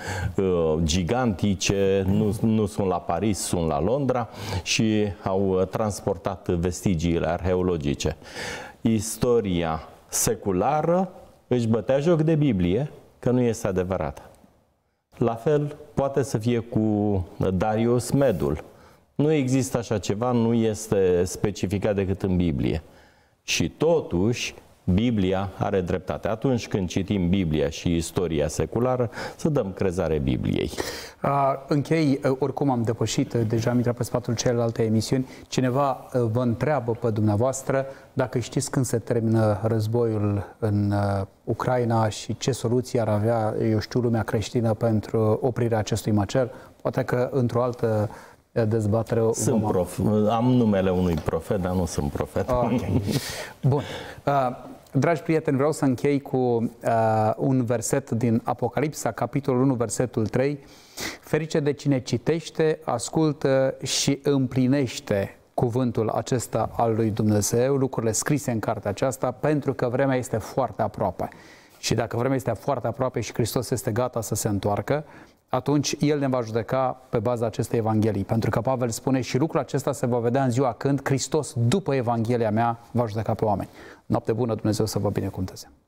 S3: gigantice nu sunt la Paris, sunt la Londra și au transportat vestigiile arheologice. Istoria seculară își bătea joc de Biblie că nu este adevărată. La fel poate să fie cu Darius Medul. Nu există așa ceva, nu este specificat decât în Biblie. Și totuși, Biblia are dreptate. Atunci când citim Biblia și istoria seculară, să dăm crezare Bibliei.
S1: Închei, oricum am depășit, deja am intrat pe spatul celelalte emisiuni. Cineva vă întreabă pe dumneavoastră dacă știți când se termină războiul în Ucraina și ce soluții ar avea, eu știu, lumea creștină pentru oprirea acestui macel. Poate că într-o altă dezbatere...
S3: Am numele unui profet, dar nu sunt profet.
S1: Okay. Bun. Dragi prieteni, vreau să închei cu un verset din Apocalipsa, capitolul 1, versetul 3. Ferice de cine citește, ascultă și împlinește cuvântul acesta al lui Dumnezeu, lucrurile scrise în cartea aceasta, pentru că vremea este foarte aproape. Și dacă vremea este foarte aproape și Hristos este gata să se întoarcă, atunci El ne va judeca pe baza acestei Evanghelii. Pentru că Pavel spune și lucrul acesta se va vedea în ziua când Hristos, după Evanghelia mea, va judeca pe oameni. Noapte bună, Dumnezeu să vă binecuvânteze!